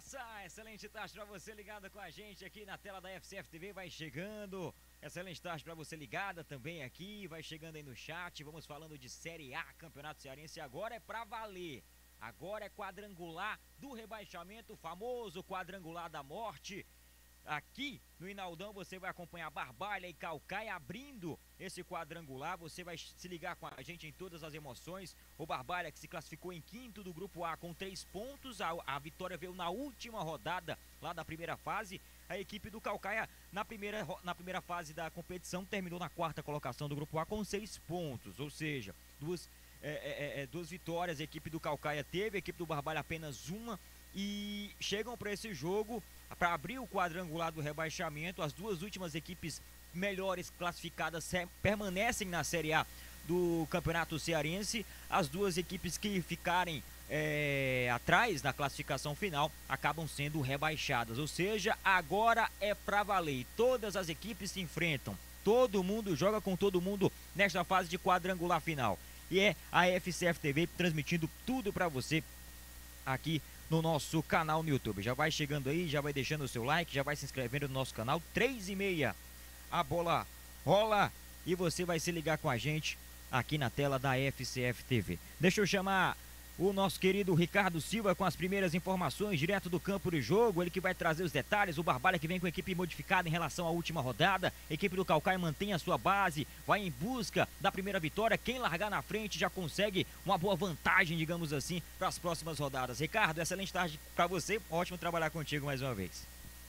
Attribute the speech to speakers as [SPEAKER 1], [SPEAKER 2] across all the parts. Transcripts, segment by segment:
[SPEAKER 1] Excelente tarde para você ligada com a gente aqui na tela da FCF TV, vai chegando. Excelente tarde para você ligada também aqui, vai chegando aí no chat. Vamos falando de Série A, Campeonato Cearense. Agora é para valer. Agora é quadrangular do rebaixamento, o famoso quadrangular da morte. Aqui no Inaldão você vai acompanhar Barbalha e Caucaia abrindo esse quadrangular. Você vai se ligar com a gente em todas as emoções. O Barbalha, que se classificou em quinto do grupo A com 3 pontos. A vitória veio na última rodada lá da primeira fase. A equipe do Caucaia na primeira fase da competição terminou na quarta colocação do grupo A com 6 pontos. Ou seja, duas vitórias a equipe do Caucaia teve, a equipe do Barbalha apenas uma. E chegam para esse jogo para abrir o quadrangular do rebaixamento. As duas últimas equipes melhores classificadas permanecem na Série A do Campeonato Cearense. As duas equipes que ficarem atrás na classificação final acabam sendo rebaixadas. Ou seja, agora é para valer. Todas as equipes se enfrentam. Todo mundo joga com todo mundo nesta fase de quadrangular final. E é a FCF TV transmitindo tudo para você aqui no nosso canal no YouTube. Já vai chegando aí, já vai deixando o seu like, já vai se inscrevendo no nosso canal. 3h30 a bola rola e você vai se ligar com a gente aqui na tela da FCF TV. Deixa eu chamar o nosso querido Ricardo Silva com as primeiras informações direto do campo de jogo. Ele que vai trazer os detalhes. O Barbalha que vem com a equipe modificada em relação à última rodada. A equipe do Caucaia mantém a sua base, vai em busca da primeira vitória. Quem largar na frente já consegue uma boa vantagem, digamos assim, para as próximas rodadas. Ricardo, excelente tarde para você. Ótimo trabalhar contigo mais uma vez.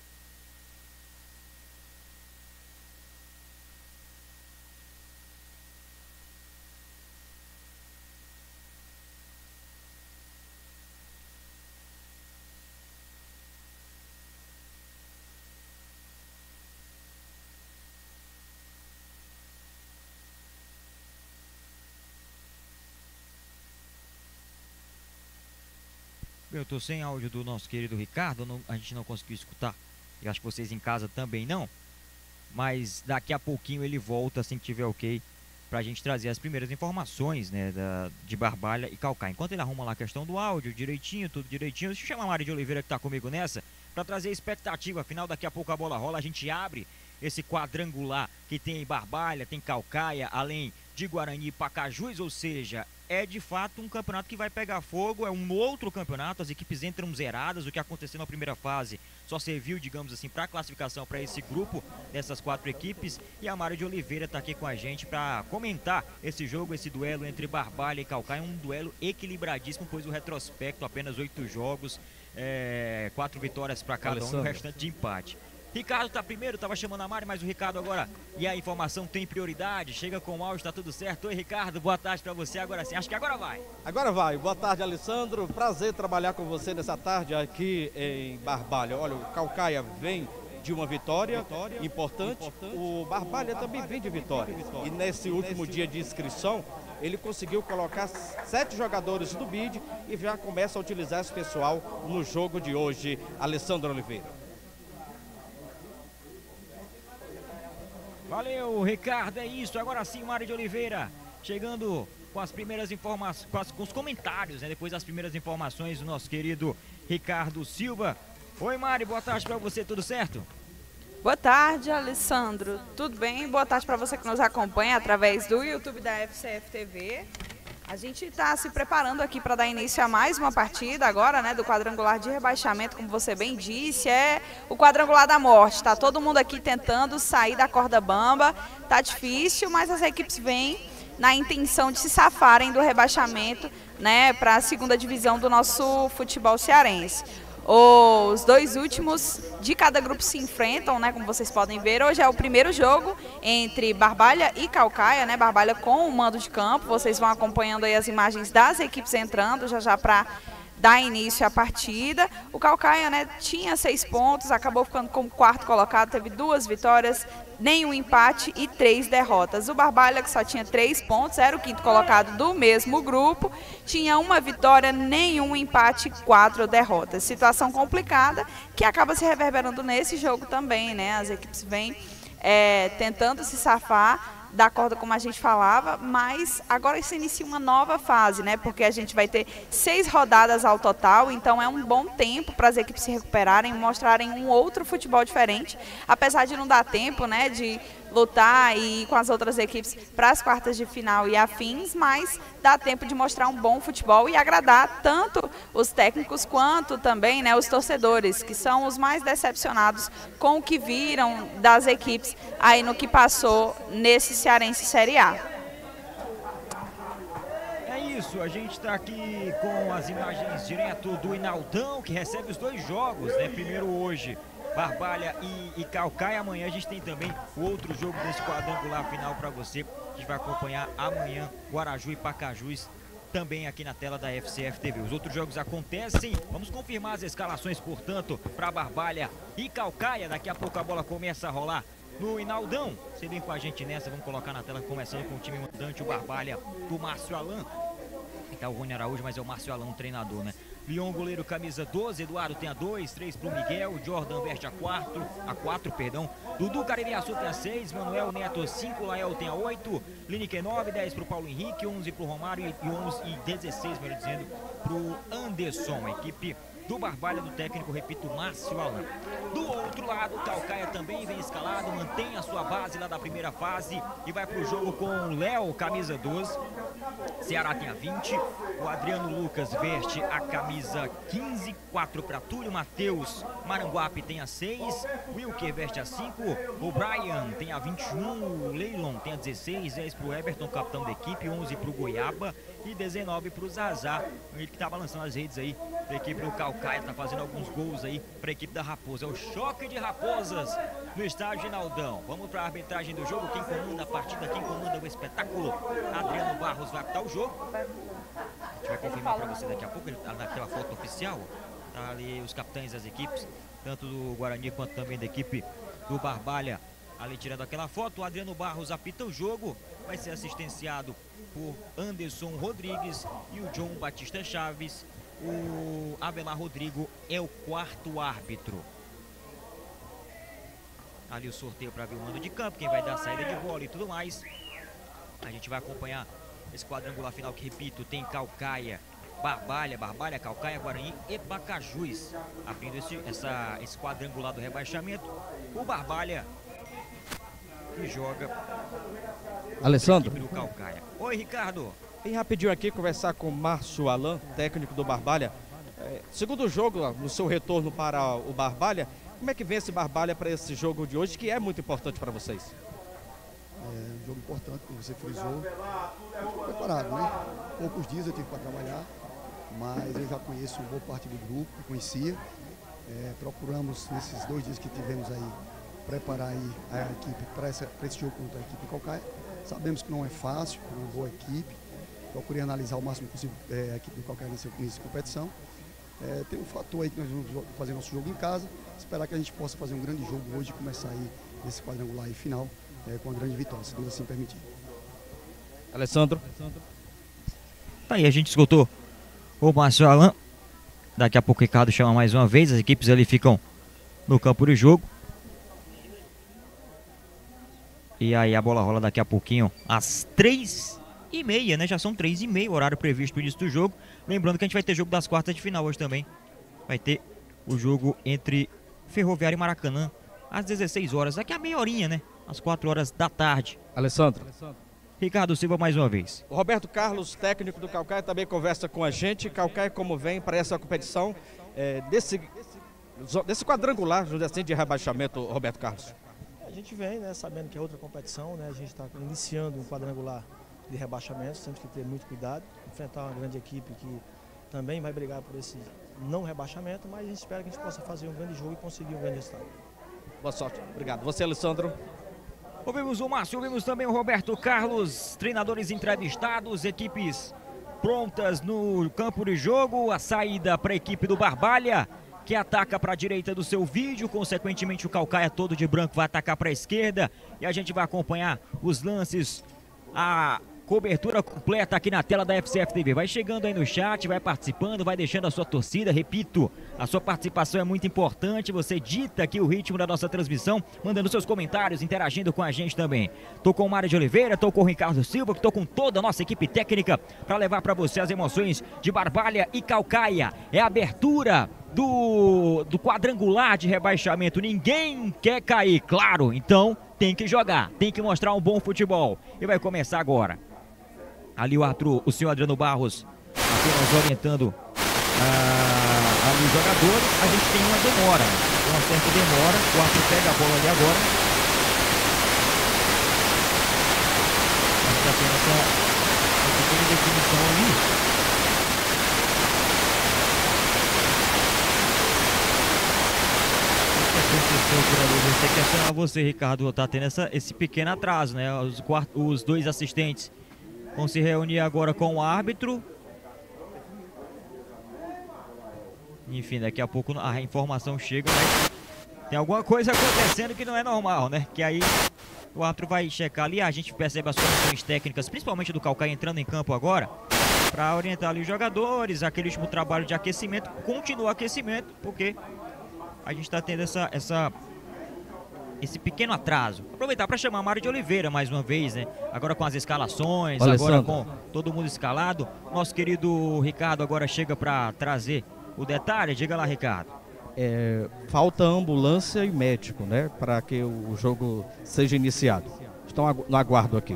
[SPEAKER 1] Eu tô sem áudio do nosso querido Ricardo, a gente não conseguiu escutar. Eu acho que vocês em casa também não. Mas daqui a pouquinho ele volta assim que tiver ok, pra gente trazer as primeiras informações, né, de Barbalha e Caucaia. Enquanto ele arruma lá a questão do áudio direitinho, tudo direitinho, deixa eu chamar a Mari de Oliveira que tá comigo nessa, pra trazer a expectativa. Afinal, daqui a pouco a bola rola, a gente abre esse quadrangular que tem Barbalha, tem Caucaia, além de Guarani e Pacajus, ou seja, é de fato um campeonato que vai pegar fogo, é um outro campeonato, as equipes entram zeradas. O que aconteceu na primeira fase só serviu, digamos assim, para a classificação para esse grupo dessas 4 equipes. E a Mari de Oliveira está aqui com a gente para comentar esse jogo, esse duelo entre Barbalha e Caucaia, um duelo equilibradíssimo, pois o retrospecto, apenas 8 jogos, 4 vitórias para cada um, o restante de empate. Ricardo tá primeiro, tava chamando a Mari, mas o Ricardo agora, e a informação tem prioridade, chega com o áudio, tá tudo certo. Oi, Ricardo, boa tarde pra você, agora sim, acho que agora vai.
[SPEAKER 2] Agora vai, boa tarde, Alessandro, prazer trabalhar com você nessa tarde aqui em Barbalha. Olha, o Caucaia vem de uma vitória importante, o Barbalha também vem de vitória. E nesse último dia de inscrição, ele conseguiu colocar 7 jogadores do BID e já começa a utilizar esse pessoal no jogo de hoje, Alessandro Oliveira.
[SPEAKER 1] Valeu, Ricardo, é isso. Agora sim, Mari de Oliveira, chegando com as primeiras informações, com os comentários, né? Depois das primeiras informações do nosso querido Ricardo Silva. Oi, Mari, boa tarde para você, tudo certo?
[SPEAKER 3] Boa tarde, Alessandro. Tudo bem? Boa tarde para você que nos acompanha através do YouTube da FCF TV. A gente está se preparando aqui para dar início a mais uma partida agora, né, do quadrangular de rebaixamento, como você bem disse, é o quadrangular da morte. Está todo mundo aqui tentando sair da corda bamba, tá difícil, mas as equipes vêm na intenção de se safarem do rebaixamento, né, para a segunda divisão do nosso futebol cearense. Os 2 últimos de cada grupo se enfrentam, né, como vocês podem ver. Hoje é o primeiro jogo entre Barbalha e Caucaia, né, Barbalha com o mando de campo. Vocês vão acompanhando aí as imagens das equipes entrando já para dar início à partida. O Caucaia, né, tinha 6 pontos, acabou ficando como 4º colocado, teve 2 vitórias, nenhum empate e 3 derrotas. O Barbalha, que só tinha 3 pontos, era o 5º colocado do mesmo grupo, tinha 1 vitória, nenhum empate e 4 derrotas. Situação complicada que acaba se reverberando nesse jogo também, né? As equipes vêm tentando se safar da corda como a gente falava, mas agora se inicia uma nova fase, né? Porque a gente vai ter 6 rodadas ao total, então é um bom tempo para as equipes se recuperarem, mostrarem um outro futebol diferente, apesar de não dar tempo, né, de lutar e ir com as outras equipes para as quartas de final e afins, mas dá tempo de mostrar um bom futebol e agradar tanto os técnicos quanto também, né, os torcedores, que são os mais decepcionados com o que viram das equipes aí no que passou nesse Cearense Série A.
[SPEAKER 1] É isso, a gente está aqui com as imagens direto do Inaldão, que recebe os 2 jogos, né? Primeiro hoje, Barbalha e Caucaia. Amanhã a gente tem também o outro jogo desse quadrangular final para você. A gente vai acompanhar amanhã Guaraju e Pacajus, também aqui na tela da FCF TV. Os outros jogos acontecem. Vamos confirmar as escalações, portanto, para Barbalha e Caucaia. Daqui a pouco a bola começa a rolar no Inaldão. Você vem com a gente nessa, vamos colocar na tela, começando com o time mandante, o Barbalha do Márcio Alan. Tá o Rony Araújo, mas é o Márcio Alan, o treinador, né? Leon, goleiro, camisa 12, Eduardo tem a 2, 3 pro Miguel, Jordan veste a 4, Dudu Caririaçu tem a 6, Manuel Neto 5, Lael tem a 8, Lineker 9, 10 pro Paulo Henrique, 11 pro Romário e 16, melhor dizendo, pro Anderson, a equipe do Barbalha, do técnico, repito, Márcio Alan. Do outro lado, o Caucaia também vem escalado, mantém a sua base lá da primeira fase e vai pro jogo com o Léo, camisa 12. Ceará tem a 20, o Adriano Lucas veste a camisa 15, 4 para Túlio, Matheus Maranguape tem a 6, Wilker veste a 5, o Brian tem a 21, o Leilon tem a 16, 10 para o Everton, capitão da equipe, 11 para o Goiaba e 19 para o Zazá, ele que estava lançando as redes aí da equipe do Caucaia, tá fazendo alguns gols aí para a equipe da Raposa. É o choque de raposas no estádio Inaldão. Vamos para a arbitragem do jogo, quem comanda a partida, quem comanda o espetáculo, Adriano Barros vai apitar o jogo. A gente vai confirmar para você daqui a pouco, naquela foto oficial, tá ali os capitães das equipes, tanto do Guarani quanto também da equipe do Barbalha, ali tirando aquela foto. O Adriano Barros apita o jogo, vai ser assistenciado por Anderson Rodrigues e o John Batista Chaves. O Abelar Rodrigo é o 4º árbitro. Ali o sorteio para ver o mando de campo, quem vai dar a saída de bola e tudo mais. A gente vai acompanhar esse quadrangular final que, repito, tem Caucaia, Barbalha, Caucaia, Guarani e Pacajus. Abrindo esse quadrangular do rebaixamento, o Barbalha que joga
[SPEAKER 2] Alessandro
[SPEAKER 1] do Caucaia. Oi, Ricardo.
[SPEAKER 2] Bem rapidinho aqui, conversar com o Márcio Alan, técnico do Barbalha. Segundo jogo, no seu retorno para o Barbalha, como é que vem esse Barbalha para esse jogo de hoje, que é muito importante para vocês?
[SPEAKER 4] É um jogo importante, como você frisou. Estou preparado, né? Poucos dias eu tive para trabalhar, mas eu já conheço boa parte do grupo, conhecia. Procuramos, nesses 2 dias que tivemos aí, preparar aí a equipe para esse jogo contra a equipe Caucaia. Sabemos que não é fácil, é uma boa equipe. Procurei analisar o máximo possível a equipe do Caucaia nessa competição. Tem um fator aí que nós vamos fazer nosso jogo em casa. Esperar que a gente possa fazer um grande jogo hoje e começar aí esse quadrangular aí final com uma grande vitória, se Deus assim permitir.
[SPEAKER 2] Alessandro.
[SPEAKER 1] Tá aí, a gente escutou o Márcio Alan. Daqui a pouco o Ricardo chama mais uma vez. As equipes ali ficam no campo de jogo. E aí a bola rola daqui a pouquinho, às 3h30, né? Já são 3h30, o horário previsto para o início do jogo. Lembrando que a gente vai ter jogo das quartas de final hoje também. Vai ter o jogo entre Ferroviário e Maracanã, às 16 horas. Daqui a meia horinha, né? Às 4 horas da tarde.
[SPEAKER 2] Alessandro.
[SPEAKER 1] Ricardo Silva mais uma vez.
[SPEAKER 2] O Roberto Carlos, técnico do Caucaia, também conversa com a gente. Caucaia, como vem para essa competição desse quadrangular, assim, de rebaixamento, Roberto Carlos?
[SPEAKER 5] A gente vem, né, sabendo que é outra competição, né? A gente está iniciando um quadrangular de rebaixamento, temos que ter muito cuidado, enfrentar uma grande equipe que também vai brigar por esse não rebaixamento, mas a gente espera que a gente possa fazer um grande jogo e conseguir um grande resultado.
[SPEAKER 2] Boa sorte. Obrigado. Você, Alessandro?
[SPEAKER 1] Ouvimos o Márcio, ouvimos também o Roberto Carlos, treinadores entrevistados, equipes prontas no campo de jogo, a saída para a equipe do Barbalha, que ataca para a direita do seu vídeo, consequentemente o Caucaia todo de branco vai atacar para a esquerda e a gente vai acompanhar os lances cobertura completa aqui na tela da FCF TV. Vai chegando aí no chat, vai participando, vai deixando a sua torcida. Repito, a sua participação é muito importante. Você dita aqui o ritmo da nossa transmissão, mandando seus comentários, interagindo com a gente também. Tô com o Mário de Oliveira, tô com o Ricardo Silva, tô com toda a nossa equipe técnica para levar para você as emoções de Barbalha e Caucaia. É a abertura do quadrangular de rebaixamento. Ninguém quer cair, claro, então tem que jogar, tem que mostrar um bom futebol. E vai começar agora. Ali o Arthur, o senhor Adriano Barros, apenas orientando ali os jogadores. A gente tem uma demora, uma certa demora. O Arthur pega a bola ali agora. Está tendo essa pequena definição ali. Você quer acionar você, Ricardo, tá tendo esse pequeno atraso, né? Os dois assistentes vão se reunir agora com o árbitro. Enfim, daqui a pouco a informação chega, mas tem alguma coisa acontecendo que não é normal, né? Que aí o árbitro vai checar ali, a gente percebe as condições técnicas, principalmente do Caucaia entrando em campo agora, para orientar ali os jogadores, aquele último trabalho de aquecimento, continua o aquecimento, porque a gente está tendo esse pequeno atraso. Aproveitar para chamar Mário de Oliveira mais uma vez, né? Agora com as escalações, agora com todo mundo escalado. Nosso querido Ricardo agora chega para trazer o detalhe. Diga lá, Ricardo.
[SPEAKER 2] Falta ambulância e médico, né? Para que o jogo seja iniciado. Estão no aguardo aqui.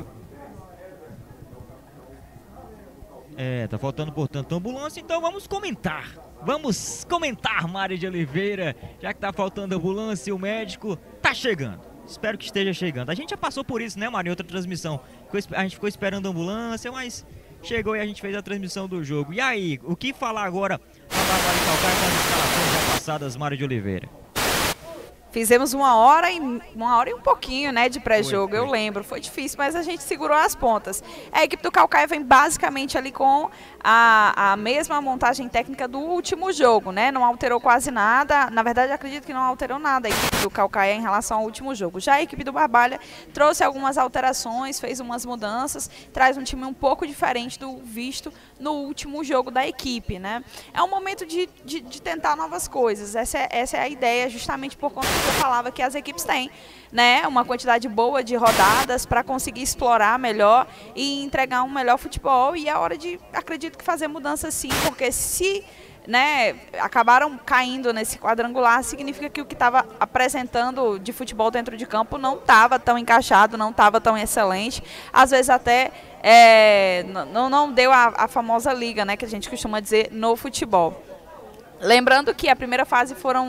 [SPEAKER 1] Tá faltando, portanto, ambulância, então vamos comentar. Vamos comentar, Mário de Oliveira, já que tá faltando ambulância e o médico tá chegando. Espero que esteja chegando. A gente já passou por isso, né, Mário, em outra transmissão. A gente ficou esperando a ambulância, mas chegou e a gente fez a transmissão do jogo. E aí, o que falar agora para Barbalha e Caucaia com as escalações já passadas, Mário de Oliveira?
[SPEAKER 3] Fizemos uma hora e um pouquinho, né, de pré-jogo, eu lembro. Foi difícil, mas a gente segurou as pontas. A equipe do Caucaia vem basicamente ali com a mesma montagem técnica do último jogo, né? Não alterou quase nada. Na verdade, acredito que não alterou nada a equipe do Caucaia em relação ao último jogo. Já a equipe do Barbalha trouxe algumas alterações, fez umas mudanças, traz um time um pouco diferente do visto no último jogo da equipe, né? É um momento de tentar novas coisas. Essa é a ideia, justamente por conta que eu falava que as equipes têm, né, uma quantidade boa de rodadas para conseguir explorar melhor e entregar um melhor futebol, e é hora de, acredito que, fazer mudanças sim, porque se, né, acabaram caindo nesse quadrangular, significa que o que estava apresentando de futebol dentro de campo não estava tão encaixado, não estava tão excelente, às vezes até não deu a famosa liga, né, que a gente costuma dizer no futebol. Lembrando que a primeira fase foram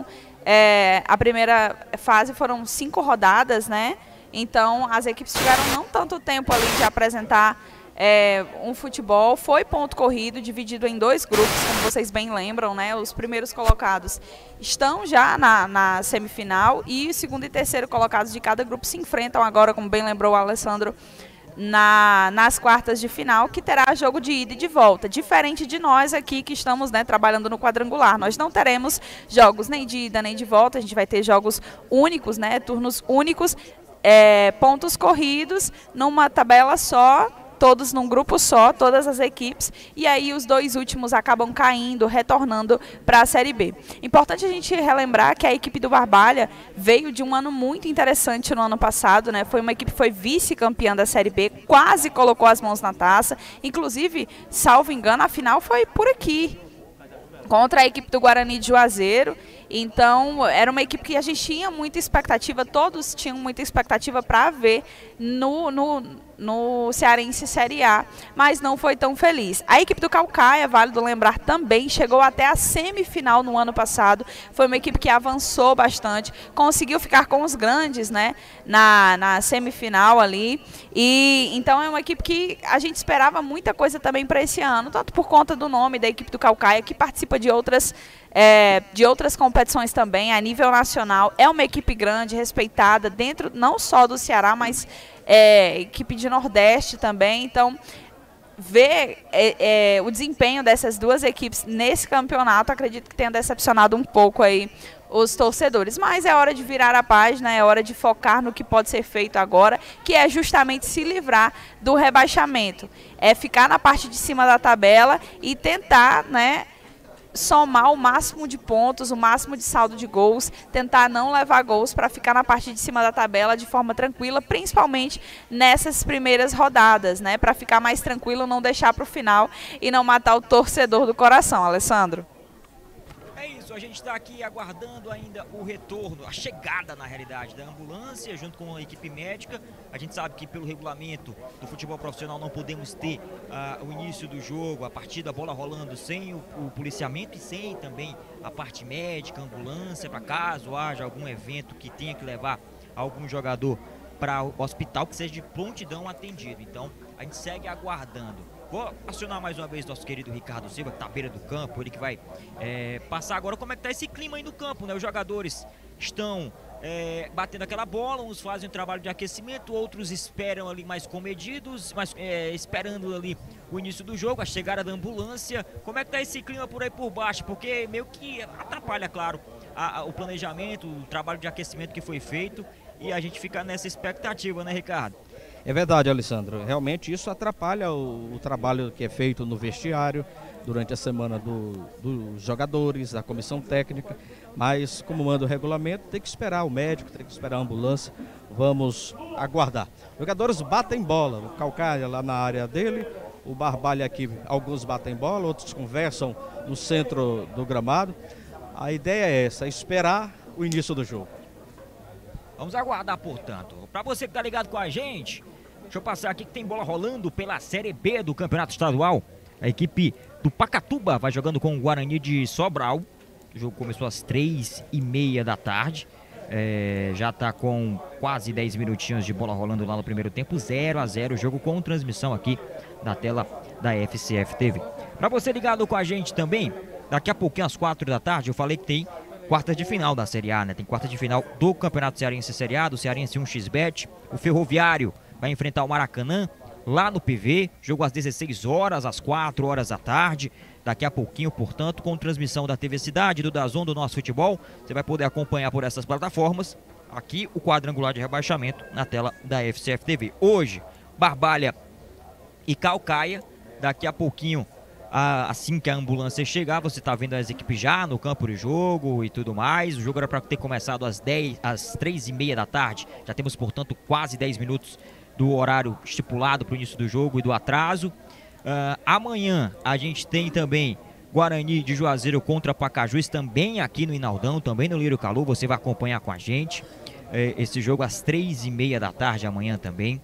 [SPEAKER 3] 5 rodadas, né? Então as equipes tiveram não tanto tempo ali de apresentar um futebol. Foi ponto corrido, dividido em 2 grupos, como vocês bem lembram, né? Os primeiros colocados estão já na semifinal e o segundo e terceiro colocados de cada grupo se enfrentam agora, como bem lembrou o Alessandro, nas quartas de final, que terá jogo de ida e de volta. Diferente de nós aqui que estamos, né, trabalhando no quadrangular, nós não teremos jogos nem de ida nem de volta, a gente vai ter jogos únicos, né, turnos únicos, pontos corridos numa tabela só, todos num grupo só, todas as equipes, e aí os 2 últimos acabam caindo, retornando para a Série B. Importante a gente relembrar que a equipe do Barbalha veio de um ano muito interessante no ano passado, né? Foi uma equipe que foi vice-campeã da Série B, quase colocou as mãos na taça, inclusive, salvo engano, a final foi por aqui, contra a equipe do Guarani de Juazeiro. Então, era uma equipe que a gente tinha muita expectativa, todos tinham muita expectativa para ver no Cearense Série A, mas não foi tão feliz. A equipe do Caucaia, válido lembrar, também chegou até a semifinal no ano passado. Foi uma equipe que avançou bastante, conseguiu ficar com os grandes, né, na semifinal ali. E então é uma equipe que a gente esperava muita coisa também para esse ano, tanto por conta do nome da equipe do Caucaia, que participa de outras competições também, a nível nacional. É uma equipe grande, respeitada, dentro não só do Ceará, mas equipe de Nordeste também. Então, ver o desempenho dessas 2 equipes nesse campeonato, acredito que tenha decepcionado um pouco aí os torcedores. Mas é hora de virar a página, é hora de focar no que pode ser feito agora, que é justamente se livrar do rebaixamento. É ficar na parte de cima da tabela e tentar, né, somar o máximo de pontos, o máximo de saldo de gols, tentar não levar gols para ficar na parte de cima da tabela de forma tranquila, principalmente nessas primeiras rodadas, né, para ficar mais tranquilo, não deixar para o final e não matar o torcedor do coração, Alessandro.
[SPEAKER 1] É isso, a gente está aqui aguardando ainda o retorno, a chegada na realidade da ambulância junto com a equipe médica. A gente sabe que pelo regulamento do futebol profissional não podemos ter o início do jogo, a partida, a bola rolando sem o policiamento e sem também a parte médica, a ambulância, para caso haja algum evento que tenha que levar algum jogador para o hospital, que seja de prontidão atendido. Então a gente segue aguardando. Vou acionar mais uma vez nosso querido Ricardo Silva, que está à beira do campo, ele que vai passar agora como é que está esse clima aí no campo, né? Os jogadores estão batendo aquela bola, uns fazem um trabalho de aquecimento, outros esperam ali mais comedidos, esperando ali o início do jogo, a chegada da ambulância. Como é que está esse clima por aí por baixo? Porque meio que atrapalha, claro, o planejamento, o trabalho de aquecimento que foi feito, e a gente fica nessa expectativa, né, Ricardo?
[SPEAKER 2] É verdade, Alessandro. Realmente isso atrapalha o trabalho que é feito no vestiário durante a semana dos jogadores, da comissão técnica. Mas, como manda o regulamento, tem que esperar o médico, tem que esperar a ambulância. Vamos aguardar. Jogadores batem bola. O Calcaia lá na área dele, o Barbalha aqui, alguns batem bola, outros conversam no centro do gramado. A ideia é essa, esperar o início do jogo.
[SPEAKER 1] Vamos aguardar, portanto. Para você que está ligado com a gente, deixa eu passar aqui que tem bola rolando pela Série B do Campeonato Estadual. A equipe do Pacatuba vai jogando com o Guarani de Sobral. O jogo começou às 3h30 da tarde. Já está com quase 10 minutinhos de bola rolando lá no primeiro tempo. 0-0 o jogo com transmissão aqui na tela da FCF TV. Para você ligado com a gente também, daqui a pouquinho às 4 da tarde, eu falei que tem quartas de final da Série A, né? Tem quartas de final do Campeonato Cearense Série A, do Cearense 1xBet. O Ferroviário vai enfrentar o Maracanã lá no PV, jogo às 16 horas, às 4 horas da tarde. Daqui a pouquinho, portanto, com transmissão da TV Cidade, do DAZN, do Nosso Futebol. Você vai poder acompanhar por essas plataformas aqui o quadrangular de rebaixamento na tela da FCF TV. Hoje, Barbalha e Calcaia. Daqui a pouquinho, assim que a ambulância chegar, você está vendo as equipes já no campo de jogo e tudo mais. O jogo era para ter começado às 3h30 da tarde. Já temos, portanto, quase 10 minutos do horário estipulado para o início do jogo e do atraso. Amanhã a gente tem também Guarani de Juazeiro contra Pacajus, também aqui no Inaldão, também no Lírio Calor. Você vai acompanhar com a gente esse jogo às 3h30 da tarde amanhã também.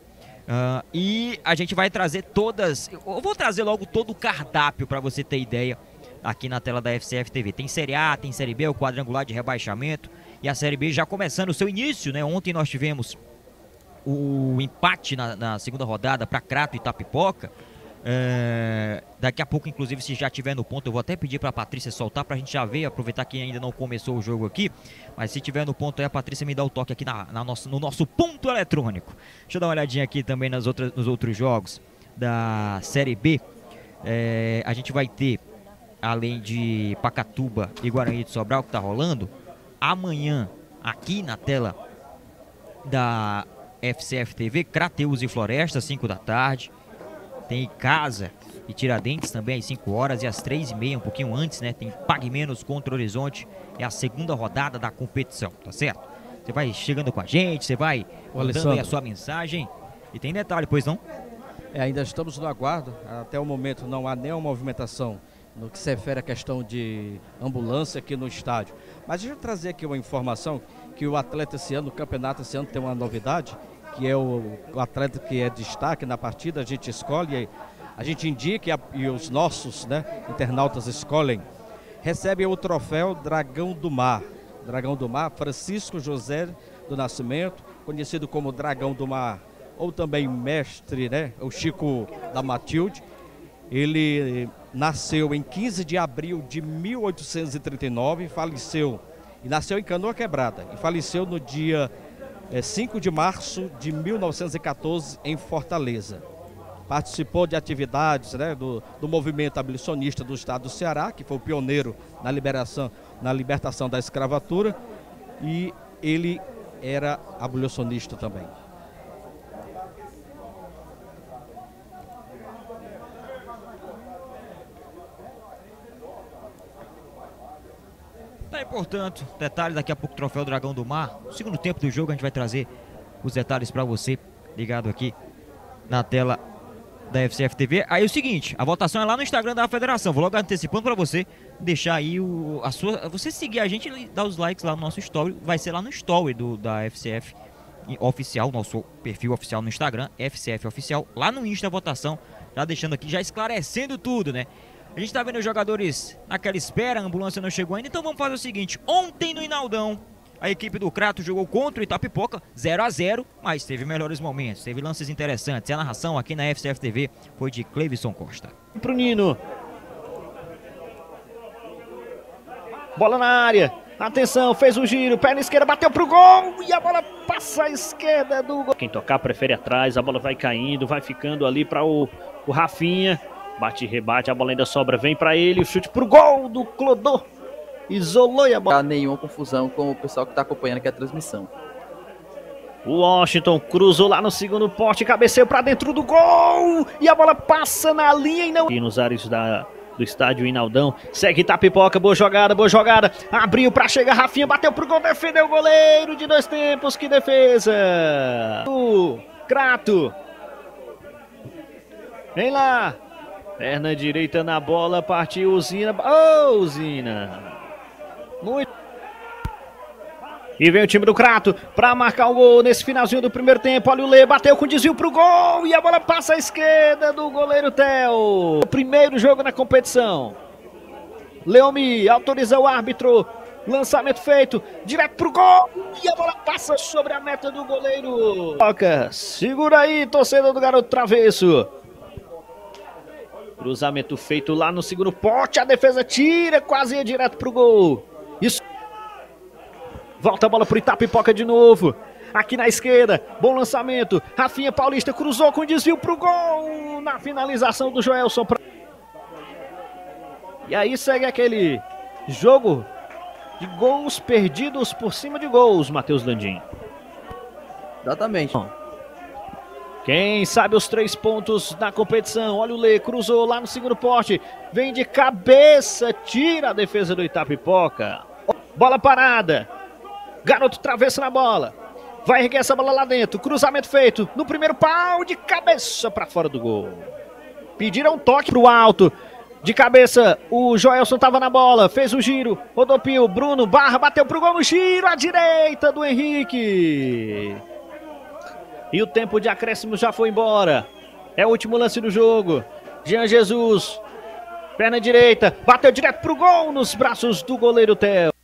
[SPEAKER 1] E a gente vai trazer todas. Eu vou trazer logo todo o cardápio para você ter ideia aqui na tela da FCF TV. Tem Série A, tem Série B, o quadrangular de rebaixamento. E a Série B já começando o seu início, né? Ontem nós tivemos o empate na segunda rodada para Crato e Itapipoca. Daqui a pouco, inclusive, se já tiver no ponto, eu vou até pedir para a Patrícia soltar para a gente já ver, aproveitar que ainda não começou o jogo aqui. Mas se tiver no ponto aí, a Patrícia me dá o toque aqui no nosso ponto eletrônico. Deixa eu dar uma olhadinha aqui também nos outros jogos da Série B. A gente vai ter, além de Pacatuba e Guarani de Sobral, que está rolando, amanhã, aqui na tela da FCF TV, Crateús e Floresta, 5 da tarde. Tem Casa e Tiradentes também às 5 horas, e às 3h30, um pouquinho antes, né? Tem Pague Menos contra o Horizonte. É a segunda rodada da competição, tá certo? Você vai chegando com a gente, você vai mandando aí a sua mensagem. E tem detalhe, pois não?
[SPEAKER 2] Ainda estamos no aguardo. Até o momento não há nenhuma movimentação no que se refere à questão de ambulância aqui no estádio. Mas deixa eu trazer aqui uma informação, que o atleta esse ano, o campeonato esse ano tem uma novidade, que é o atleta que é destaque na partida. A gente escolhe, a gente indica e os nossos, né, internautas escolhem. Recebe o troféu Dragão do Mar. Dragão do Mar, Francisco José do Nascimento, conhecido como Dragão do Mar, ou também mestre, né, o Chico da Matilde. Ele nasceu em 15 de abril de 1839, nasceu em Canoa Quebrada e faleceu no dia 5 de março de 1914 em Fortaleza. participou de atividades, né, do movimento abolicionista do estado do Ceará, que foi o pioneiro na libertação da escravatura, e ele era abolicionista também.
[SPEAKER 1] Tá aí, portanto, detalhes daqui a pouco, Troféu Dragão do Mar. No segundo tempo do jogo a gente vai trazer os detalhes para você, ligado aqui na tela da FCF TV. Aí é o seguinte, a votação é lá no Instagram da Federação. Vou logo antecipando para você deixar aí você seguir a gente e dar os likes lá no nosso story. Vai ser lá no story da FCF oficial, nosso perfil oficial no Instagram, FCF Oficial. Lá no Insta a votação, já deixando aqui, já esclarecendo tudo, né? A gente tá vendo os jogadores naquela espera, a ambulância não chegou ainda, então vamos fazer o seguinte. Ontem no Inaldão, a equipe do Crato jogou contra o Itapipoca, 0 a 0, mas teve melhores momentos, teve lances interessantes. E a narração aqui na FCF TV foi de Cleivson Costa.
[SPEAKER 6] Pro Nino. Bola na área. Atenção, fez o giro, perna esquerda, bateu pro gol e a bola passa à esquerda do gol. Quem tocar prefere atrás, a bola vai caindo, vai ficando ali para o Rafinha. Bate e rebate, a bola ainda sobra, vem para ele, o chute pro gol do Clodô. Isolou e a bola.
[SPEAKER 7] Não há nenhuma confusão com o pessoal que está acompanhando aqui a transmissão.
[SPEAKER 6] O Washington cruzou lá no segundo poste, cabeceio para dentro do gol e a bola passa na linha e não. E nos ares do estádio Inaldão, segue Itapipoca, boa jogada, abriu para chegar, Rafinha bateu pro gol, defendeu o goleiro de dois tempos, que defesa! O Crato, vem lá, perna direita na bola, partiu Usina, Usina, muito. E vem o time do Crato para marcar o gol nesse finalzinho do primeiro tempo. Olha o Lê, bateu com desvio pro gol e a bola passa à esquerda do goleiro Theo. O primeiro jogo na competição. Leomi autoriza o árbitro. Lançamento feito, direto pro gol e a bola passa sobre a meta do goleiro. Segura aí, torcedor do Garoto Travesso. Cruzamento feito lá no segundo pote, a defesa tira, quase ia direto pro gol. Isso. Volta a bola pro Itapipoca de novo. Aqui na esquerda, bom lançamento. Rafinha Paulista cruzou com desvio pro gol. Na finalização do Joelson. E aí segue aquele jogo de gols perdidos por cima de gols, Matheus Landim.
[SPEAKER 7] Exatamente.
[SPEAKER 6] Quem sabe os 3 pontos na competição. Olha o Lê, cruzou lá no segundo poste. Vem de cabeça, tira a defesa do Itapipoca. Bola parada. Garoto Travesso na bola. Vai erguer essa bola lá dentro. Cruzamento feito no primeiro pau, de cabeça para fora do gol. Pediram um toque pro alto. De cabeça, o Joelson estava na bola. Fez o giro. Rodopio, Bruno, Barra, bateu pro gol no giro. À direita do Henrique. E o tempo de acréscimo já foi embora. É o último lance do jogo. Jean Jesus. Perna direita. Bateu direto pro gol nos braços do goleiro Theo.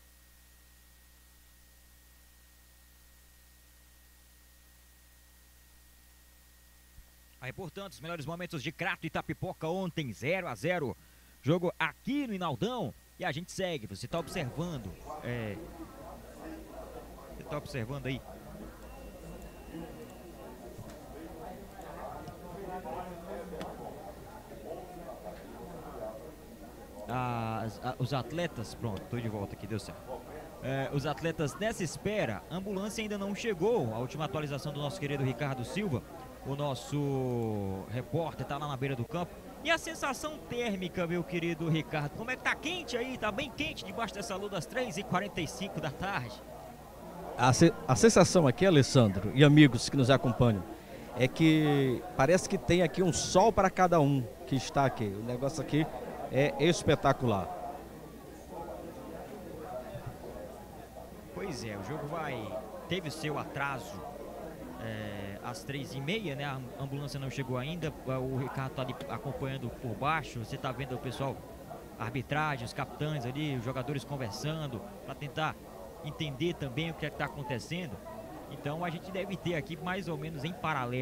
[SPEAKER 1] Aí, portanto, os melhores momentos de Crato e Itapipoca ontem, 0 a 0. Jogo aqui no Inaldão. E a gente segue. Você está observando. Você está observando aí. Os atletas, pronto, tô de volta aqui, deu certo. Os atletas nessa espera, a ambulância ainda não chegou. A última atualização do nosso querido Ricardo Silva, o nosso repórter, tá lá na beira do campo. E a sensação térmica, meu querido Ricardo, como é que tá quente aí? Tá bem quente debaixo dessa luz das 3h45 da tarde.
[SPEAKER 2] A sensação aqui, Alessandro, e amigos que nos acompanham, é que parece que tem aqui um sol para cada um que está aqui. O negócio aqui é espetacular.
[SPEAKER 1] Pois é, o jogo teve o seu atraso às 3h30, né? A ambulância não chegou ainda. O Ricardo tá ali acompanhando por baixo. Você tá vendo o pessoal, a arbitragem, os capitães ali, os jogadores conversando para tentar entender também o que é que tá acontecendo. Então a gente deve ter aqui mais ou menos em paralelo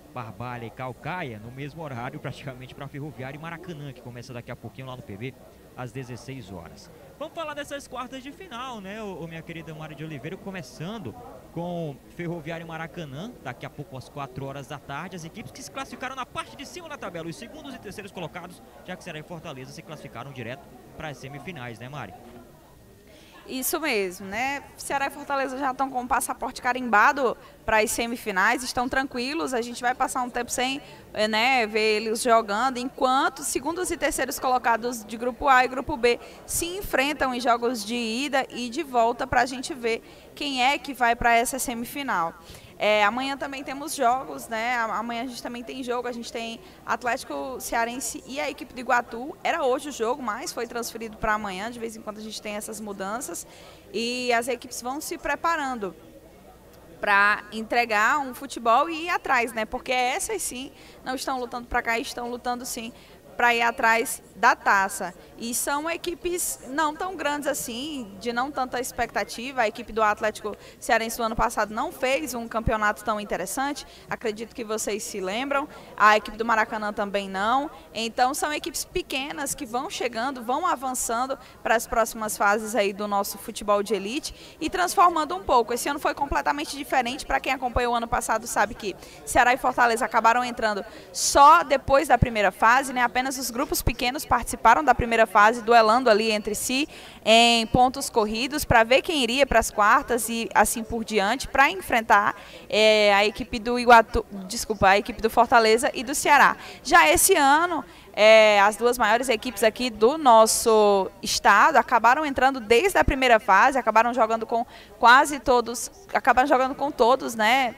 [SPEAKER 1] Barbalha e Caucaia, no mesmo horário praticamente para Ferroviária e Maracanã, que começa daqui a pouquinho lá no PB, às 16 horas. Vamos falar dessas quartas de final, né, minha querida Mari de Oliveira, começando com Ferroviária e Maracanã, daqui a pouco às 4 horas da tarde, as equipes que se classificaram na parte de cima da tabela, os segundos e terceiros colocados, já que Ceará e Fortaleza se classificaram direto para as semifinais, né, Mari?
[SPEAKER 3] Isso mesmo, né? Ceará e Fortaleza já estão com o passaporte carimbado para as semifinais, estão tranquilos, a gente vai passar um tempo sem, né, ver eles jogando, enquanto segundos e terceiros colocados de grupo A e grupo B se enfrentam em jogos de ida e de volta para a gente ver quem é que vai para essa semifinal. Amanhã também temos jogos, né? Amanhã a gente também tem jogo, a gente tem Atlético Cearense e a equipe do Iguatu. Era hoje o jogo, mas foi transferido para amanhã, de vez em quando a gente tem essas mudanças. E as equipes vão se preparando para entregar um futebol e ir atrás, né? Porque essas sim não estão lutando para cá, estão lutando sim para ir atrás da taça. E são equipes não tão grandes assim, de não tanta expectativa. A equipe do Atlético Cearense do ano passado não fez um campeonato tão interessante, acredito que vocês se lembram. A equipe do Maracanã também não. Então são equipes pequenas que vão chegando, vão avançando para as próximas fases aí do nosso futebol de elite e transformando um pouco. Esse ano foi completamente diferente. Para quem acompanhou o ano passado sabe que Ceará e Fortaleza acabaram entrando só depois da primeira fase, né? Apenas os grupos pequenos participaram da primeira fase, duelando ali entre si em pontos corridos para ver quem iria para as quartas e assim por diante, para enfrentar a equipe do Iguatu, a equipe do Fortaleza e do Ceará. Já esse ano, as duas maiores equipes aqui do nosso estado acabaram entrando desde a primeira fase, acabaram jogando com quase todos, acabaram jogando com todos, né?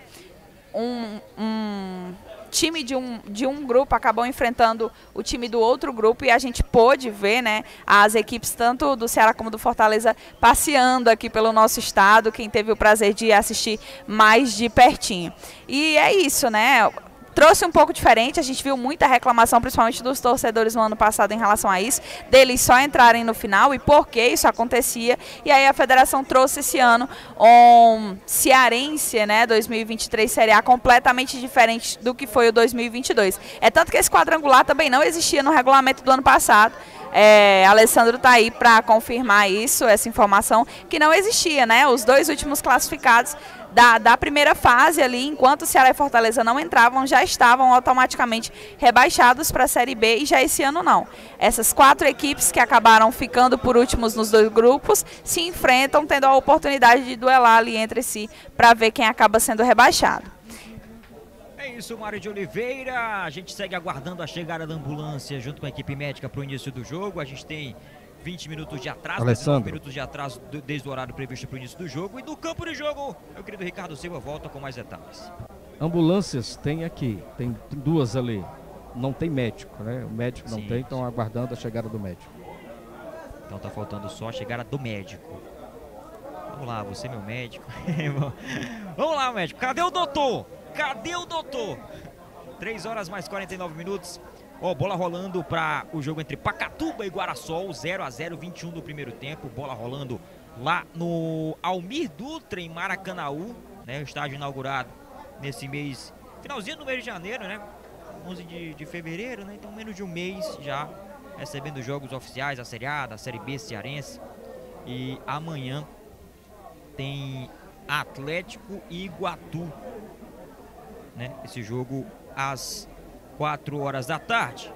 [SPEAKER 3] Um time de um grupo acabou enfrentando o time do outro grupo e a gente pôde ver, né, as equipes tanto do Ceará como do Fortaleza passeando aqui pelo nosso estado, quem teve o prazer de assistir mais de pertinho. E é isso, né? Trouxe um pouco diferente, a gente viu muita reclamação, principalmente dos torcedores no ano passado em relação a isso, deles só entrarem no final e por que isso acontecia. E aí a federação trouxe esse ano um cearense, né, 2023 Série A completamente diferente do que foi o 2022. É tanto que esse quadrangular também não existia no regulamento do ano passado. Alessandro está aí para confirmar isso, essa informação, que não existia, né? Os dois últimos classificados da primeira fase ali, enquanto Ceará e Fortaleza não entravam, já estavam automaticamente rebaixados para a Série B e já esse ano não. Essas 4 equipes que acabaram ficando por últimos nos 2 grupos se enfrentam, tendo a oportunidade de duelar ali entre si para ver quem acaba sendo rebaixado.
[SPEAKER 1] É isso, Mário de Oliveira. A gente segue aguardando a chegada da ambulância junto com a equipe médica para o início do jogo. A gente tem 20 minutos de atraso, 19 minutos de atraso desde o horário previsto para o início do jogo. E do campo de jogo, meu querido Ricardo Silva volta com mais detalhes.
[SPEAKER 2] Ambulâncias tem aqui, tem 2 ali. Não tem médico, né? O médico não tem, estão aguardando a chegada do médico.
[SPEAKER 1] Então tá faltando só a chegada do médico. Vamos lá, você meu médico. Vamos lá, médico. Cadê o doutor? Cadê o doutor? 3 horas mais 49 minutos. Bola rolando para o jogo entre Pacatuba e Guarassol, 0-0, 21 do primeiro tempo. Bola rolando lá no Almir Dutra, em Maracanaú, né? O estádio inaugurado nesse mês, finalzinho do mês de janeiro, né? 11 de fevereiro, né? Então menos de um mês já recebendo jogos oficiais, a Série A, da Série B cearense. E amanhã tem Atlético e Iguatu, né? Esse jogo às 4 horas da tarde.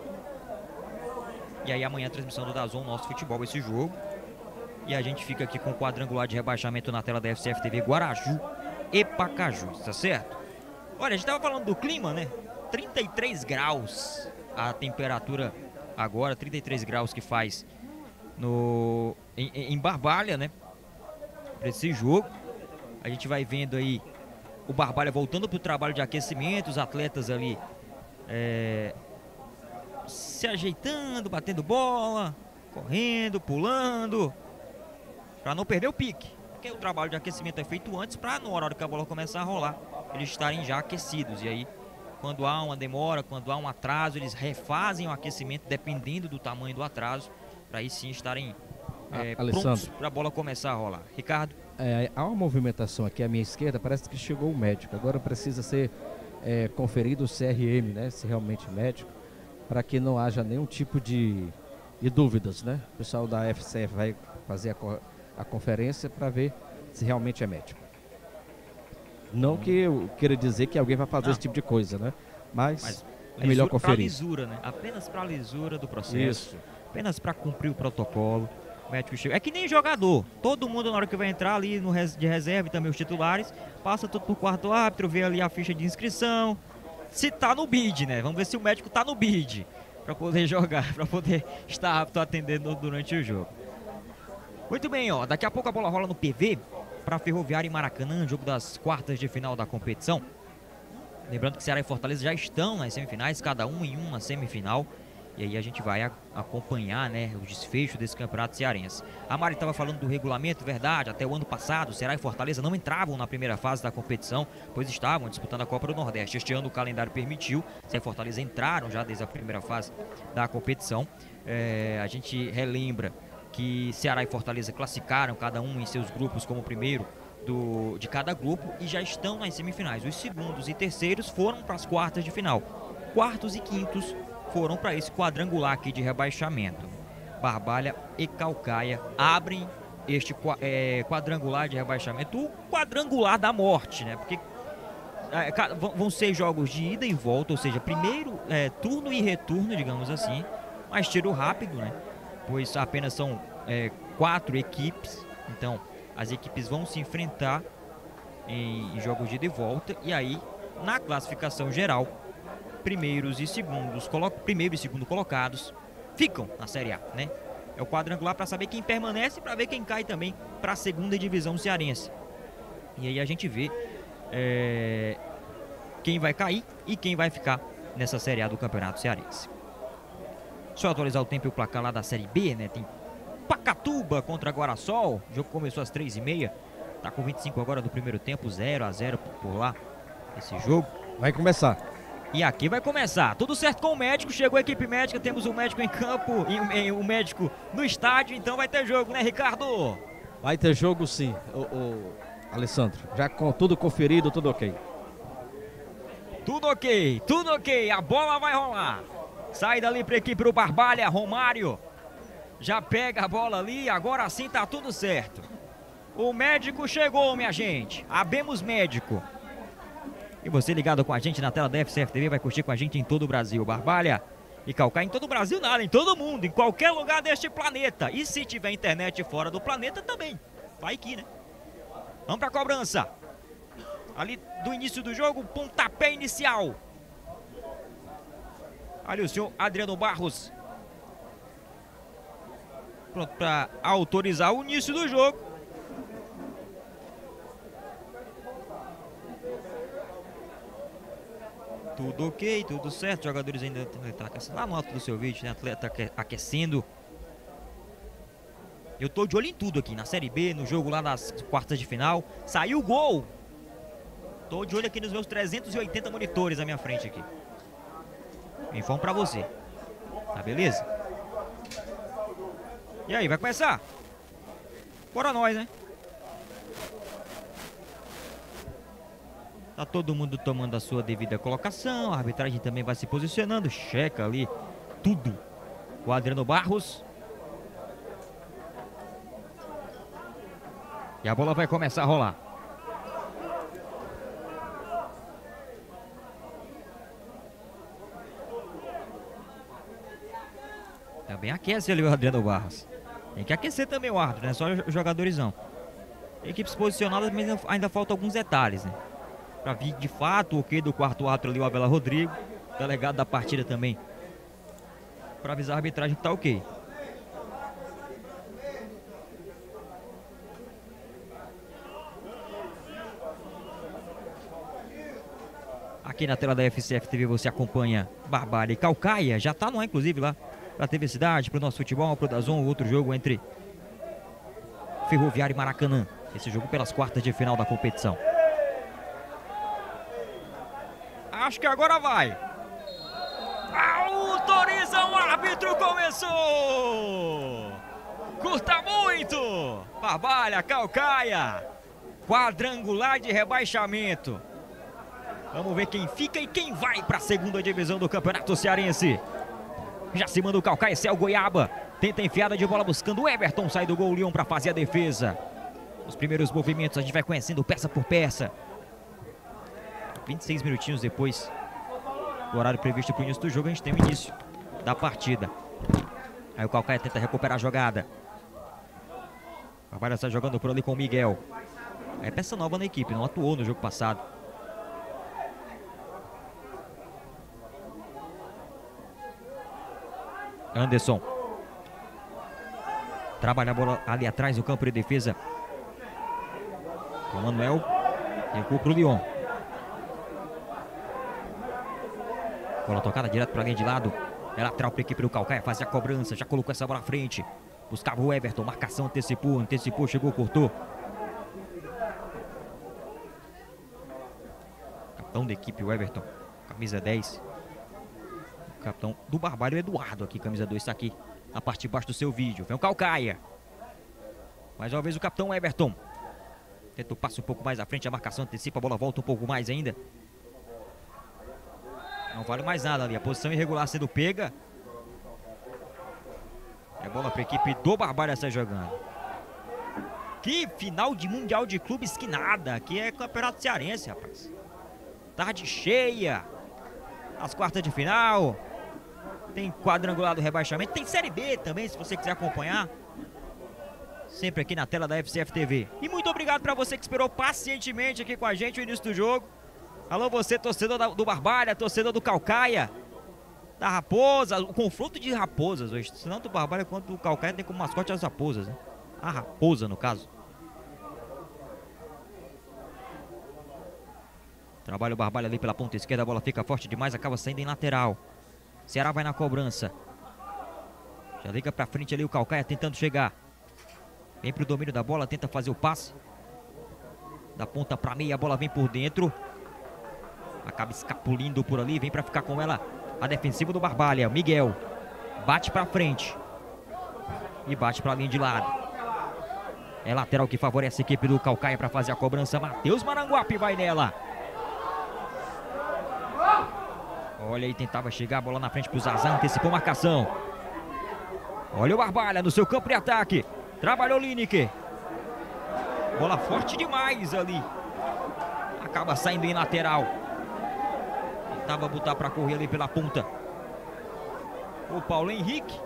[SPEAKER 1] E aí amanhã a transmissão do DAZN, nosso futebol, esse jogo. E a gente fica aqui com o quadrangular de rebaixamento na tela da FCF TV Guaraju e Pacaju, tá certo? Olha, a gente tava falando do clima, né? 33 graus a temperatura agora, 33 graus que faz em Barbalha, né? Para esse jogo. A gente vai vendo aí o Barbalha voltando para o trabalho de aquecimento, os atletas ali se ajeitando, batendo bola, correndo, pulando, para não perder o pique. Porque o trabalho de aquecimento é feito antes para, no horário que a bola começar a rolar, eles estarem já aquecidos. E aí, quando há uma demora, quando há um atraso, eles refazem o aquecimento dependendo do tamanho do atraso, para aí sim estarem prontos para a bola começar a rolar. Ricardo?
[SPEAKER 2] Há uma movimentação aqui à minha esquerda, parece que chegou o médico. Agora precisa ser conferido o CRM, né, se realmente médico, para que não haja nenhum tipo de dúvidas, né? O pessoal da FCF vai fazer a conferência para ver se realmente é médico. Não que eu queira dizer que alguém vai fazer esse tipo de coisa, né? Mas é melhor conferir.
[SPEAKER 1] Lisura, né? Apenas para lisura do processo.
[SPEAKER 2] Isso.
[SPEAKER 1] Apenas para cumprir o protocolo. O médico chega. É que nem jogador. Todo mundo, na hora que vai entrar ali de reserva e também os titulares, passa tudo por quarto árbitro, vê ali a ficha de inscrição. Se tá no bid, né? Vamos ver se o médico tá no bid para poder jogar, para poder estar apto a atender durante o jogo. Muito bem, ó. Daqui a pouco a bola rola no PV para Ferroviária e Maracanã, jogo das quartas de final da competição. Lembrando que Ceará e Fortaleza já estão nas semifinais, cada um em uma semifinal. E aí a gente vai acompanhar, né, o desfecho desse campeonato cearense. A Mari estava falando do regulamento, verdade, até o ano passado, Ceará e Fortaleza não entravam na primeira fase da competição, pois estavam disputando a Copa do Nordeste. Este ano o calendário permitiu, Ceará e Fortaleza entraram já desde a primeira fase da competição. A gente relembra que Ceará e Fortaleza classificaram cada um em seus grupos como primeiro de cada grupo e já estão nas semifinais. Os segundos e terceiros foram para as quartas de final. Quartos e quintos foram para esse quadrangular aqui de rebaixamento. Barbalha e Caucaia abrem este quadrangular de rebaixamento, o quadrangular da morte, né? Porque vão ser jogos de ida e volta, ou seja, primeiro turno e retorno, digamos assim, mas tiro rápido, né? Pois apenas são 4 equipes, então as equipes vão se enfrentar em jogos de ida e volta, e aí na classificação geral, primeiro e segundo colocados ficam na Série A, né? É o quadrangular para saber quem permanece e para ver quem cai também para a segunda divisão cearense. E aí a gente vê quem vai cair e quem vai ficar nessa Série A do Campeonato Cearense. Só atualizar o tempo e o placar lá da Série B, né? Tem Pacatuba contra Guarasol. O jogo começou às 3h30. Tá com 25 agora do primeiro tempo, 0-0 por lá. Esse jogo.
[SPEAKER 2] Vai começar.
[SPEAKER 1] E aqui vai começar. Tudo certo com o médico. Chegou a equipe médica. Temos o médico em campo e o médico no estádio. Então vai ter jogo, né, Ricardo?
[SPEAKER 2] Vai ter jogo sim, o Alessandro. Já com tudo conferido, tudo ok.
[SPEAKER 1] Tudo ok, tudo ok. A bola vai rolar. Sai dali para a equipe do Barbalha, Romário. Já pega a bola ali, agora sim tá tudo certo. O médico chegou, minha gente. Abemos médico. E você ligado com a gente na tela da FCF TV, vai curtir com a gente em todo o Brasil. Barbalha e Caucaia em todo o Brasil nada, em todo mundo, em qualquer lugar deste planeta. E se tiver internet fora do planeta também. Vai aqui, né? Vamos pra cobrança. Ali do início do jogo, pontapé inicial. Ali o senhor Adriano Barros. Pronto para autorizar o início do jogo. Tudo ok, tudo certo. Jogadores ainda estão aquecendo. Lá no alto do seu vídeo, né? Atleta aquecendo. Eu tô de olho em tudo aqui, na Série B, no jogo lá das quartas de final. Saiu o gol. Tô de olho aqui nos meus 380 monitores à minha frente aqui. Informo pra você. Tá beleza? E aí, vai começar? Bora nós, né? Tá todo mundo tomando a sua devida colocação. A arbitragem também vai se posicionando. Checa ali tudo. O Adriano Barros. E a bola vai começar a rolar. Também aquece ali o Adriano Barros. Tem que aquecer também o árbitro, né? Só os jogadores não. Equipes posicionadas, mas ainda faltam alguns detalhes, né? Pra vir de fato o que do quarto árbitro ali, o Avela Rodrigo. Delegado da partida também. Pra avisar a arbitragem que tá ok. Aqui na tela da FCF TV você acompanha Barbalha e Caucaia. Já tá no ar, inclusive, lá pra TV Cidade, pro nosso futebol, pro Dazon, outro jogo entre Ferroviária e Maracanã. Esse jogo pelas quartas de final da competição. Acho que agora vai. Autoriza o árbitro, começou! Curta muito! Barbalha, Caucaia. Quadrangular de rebaixamento. Vamos ver quem fica e quem vai para a segunda divisão do Campeonato Cearense. Já se manda o Caucaia, esse é o Goiaba. Tenta a enfiada de bola buscando o Everton. Sai do gol, o Leão para fazer a defesa. Os primeiros movimentos a gente vai conhecendo peça por peça. 26 minutinhos depois do horário previsto para o início do jogo, a gente tem o início da partida. Aí o Caucaia tenta recuperar a jogada. O Barbalha está jogando por ali com o Miguel. É peça nova na equipe, não atuou no jogo passado. Anderson. Trabalha a bola ali atrás no campo de defesa. O Manuel recua para o Leon. Bola tocada direto para a linha de lado. É lateral para a equipe do Caucaia, faz a cobrança. Já colocou essa bola à frente. Buscava o Everton, marcação, antecipou, chegou, cortou. Capitão da equipe, o Everton, camisa 10. O capitão do Barbalha, o Eduardo, aqui, camisa 2, está aqui na parte de baixo do seu vídeo. Vem o Caucaia. Mais uma vez o capitão Everton. Tenta o passe um pouco mais à frente, a marcação antecipa, a bola volta um pouco mais ainda. Não vale mais nada ali, a posição irregular sendo pega. É bola para a equipe do Barbalha sair jogando. Que final de Mundial de Clubes que nada. Aqui é Campeonato Cearense, rapaz. Tarde cheia. As quartas de final. Tem quadrangular do rebaixamento. Tem Série B também, se você quiser acompanhar. Sempre aqui na tela da FCF TV. E muito obrigado para você que esperou pacientemente aqui com a gente o início do jogo. Alô você, torcedor do Barbalha, torcedor do Caucaia, da Raposa, o confronto de raposas hoje. Tanto do Barbalha quanto do Caucaia tem como mascote as raposas, né? A raposa, no caso. Trabalha o Barbalha ali pela ponta esquerda, a bola fica forte demais, acaba saindo em lateral. Ceará vai na cobrança. Já liga pra frente ali o Caucaia tentando chegar. Vem pro domínio da bola, tenta fazer o passe. Da ponta pra meia, a bola vem por dentro. Acaba escapulindo por ali, vem pra ficar com ela a defensiva do Barbalha. Miguel bate pra frente e bate pra linha de lado. É lateral que favorece a equipe do Caucaia pra fazer a cobrança. Matheus Maranguape vai nela. Olha aí, tentava chegar, a bola na frente pro Zazan, antecipou marcação. Olha o Barbalha no seu campo de ataque. Trabalhou o Lineker. Bola forte demais ali. Acaba saindo em lateral. Tentava botar para correr ali pela ponta o Paulo Henrique.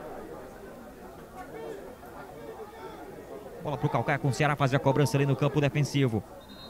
[SPEAKER 1] Bola pro Caucaia com o Ceará fazer a cobrança ali no campo defensivo.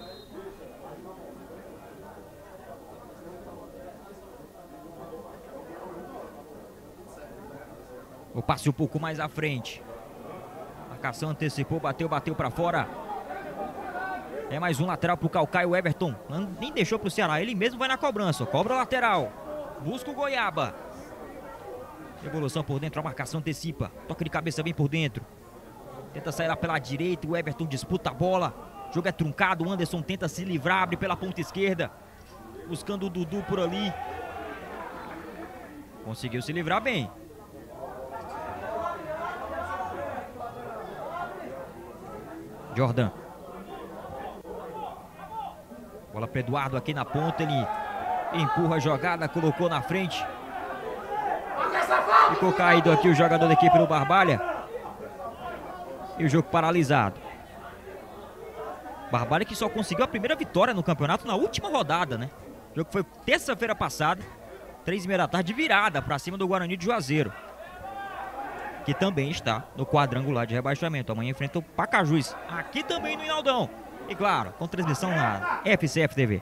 [SPEAKER 1] O passe um pouco mais à frente. Marcação antecipou, bateu para fora. É mais um lateral pro Caucaia, o Everton. Nem deixou pro Ceará, ele mesmo vai na cobrança. Cobra o lateral. Busca o Goiaba. Evolução por dentro, a marcação antecipa. Toque de cabeça bem por dentro. Tenta sair lá pela direita, o Everton disputa a bola. O jogo é truncado, o Anderson tenta se livrar, abre pela ponta esquerda. Buscando o Dudu por ali. Conseguiu se livrar bem. Jordan. Bola para Eduardo aqui na ponta, ele empurra a jogada, colocou na frente. Ficou caído aqui o jogador da equipe do Barbalha. E o jogo paralisado. Barbalha que só conseguiu a primeira vitória no campeonato na última rodada, né? O jogo foi terça-feira passada, 3h30 da tarde, virada para cima do Guarani de Juazeiro, que também está no quadrangular de rebaixamento. Amanhã enfrenta o Pacajus, aqui também no Inaldão. E claro, com transmissão na FCF TV.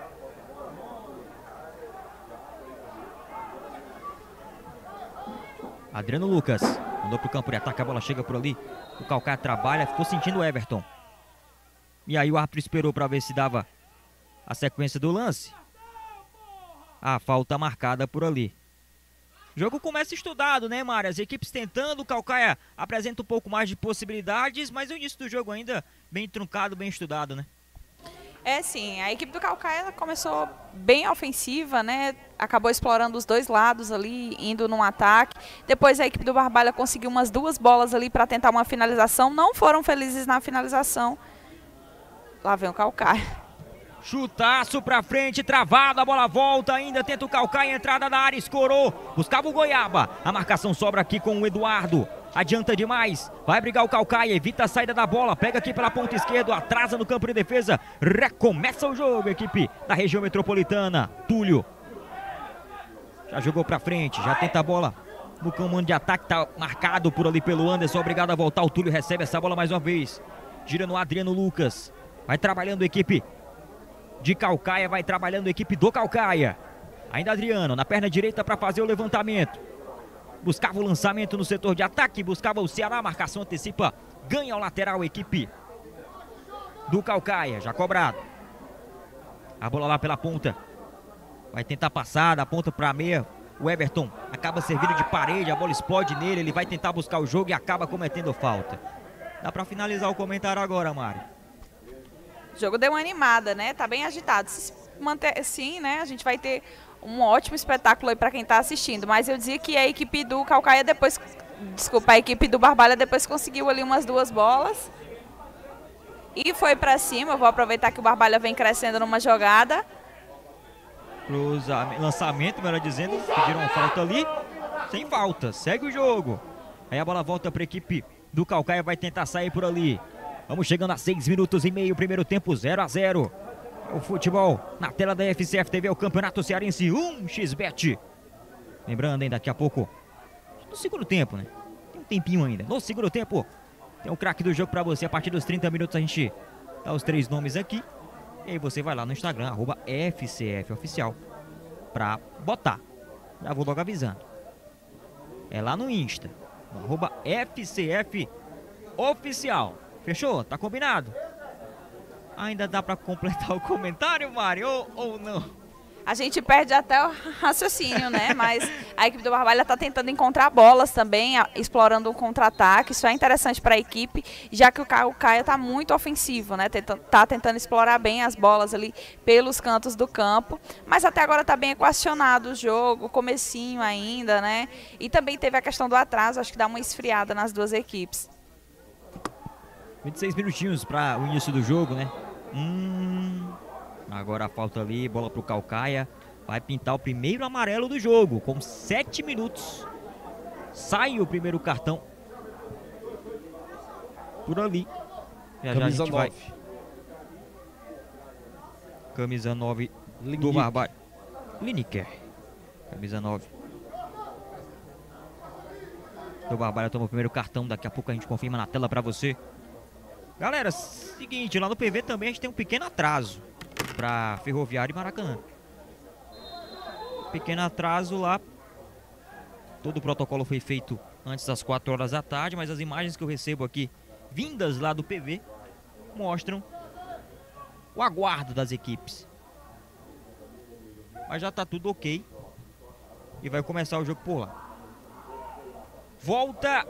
[SPEAKER 1] Adriano Lucas mandou pro campo de ataque, a bola chega por ali. O Caucaia trabalha, ficou sentindo o Everton. E aí o árbitro esperou para ver se dava a sequência do lance. A falta marcada por ali. O jogo começa estudado, né, Mari? As equipes tentando, o Caucaia apresenta um pouco mais de possibilidades, mas o início do jogo ainda bem truncado, bem estudado, né?
[SPEAKER 3] É, sim, a equipe do Caucaia ela começou bem ofensiva, né? Acabou explorando os dois lados ali, indo num ataque. Depois a equipe do Barbalha conseguiu umas 2 bolas ali para tentar uma finalização. Não foram felizes na finalização. Lá vem o Caucaia.
[SPEAKER 1] Chutaço pra frente, travado, a bola volta, ainda tenta o Caucaia, entrada na área, escorou, buscava o Goiaba. A marcação sobra aqui com o Eduardo, adianta demais, vai brigar o Caucaia, evita a saída da bola, pega aqui pela ponta esquerda, atrasa no campo de defesa, recomeça o jogo, equipe da região metropolitana. Túlio já jogou pra frente, já tenta a bola no comando de ataque, tá marcado por ali pelo Anderson, obrigado a voltar, o Túlio recebe essa bola mais uma vez, gira no Adriano Lucas, vai trabalhando a equipe de Caucaia, vai trabalhando a equipe do Caucaia. Ainda Adriano, na perna direita para fazer o levantamento. Buscava o lançamento no setor de ataque, buscava o Ceará, marcação antecipa, ganha o lateral a equipe do Caucaia, já cobrado. A bola lá pela ponta. Vai tentar passar da ponta para a meia. O Everton acaba servindo de parede, a bola explode nele, ele vai tentar buscar o jogo e acaba cometendo falta. Dá para finalizar o comentário agora, Mari.
[SPEAKER 3] O jogo deu uma animada, né? Tá bem agitado. Se manter assim, né? A gente vai ter um ótimo espetáculo aí para quem tá assistindo. Mas eu dizia que a equipe do Caucaia depois... Desculpa, a equipe do Barbalha depois conseguiu ali umas 2 bolas. E foi para cima. Eu vou aproveitar que o Barbalha vem crescendo numa jogada.
[SPEAKER 1] Lançamento, melhor dizendo. Pediram uma falta ali. Sem falta. Segue o jogo. Aí a bola volta para a equipe do Caucaia. Vai tentar sair por ali. Vamos chegando a 6 minutos e meio, primeiro tempo 0-0. O futebol na tela da FCF TV, o Campeonato Cearense 1xBet. Lembrando, hein, daqui a pouco, no segundo tempo, né? Tem um tempinho ainda. No segundo tempo, tem o craque do jogo pra você. A partir dos 30 minutos a gente dá os 3 nomes aqui. E aí você vai lá no Instagram, @FCFOficial, pra botar. Já vou logo avisando. É lá no Insta, no @FCFOficial. Fechou? Tá combinado? Ainda dá pra completar o comentário, Mário, ou não?
[SPEAKER 3] A gente perde até o raciocínio, né? Mas a equipe do Barbalha tá tentando encontrar bolas também, explorando um contra-ataque. Isso é interessante para a equipe, já que o Caucaia tá muito ofensivo, né? Tá tentando explorar bem as bolas ali pelos cantos do campo. Mas até agora tá bem equacionado o jogo, comecinho ainda, né? E também teve a questão do atraso, acho que dá uma esfriada nas duas equipes.
[SPEAKER 1] 26 minutinhos para o início do jogo, né? Agora a falta ali, bola pro Caucaia. Vai pintar o primeiro amarelo do jogo, com 7 minutos. Sai o primeiro cartão. Por ali.
[SPEAKER 2] Camisa 9.
[SPEAKER 1] Camisa 9 do Barbalha. Lineker. Camisa 9. Do Barbalha toma o primeiro cartão. Daqui a pouco a gente confirma na tela para você. Galera, seguinte, lá no PV também a gente tem um pequeno atraso para Ferroviário e Maracanã. Pequeno atraso lá. Todo o protocolo foi feito antes das 4 horas da tarde, mas as imagens que eu recebo aqui, vindas lá do PV, mostram o aguardo das equipes. Mas já tá tudo ok. E vai começar o jogo por lá. Volta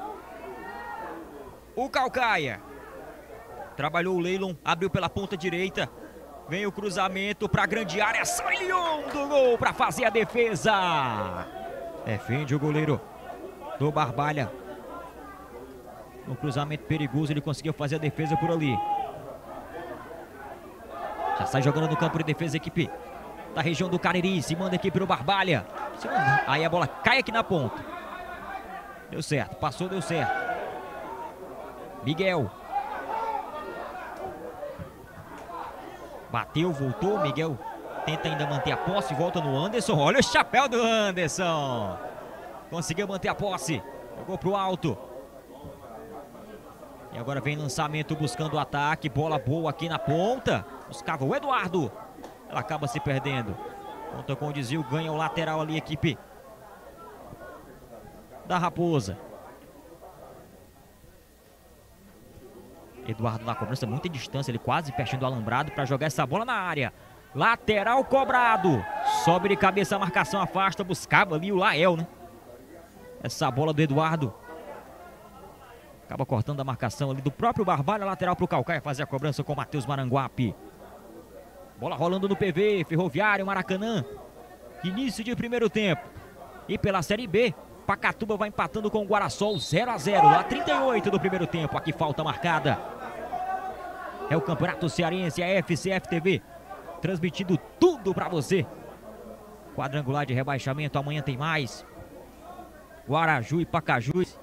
[SPEAKER 1] o Caucaia. Trabalhou o Leilon, abriu pela ponta direita. Vem o cruzamento para a grande área. Sai Leon do gol para fazer a defesa. Defende o goleiro do Barbalha. No cruzamento perigoso, ele conseguiu fazer a defesa por ali. Já sai jogando no campo de defesa a equipe da região do Cariri. Se manda aqui pro Barbalha. Aí a bola cai aqui na ponta. Deu certo, passou, deu certo. Miguel. Bateu, voltou, Miguel tenta ainda manter a posse, volta no Anderson, olha o chapéu do Anderson. Conseguiu manter a posse, jogou pro alto. E agora vem lançamento buscando o ataque, bola boa aqui na ponta. Buscava o Eduardo, ela acaba se perdendo. Conta com o desvio, ganha o lateral ali, equipe da Raposa. Eduardo na cobrança, muita distância, ele quase pertinho do alambrado para jogar essa bola na área. Lateral cobrado. Sobe de cabeça a marcação, afasta, buscava ali o Lael, né? Essa bola do Eduardo. Acaba cortando a marcação ali do próprio Barbalha, lateral para o Caucaia fazer a cobrança com o Matheus Maranguape. Bola rolando no PV, Ferroviário, Maracanã. Início de primeiro tempo. E pela Série B, Pacatuba vai empatando com o Guarassol 0-0, lá 38 do primeiro tempo. Aqui falta marcada. É o Campeonato Cearense, a FCF TV transmitindo tudo pra você. Quadrangular de rebaixamento, amanhã tem mais. Guaraju e Pacajus.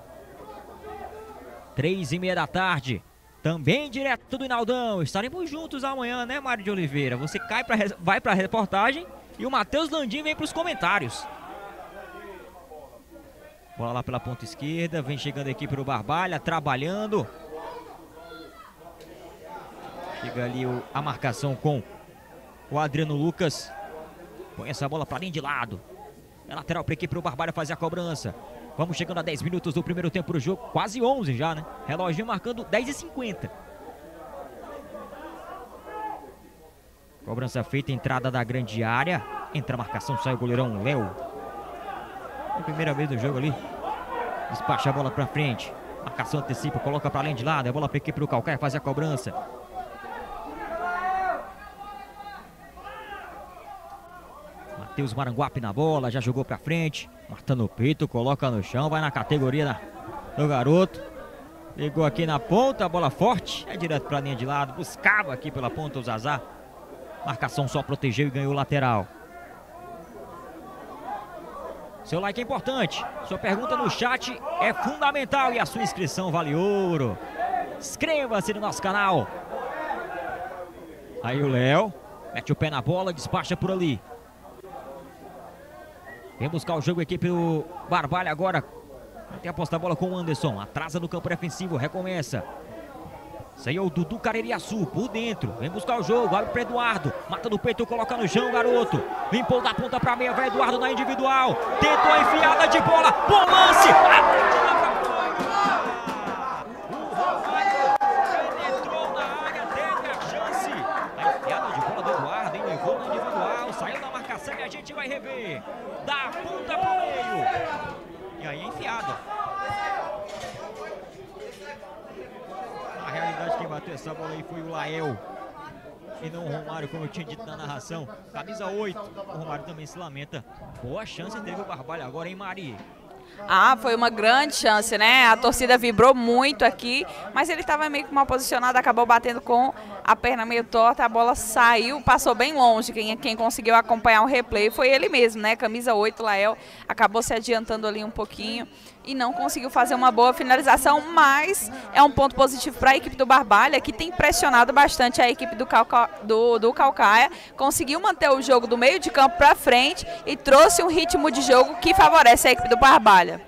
[SPEAKER 1] 3h30 da tarde. Também direto do Inaldão. Estaremos juntos amanhã, né, Mário de Oliveira? Você vai pra reportagem e o Matheus Landim vem pros comentários. Bola lá pela ponta esquerda. Vem chegando a equipe do Barbalha, trabalhando. Chega ali a marcação com o Adriano Lucas. Põe essa bola pra linha de lado. É lateral para a equipe do Barbalha fazer a cobrança. Vamos chegando a 10 minutos do primeiro tempo do jogo. Quase 11 já, né? Reloginho marcando 10h50. Cobrança feita, entrada da grande área. Entra a marcação, sai o goleirão Léo. É a primeira vez do jogo ali. Despacha a bola para frente. Marcação antecipa, coloca para além de lado. É bola para a equipe do Caucaia fazer a cobrança. Matheus Maranguape na bola, já jogou pra frente. Matando o peito, coloca no chão, vai na categoria do garoto. Pegou aqui na ponta, a bola forte. É direto pra linha de lado, buscava aqui pela ponta o Zazá. Marcação só protegeu e ganhou o lateral. Seu like é importante. Sua pergunta no chat é fundamental e a sua inscrição vale ouro. Inscreva-se no nosso canal. Aí o Léo mete o pé na bola, despacha por ali. Vem buscar o jogo a equipe do Barbalha agora. Tem a posta a bola com o Anderson. Atrasa no campo defensivo, recomeça. Saiu o Dudu Caririaçu por dentro. Vem buscar o jogo, abre para Eduardo. Mata no peito, coloca no chão o garoto. Limpou da ponta para meia, vai Eduardo na individual. Tentou a enfiada de bola. Bom lance. O Romário penetrou na área, teve a chance. A enfiada de bola do Eduardo, hein? Levou na individual. Saiu da marcação e a gente vai rever. Da ponta pro meio. E aí enfiada. Na realidade quem bateu essa bola aí foi o Lael. E não o Romário, como eu tinha dito na narração. Camisa 8. O Romário também se lamenta. Boa chance teve o Barbalha agora, hein, Mari?
[SPEAKER 3] Ah, foi uma grande chance, né? A torcida vibrou muito aqui, mas ele estava meio que mal posicionado, acabou batendo com a perna meio torta, a bola saiu, passou bem longe. Quem conseguiu acompanhar o replay foi ele mesmo, né? Camisa 8, Lael, acabou se adiantando ali um pouquinho e não conseguiu fazer uma boa finalização, mas é um ponto positivo para a equipe do Barbalha, que tem pressionado bastante a equipe do Caucaia, conseguiu manter o jogo do meio de campo para frente e trouxe um ritmo de jogo que favorece a equipe do Barbalha.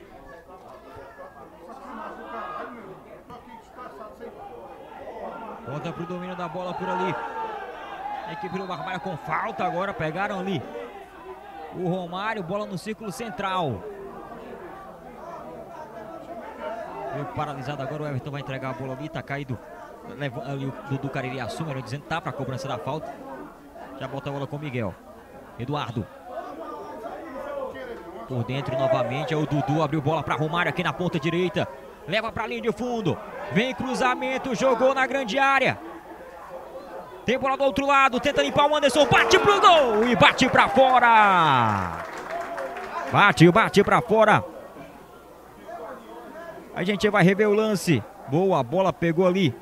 [SPEAKER 1] Volta pro domínio da bola por ali. A equipe do Barbalha com falta agora, pegaram ali o Romário, bola no círculo central. Paralisado agora, o Everton vai entregar a bola ali, tá caído. Leva ali o Dudu Caririaçu, melhor dizendo, tá pra cobrança da falta. Já bota a bola com o Miguel. Eduardo. Por dentro novamente, é o Dudu, abriu bola pra Romário aqui na ponta direita. Leva pra linha de fundo. Vem cruzamento, jogou na grande área. Tem bola do outro lado, tenta limpar o Anderson, bate pro gol e bate pra fora. Bate pra fora. A gente vai rever o lance. Boa, a bola pegou ali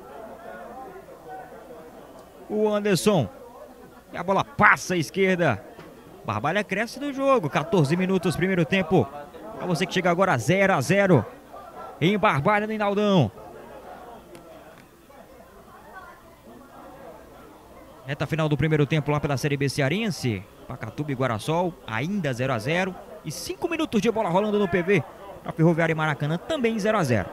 [SPEAKER 1] o Anderson. E a bola passa à esquerda. Barbalha cresce do jogo. 14 minutos, primeiro tempo. Para você que chega agora 0-0 em Barbalha no Inaldão. Reta final do primeiro tempo lá pela Série B cearense. Pacatuba e Guarassol, ainda 0-0. E 5 minutos de bola rolando no PV. A Ferroviária e Maracanã também 0-0.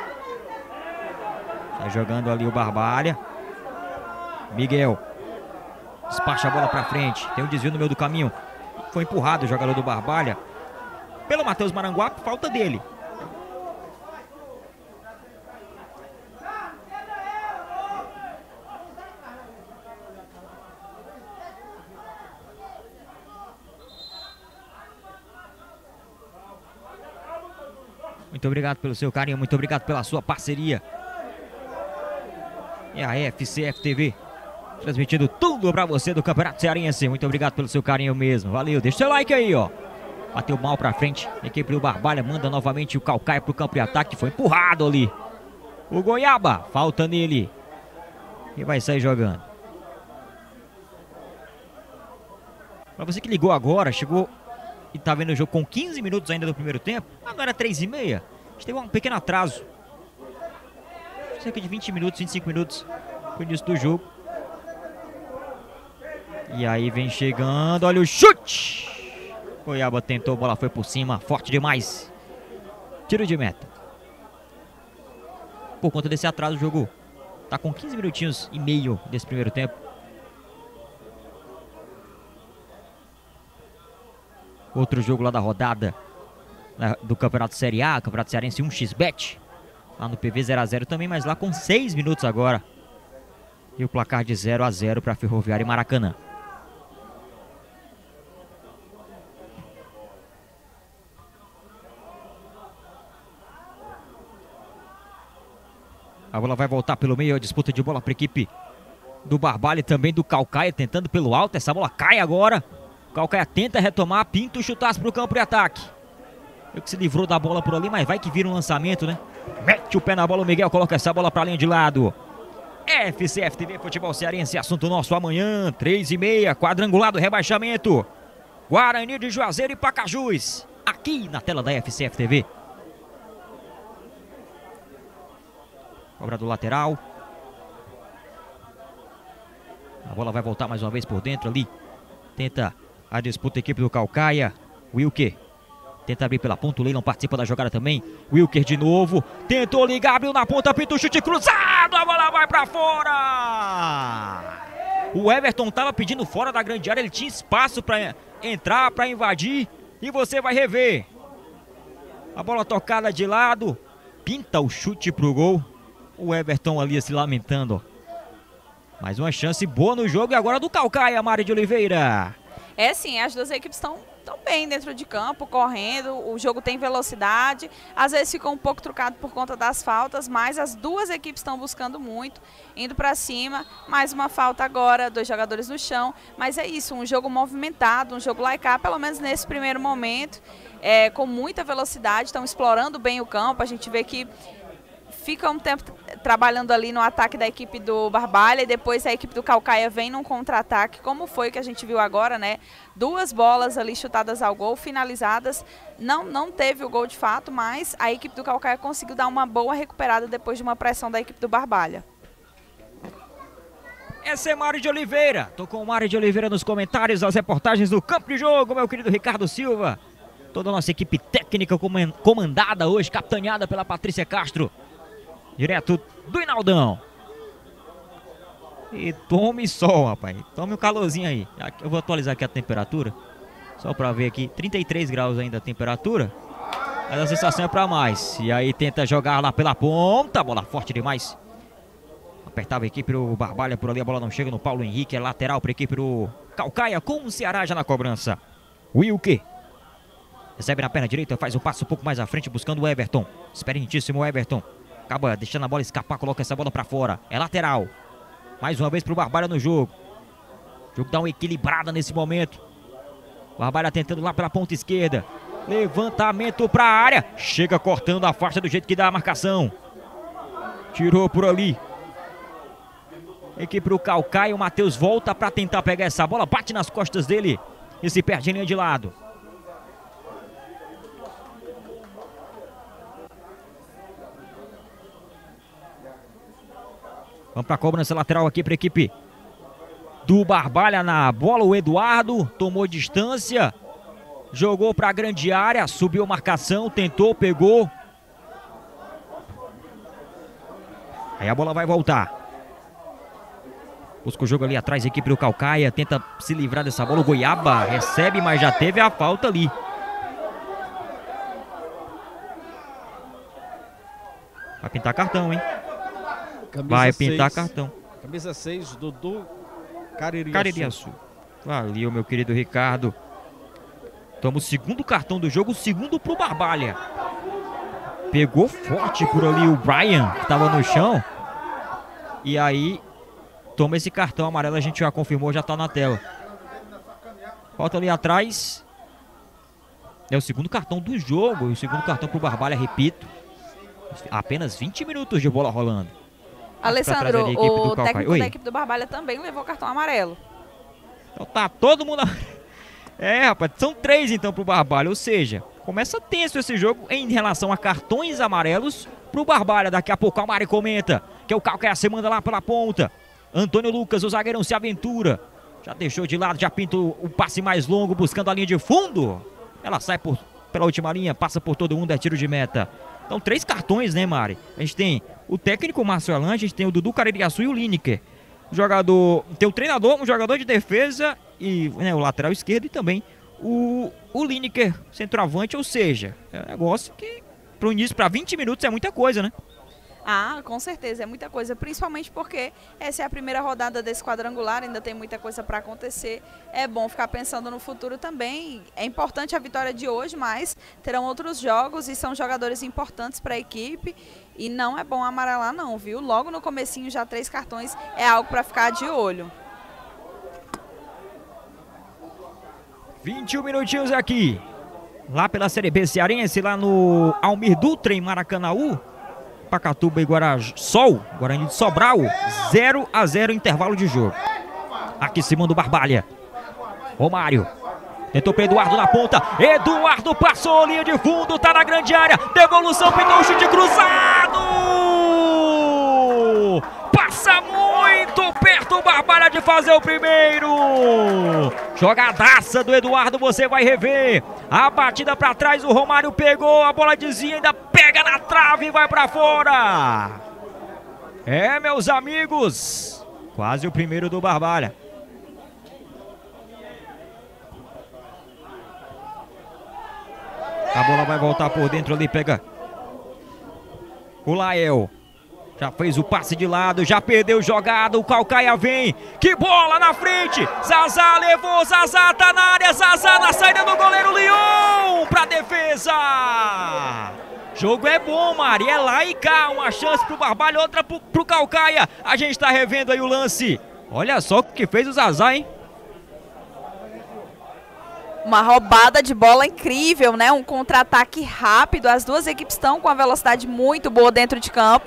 [SPEAKER 1] Tá jogando ali o Barbalha. Miguel. Despacha a bola pra frente. Tem um desvio no meio do caminho. Foi empurrado o jogador do Barbalha pelo Matheus Maranguape, falta dele. Muito obrigado pelo seu carinho, muito obrigado pela sua parceria. É a FCF-TV, transmitindo tudo pra você do Campeonato Cearense. Muito obrigado pelo seu carinho mesmo, valeu. Deixa o seu like aí, ó. Bateu mal pra frente, a equipe do Barbalha manda novamente o Caucaia pro campo de ataque. Foi empurrado ali o Goiaba, falta nele e vai sair jogando. Pra você que ligou agora, chegou e tá vendo o jogo com 15 minutos ainda do primeiro tempo, agora é 3h30. A gente teve um pequeno atraso. Cerca de 20 minutos, 25 minutos pro início do jogo. E aí vem chegando, olha o chute! Goiaba tentou, a bola foi por cima, forte demais. Tiro de meta. Por conta desse atraso, o jogo tá com 15 minutinhos e meio desse primeiro tempo. Outro jogo lá da rodada do Campeonato Série A, Campeonato Cearense 1xBet. Lá no PV 0x0 também, mas lá com 6 minutos agora. E o placar de 0x0 para Ferroviária e Maracanã. A bola vai voltar pelo meio, a disputa de bola para a equipe do Barbalha e também do Caucaia, tentando pelo alto. Essa bola cai agora. O Caucaia tenta retomar, Pinto chutasse para o campo de ataque. Eu que se livrou da bola por ali, mas vai que vira um lançamento, né? Mete o pé na bola, o Miguel coloca essa bola para a linha de lado. FCF-TV Futebol Cearense, assunto nosso amanhã, 3h30, quadrangular do rebaixamento. Guarani de Juazeiro e Pacajus, aqui na tela da FCF-TV. Cobra do lateral. A bola vai voltar mais uma vez por dentro ali. Tenta a disputa a equipe do Caucaia. Wilker tenta abrir pela ponta, o Leilão participa da jogada também. Wilker de novo, tentou ligar, abriu na ponta, pinta o chute cruzado, a bola vai pra fora. O Everton tava pedindo fora da grande área, ele tinha espaço pra entrar, pra invadir, e você vai rever. A bola tocada de lado, pinta o chute pro gol. O Everton ali se lamentando. Mais uma chance boa no jogo e agora do Caucaia, Mari de Oliveira.
[SPEAKER 3] É sim, as duas equipes estão bem dentro de campo, correndo, o jogo tem velocidade, às vezes ficou um pouco trucado por conta das faltas, mas as duas equipes estão buscando muito, indo para cima, mais uma falta agora, 2 jogadores no chão, mas é isso, um jogo movimentado, um jogo lá e cá, pelo menos nesse primeiro momento, com muita velocidade, estão explorando bem o campo, a gente vê que fica um tempo trabalhando ali no ataque da equipe do Barbalha e depois a equipe do Caucaia vem num contra-ataque, como foi que a gente viu agora, né? 2 bolas ali chutadas ao gol, finalizadas, não teve o gol de fato, mas a equipe do Caucaia conseguiu dar uma boa recuperada depois de uma pressão da equipe do Barbalha.
[SPEAKER 1] Essa é Mário de Oliveira, tô com o Mário de Oliveira nos comentários, as reportagens do campo de jogo, meu querido Ricardo Silva. Toda a nossa equipe técnica comandada hoje, capitaneada pela Patrícia Castro. Direto do Inaldão. E tome sol, rapaz. Tome um calorzinho aí. Eu vou atualizar aqui a temperatura. Só pra ver aqui. 33 graus ainda a temperatura. Mas a sensação é pra mais. E aí tenta jogar lá pela ponta. Bola forte demais. Apertava a equipe do Barbalha por ali. A bola não chega no Paulo Henrique. É lateral pra equipe do Caucaia. Com o Ceará já na cobrança. Wilker. Recebe na perna direita. Faz o passo um pouco mais à frente. Buscando o Everton. Experientíssimo Everton. Acaba deixando a bola escapar, coloca essa bola pra fora. É lateral. Mais uma vez pro Barbalha no jogo. O jogo dá uma equilibrada nesse momento. Barbalha tentando lá pela ponta esquerda. Levantamento pra área. Chega cortando a faixa do jeito que dá a marcação. Tirou por ali. Equipe pro Caucaia. O Matheus volta pra tentar pegar essa bola. Bate nas costas dele. E se perde em linha de lado. Vamos para a cobrança lateral aqui para a equipe do Barbalha na bola. O Eduardo tomou distância. Jogou para a grande área. Subiu marcação. Tentou, pegou. Aí a bola vai voltar. Busca o jogo ali atrás. A equipe do Caucaia tenta se livrar dessa bola. O Goiaba recebe, mas já teve a falta ali. Vai pintar cartão, hein?
[SPEAKER 2] Camisa
[SPEAKER 1] Vai pintar
[SPEAKER 2] 6,
[SPEAKER 1] cartão.
[SPEAKER 2] Camisa 6, Dudu Caririaçu.
[SPEAKER 1] Caririaçu. Valeu, meu querido Ricardo. Toma o segundo cartão do jogo, o segundo pro Barbalha. Pegou forte por ali o Brian, que estava no chão. E aí, toma esse cartão amarelo, a gente já confirmou, já tá na tela. Falta ali atrás. É o segundo cartão do jogo, e o segundo cartão pro Barbalha, repito. Apenas 20 minutos de bola rolando.
[SPEAKER 3] Alessandro, o técnico da equipe do Barbalha também levou cartão amarelo.
[SPEAKER 1] Então tá todo mundo... É, rapaz, são 3 então pro Barbalha, ou seja, começa tenso esse jogo em relação a cartões amarelos pro Barbalha. Daqui a pouco a Mari comenta que o Calcaia se manda lá pela ponta. Antônio Lucas, o zagueirão, se aventura. Já deixou de lado, já pinta o passe mais longo, buscando a linha de fundo. Ela sai pela última linha, passa por todo mundo, é tiro de meta. Então 3 cartões, né, Mari? A gente tem o técnico Márcio Alan, a gente tem o Dudu Caririaçu e o Lineker. Tem o treinador, um jogador de defesa e né, o lateral esquerdo e também o Lineker, centroavante, ou seja, é um negócio que pro início, para 20 minutos é muita coisa, né?
[SPEAKER 3] Ah, com certeza, é muita coisa, principalmente porque essa é a primeira rodada desse quadrangular, ainda tem muita coisa para acontecer. É bom ficar pensando no futuro também. É importante a vitória de hoje, mas terão outros jogos e são jogadores importantes para a equipe. E não é bom amarelar não, viu? Logo no comecinho já 3 cartões é algo para ficar de olho.
[SPEAKER 1] 21 minutinhos aqui, lá pela Série B cearense, lá no Almir Dutra, em Maracanaú. Pacatuba e Guarani de Sobral, 0-0 intervalo de jogo. Aqui em cima do Barbalha. Romário. Tentou para Eduardo na ponta. Eduardo passou, linha de fundo, tá na grande área. Devolução, pintou o chute cruzado. Passa muito perto o Barbalha de fazer o primeiro. Jogadaça do Eduardo, você vai rever. A batida para trás, o Romário pegou, a bola desvia, ainda pega na trave e vai para fora. É, meus amigos, quase o primeiro do Barbalha. A bola vai voltar por dentro ali, pega o Lael. Já fez o passe de lado, já perdeu jogada, o Calcaia vem. Que bola na frente, Zazá levou, Zazá tá na área, Zazá na saída do goleiro Leon pra defesa. Jogo é bom, Mari, é lá e cá, uma chance pro Barbalha, outra pro Calcaia. A gente tá revendo aí o lance. Olha só o que fez o Zazá, hein?
[SPEAKER 3] Uma roubada de bola incrível, né? Um contra-ataque rápido, as duas equipes estão com a velocidade muito boa dentro de campo.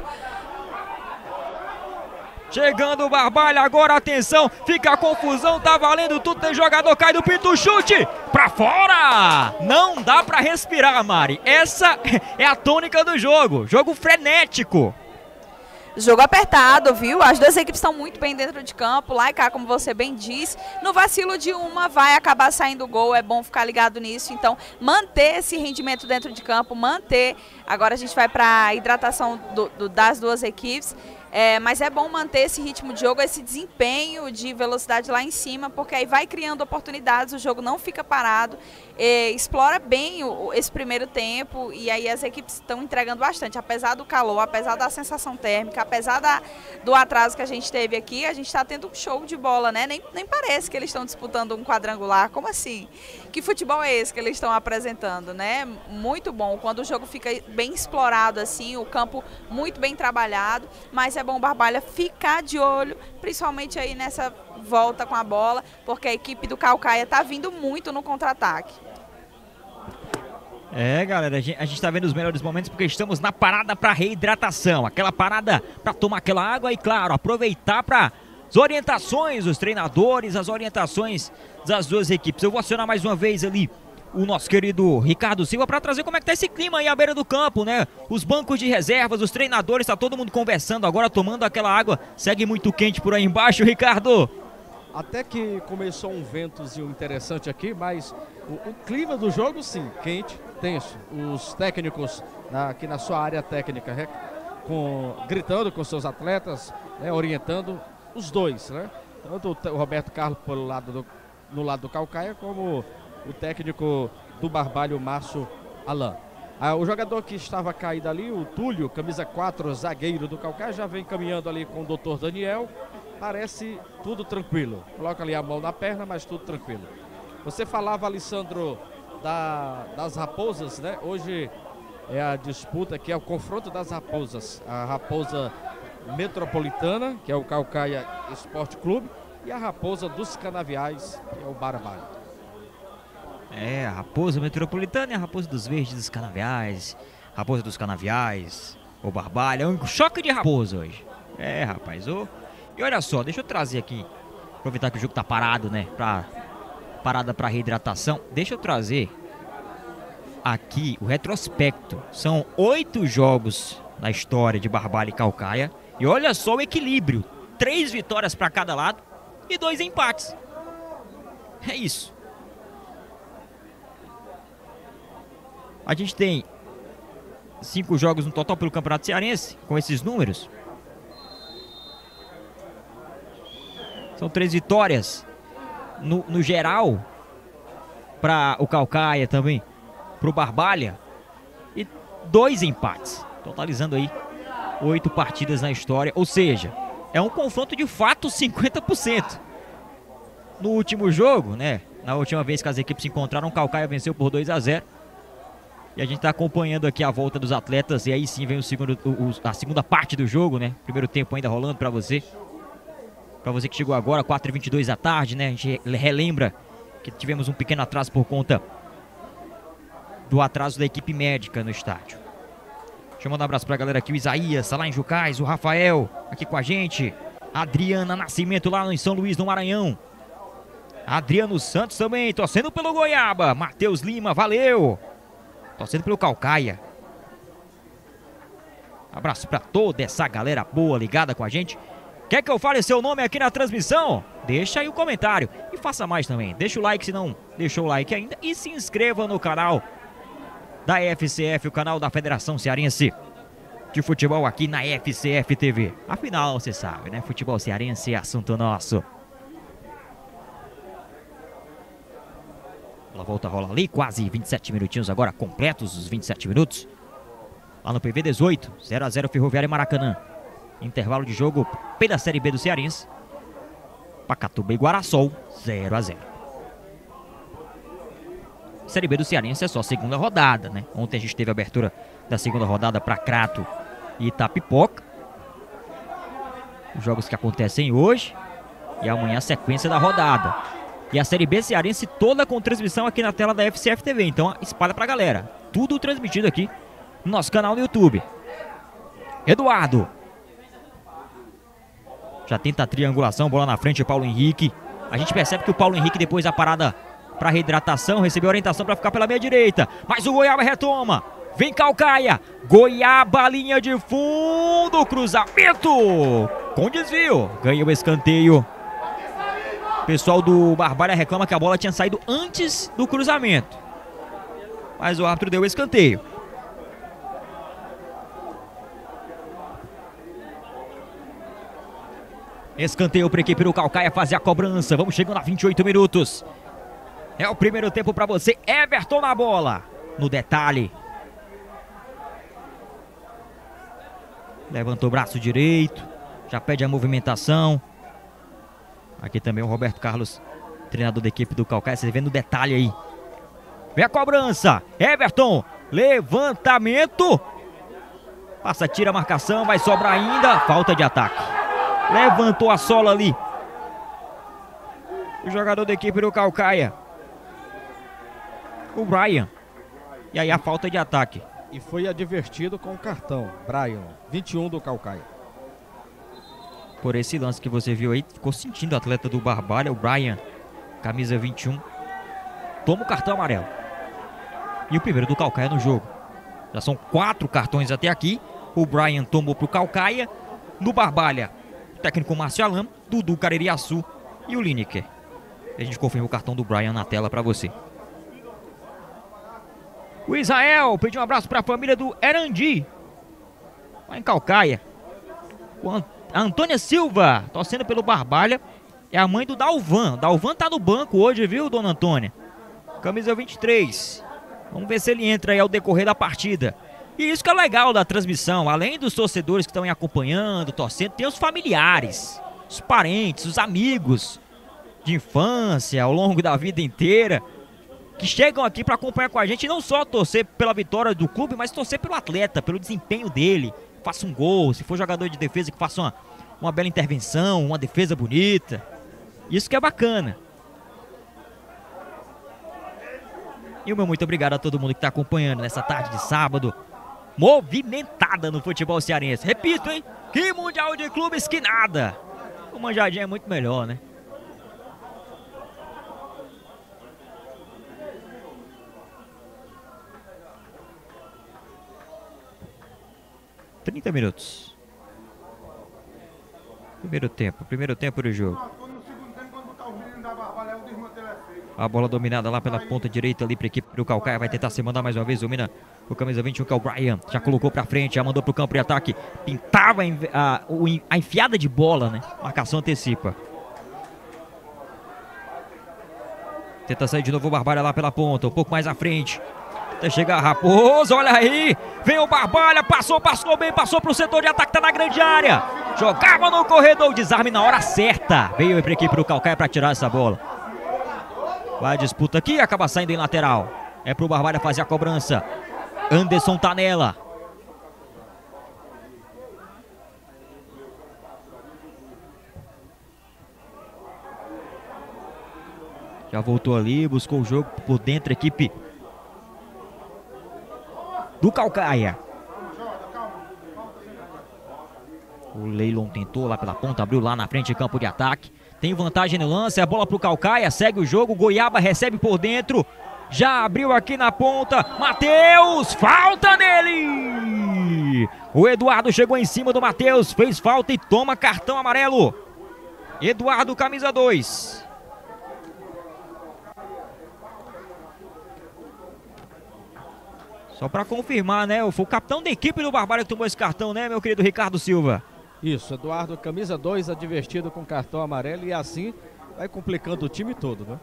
[SPEAKER 1] Chegando o Barbalha, agora atenção, fica a confusão, tá valendo tudo, tem jogador, cai do pinto, chute pra fora! Não dá pra respirar, Mari, essa é a tônica do jogo, jogo frenético.
[SPEAKER 3] Jogo apertado, viu? As duas equipes estão muito bem dentro de campo, lá e cá, como você bem disse. No vacilo de uma vai acabar saindo o gol, é bom ficar ligado nisso. Então, manter esse rendimento dentro de campo, manter. Agora a gente vai para a hidratação das duas equipes. Mas é bom manter esse ritmo de jogo, esse desempenho de velocidade lá em cima, porque aí vai criando oportunidades, o jogo não fica parado, explora bem esse primeiro tempo e aí as equipes estão entregando bastante. Apesar do calor, apesar da sensação térmica, apesar do atraso que a gente teve aqui, a gente está tendo um show de bola, né? Nem parece que eles estão disputando um quadrangular, como assim? Que futebol é esse que eles estão apresentando, né? Muito bom, quando o jogo fica bem explorado assim, o campo muito bem trabalhado, mas é bom o Barbalha ficar de olho, principalmente aí nessa volta com a bola, porque a equipe do Calcaia está vindo muito no contra-ataque.
[SPEAKER 1] Galera, a gente está vendo os melhores momentos porque estamos na parada para reidratação, aquela parada para tomar aquela água e, claro, aproveitar para as orientações dos treinadores, as orientações das duas equipes. Eu vou acionar mais uma vez ali o nosso querido Ricardo Silva para trazer como é que tá esse clima aí à beira do campo, né? Os bancos de reservas, os treinadores, tá todo mundo conversando agora, tomando aquela água. Segue muito quente por aí embaixo, Ricardo.
[SPEAKER 2] Até que começou um ventozinho interessante aqui, mas o clima do jogo, sim, quente, tenso. Os técnicos aqui na sua área técnica, gritando com seus atletas, né, orientando os dois, né? Tanto o Roberto Carlos no lado do Calcaia, como o técnico do Barbalha, o Márcio Alan. O jogador que estava caído ali, o Túlio, camisa 4, zagueiro do Calcaia, já vem caminhando ali com o doutor Daniel. Parece tudo tranquilo. Coloca ali a mão na perna, mas tudo tranquilo. Você falava, Alessandro, das raposas, né? Hoje é a disputa, que é o confronto das raposas. A raposa metropolitana, que é o Calcaia Esporte Clube, e a raposa dos canaviais, que é o Barbalha.
[SPEAKER 1] A raposa metropolitana e a raposa dos verdes dos canaviais. Raposa dos canaviais, o Barbalha, é um choque de raposa hoje. Rapaz, E olha só, deixa eu trazer aqui, aproveitar que o jogo tá parado, né, pra parada para reidratação. Deixa eu trazer aqui o retrospecto. São 8 jogos na história de Barbalha e Caucaia. E olha só o equilíbrio. 3 vitórias para cada lado e 2 empates. É isso. A gente tem 5 jogos no total pelo Campeonato Cearense, com esses números. São 3 vitórias no geral para o Caucaia também, para o Barbalha, e 2 empates, totalizando aí 8 partidas na história, ou seja, é um confronto de fato 50%. No último jogo, né, na última vez que as equipes se encontraram, o Caucaia venceu por 2-0. E a gente está acompanhando aqui a volta dos atletas, e aí sim vem a segunda parte do jogo, né? Primeiro tempo ainda rolando para você. Para você que chegou agora, 4h22 da tarde, né? A gente relembra que tivemos um pequeno atraso por conta do atraso da equipe médica no estádio. Deixa eu mandar um abraço pra galera aqui, o Isaías, tá lá em Jucás, o Rafael aqui com a gente. A Adriana Nascimento lá em São Luís, no Maranhão. Adriano Santos também, torcendo pelo Goiaba. Matheus Lima, valeu! Torcendo pelo Caucaia. Abraço pra toda essa galera boa ligada com a gente. Quer que eu fale seu nome aqui na transmissão? Deixa aí o comentário. E faça mais também. Deixa o like se não deixou o like ainda. E se inscreva no canal da FCF, o canal da Federação Cearense de Futebol aqui na FCF TV. Afinal, você sabe, né? Futebol cearense é assunto nosso. A volta rola ali, quase 27 minutinhos agora, completos os 27 minutos. Lá no PV 18, 0-0 Ferroviária e Maracanã. Intervalo de jogo pela Série B do Cearense. Pacatuba e Guarassol, 0-0. Série B do Cearense é só segunda rodada, né? Ontem a gente teve a abertura da segunda rodada para Crato e Itapipoca. Os jogos que acontecem hoje. E amanhã a sequência da rodada. E a Série B cearense toda com transmissão aqui na tela da FCF TV. Então espalha pra galera. Tudo transmitido aqui no nosso canal no YouTube. Eduardo. Já tenta a triangulação, bola na frente, Paulo Henrique. A gente percebe que o Paulo Henrique, depois da parada para reidratação, recebeu orientação para ficar pela meia direita. Mas o Goiaba retoma. Vem Caucaia. Goiaba, linha de fundo. Cruzamento. Com desvio. Ganha o escanteio. O pessoal do Barbalha reclama que a bola tinha saído antes do cruzamento. Mas o árbitro deu o escanteio. Escanteio para a equipe do Caucaia fazer a cobrança. Vamos chegando a 28 minutos. É o primeiro tempo para você. Everton na bola. No detalhe. Levantou o braço direito. Já pede a movimentação. Aqui também o Roberto Carlos, treinador da equipe do Caucaia. Você vê no detalhe aí. Vem a cobrança. Everton. Levantamento. Passa, tira a marcação. Vai sobrar ainda. Falta de ataque. Levantou a sola ali. O jogador da equipe do Caucaia. O Brian. E aí a falta de ataque.
[SPEAKER 2] E foi advertido com o cartão. Brian, 21 do Caucaia.
[SPEAKER 1] Por esse lance que você viu aí, ficou sentindo o atleta do Barbalha, o Brian, camisa 21. Toma o cartão amarelo. E o primeiro do Caucaia no jogo. Já são 4 cartões até aqui. O Brian tomou pro Caucaia. No Barbalha, o técnico Márcio Alam, Dudu Caririaçu e o Lineker. A gente confirma o cartão do Brian na tela para você. O Israel pediu um abraço para a família do Erandi, lá em Caucaia. A Antônia Silva, torcendo pelo Barbalha, é a mãe do Dalvan. Dalvan tá no banco hoje, viu, dona Antônia? Camisa 23. Vamos ver se ele entra aí ao decorrer da partida. E isso que é legal da transmissão. Além dos torcedores que estão aí acompanhando, torcendo, tem os familiares, os parentes, os amigos de infância, ao longo da vida inteira, que chegam aqui para acompanhar com a gente, e não só torcer pela vitória do clube, mas torcer pelo atleta, pelo desempenho dele. Faça um gol, se for jogador de defesa, que faça uma bela intervenção, uma defesa bonita. Isso que é bacana. E o meu muito obrigado a todo mundo que está acompanhando nessa tarde de sábado, movimentada no futebol cearense. Repito, hein? Que Mundial de Clubes que nada. O Manjadinho é muito melhor, né? 30 minutos. Primeiro tempo do jogo. A bola dominada lá pela ponta direita ali para a equipe do Caucaia. Vai tentar se mandar mais uma vez. Domina o camisa 21, que é o Brian. Já colocou para frente, já mandou para o campo de ataque. Pintava a enfiada de bola, né? Marcação antecipa. Tenta sair de novo o Barbalha lá pela ponta, um pouco mais à frente. Até chegar Raposo, olha aí. Vem o Barbalha, passou bem, passou pro setor de ataque, tá na grande área. Jogava no corredor, desarme na hora certa. Veio para a equipe do Caucaia para tirar essa bola. Vai a disputa aqui, acaba saindo em lateral. É pro Barbalha fazer a cobrança. Anderson tá nela. Já voltou ali, buscou o jogo por dentro, a equipe do Caucaia. O Leilon tentou lá pela ponta, abriu lá na frente de campo de ataque. Tem vantagem no lance, a bola pro Caucaia, segue o jogo, Goiaba recebe por dentro. Já abriu aqui na ponta, Matheus, falta nele! O Eduardo chegou em cima do Matheus, fez falta e toma cartão amarelo. Eduardo, camisa 2. Só para confirmar, né? Foi o capitão da equipe do Barbalha que tomou esse cartão, né, meu querido Ricardo Silva?
[SPEAKER 2] Isso, Eduardo, camisa 2, advertido com cartão amarelo e assim vai complicando o time todo, né?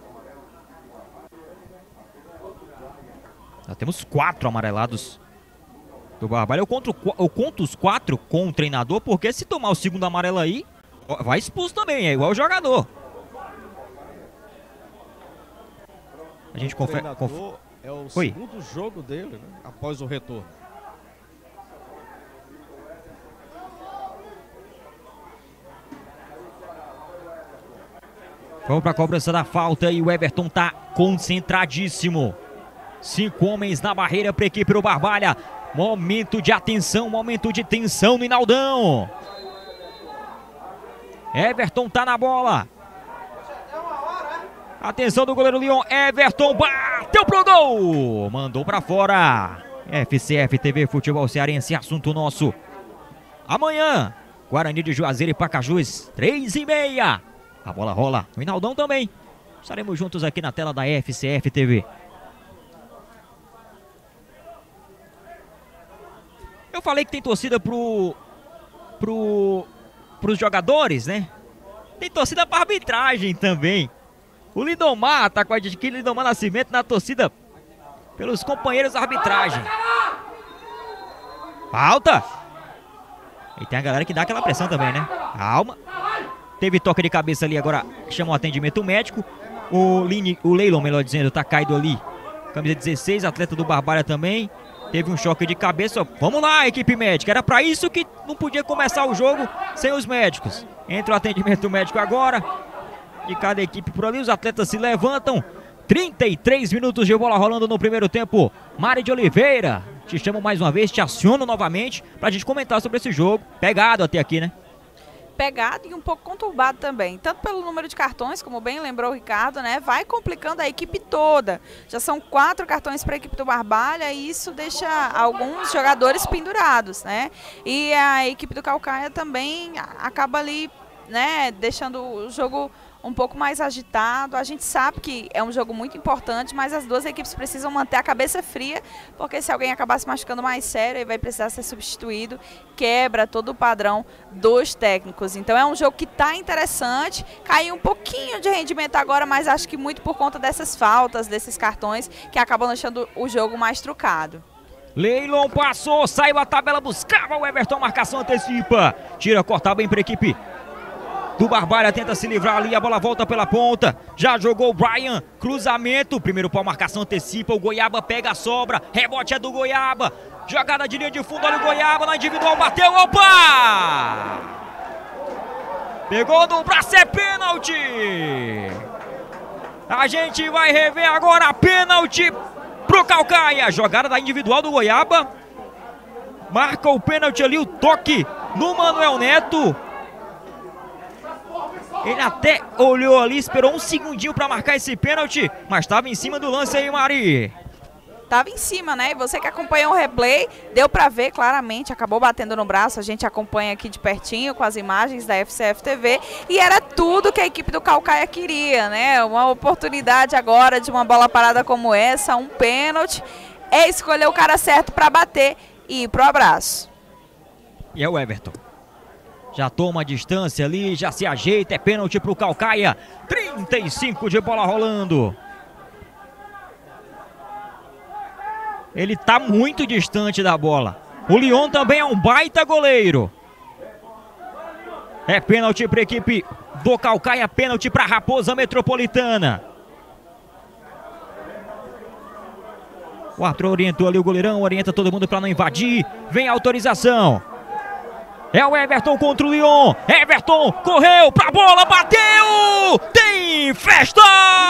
[SPEAKER 1] Já temos 4 amarelados do Barbalha. Eu conto os 4 com o treinador, porque se tomar o segundo amarelo aí, vai expulso também, é igual o jogador. A gente confere.
[SPEAKER 2] É o segundo jogo dele, né? Após o retorno.
[SPEAKER 1] Vamos para a cobrança da falta e o Everton tá concentradíssimo. 5 homens na barreira para a equipe do Barbalha. Momento de atenção, momento de tensão no Inaldão. Everton tá na bola. Atenção do goleiro Leon. Everton bateu pro gol. Mandou para fora. FCF TV Futebol Cearense, assunto nosso. Amanhã, Guarani de Juazeiro e Pacajus, 3h30. A bola rola no Inaldão também. Estaremos juntos aqui na tela da FCF TV. Eu falei que tem torcida pros jogadores, né? Tem torcida para arbitragem também. O Lindomar tá com a gente aqui, Lindomar Nascimento, na torcida pelos companheiros da arbitragem. Falta! E tem a galera que dá aquela pressão também, né? Calma. Teve toque de cabeça ali, agora chama o atendimento médico. O Leilon, melhor dizendo, tá caído ali. Camisa 16, atleta do Barbalha também. Teve um choque de cabeça. Vamos lá, equipe médica. Era pra isso que não podia começar o jogo sem os médicos. Entra o atendimento médico agora. De cada equipe por ali, os atletas se levantam. 33 minutos de bola rolando no primeiro tempo. Mari de Oliveira, te chamo mais uma vez, te aciono novamente pra gente comentar sobre esse jogo. Pegado até aqui, né?
[SPEAKER 3] Pegado e um pouco conturbado também, tanto pelo número de cartões, como bem lembrou o Ricardo, né, vai complicando a equipe toda. Já são 4 cartões para a equipe do Barbalha e isso deixa alguns jogadores pendurados, né? E a equipe do Caucaia também acaba ali, né, deixando o jogo um pouco mais agitado. A gente sabe que é um jogo muito importante, mas as duas equipes precisam manter a cabeça fria, porque se alguém acabar se machucando mais sério, ele vai precisar ser substituído, quebra todo o padrão dos técnicos. Então é um jogo que está interessante, caiu um pouquinho de rendimento agora, mas acho que muito por conta dessas faltas, desses cartões, que acabam deixando o jogo mais trucado.
[SPEAKER 1] Leilon passou, saiu a tabela, buscava o Everton, marcação antecipa, tira, corta bem para a equipe do Barbalha, tenta se livrar ali, a bola volta pela ponta, já jogou o Brian, cruzamento, primeiro pau, marcação antecipa, o Goiaba pega a sobra, rebote é do Goiaba, jogada de linha de fundo, olha o Goiaba na individual, bateu, opa! Pegou no braço, é pênalti! A gente vai rever agora, pênalti pro Caucaia, jogada da individual do Goiaba, marca o pênalti ali, o toque no Manuel Neto. Ele até olhou ali, esperou um segundinho para marcar esse pênalti, mas estava em cima do lance aí, Mari.
[SPEAKER 3] Tava em cima, né? E você que acompanhou o replay, deu pra ver claramente, acabou batendo no braço. A gente acompanha aqui de pertinho com as imagens da FCF TV. E era tudo que a equipe do Caucaia queria, né? Uma oportunidade agora de uma bola parada como essa, um pênalti. É escolher o cara certo pra bater e ir pro abraço.
[SPEAKER 1] E é o Everton. Já toma a distância ali, já se ajeita, é pênalti pro Caucaia. 35 de bola rolando. Ele tá muito distante da bola. O Lyon também é um baita goleiro. É pênalti para a equipe do Caucaia, pênalti para a Raposa Metropolitana. O árbitro orientou ali o goleirão, orienta todo mundo para não invadir. Vem a autorização. É o Everton contra o Lyon. Everton correu pra bola, bateu! Tem festa!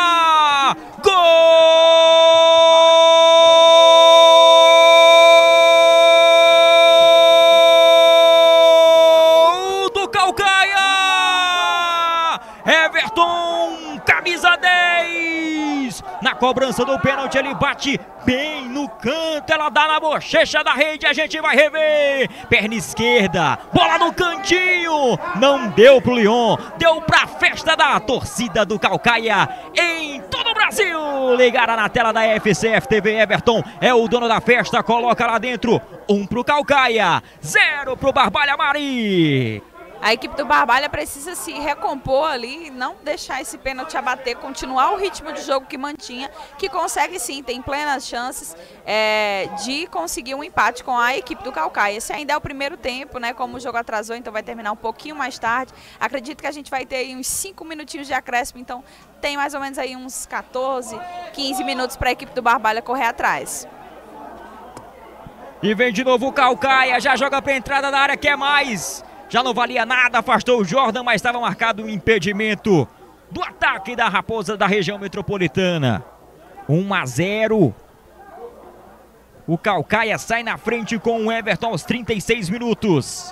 [SPEAKER 1] Gol do Caucaia! Everton, camisa 10! Na cobrança do pênalti, ele bate bem no canto, ela dá na bochecha da rede, a gente vai rever. Perna esquerda, bola no cantinho, não deu pro Lyon, deu pra festa da torcida do Caucaia em todo o Brasil. Ligada na tela da FCF TV, Everton é o dono da festa, coloca lá dentro, 1 pro Caucaia, 0 pro Barbalha Mari.
[SPEAKER 3] A equipe do Barbalha precisa se recompor ali, não deixar esse pênalti abater, continuar o ritmo de jogo que mantinha, que consegue sim, tem plenas chances de conseguir um empate com a equipe do Caucaia. Esse ainda é o primeiro tempo, né? Como o jogo atrasou, então vai terminar um pouquinho mais tarde. Acredito que a gente vai ter aí uns 5 minutinhos de acréscimo, então tem mais ou menos aí uns 14, 15 minutos para a equipe do Barbalha correr atrás.
[SPEAKER 1] E vem de novo o Caucaia, já joga para a entrada da área, quer mais. Já não valia nada, afastou o Jordan, mas estava marcado o impedimento do ataque da Raposa da região metropolitana. 1-0. O Caucaia sai na frente com o Everton aos 36 minutos.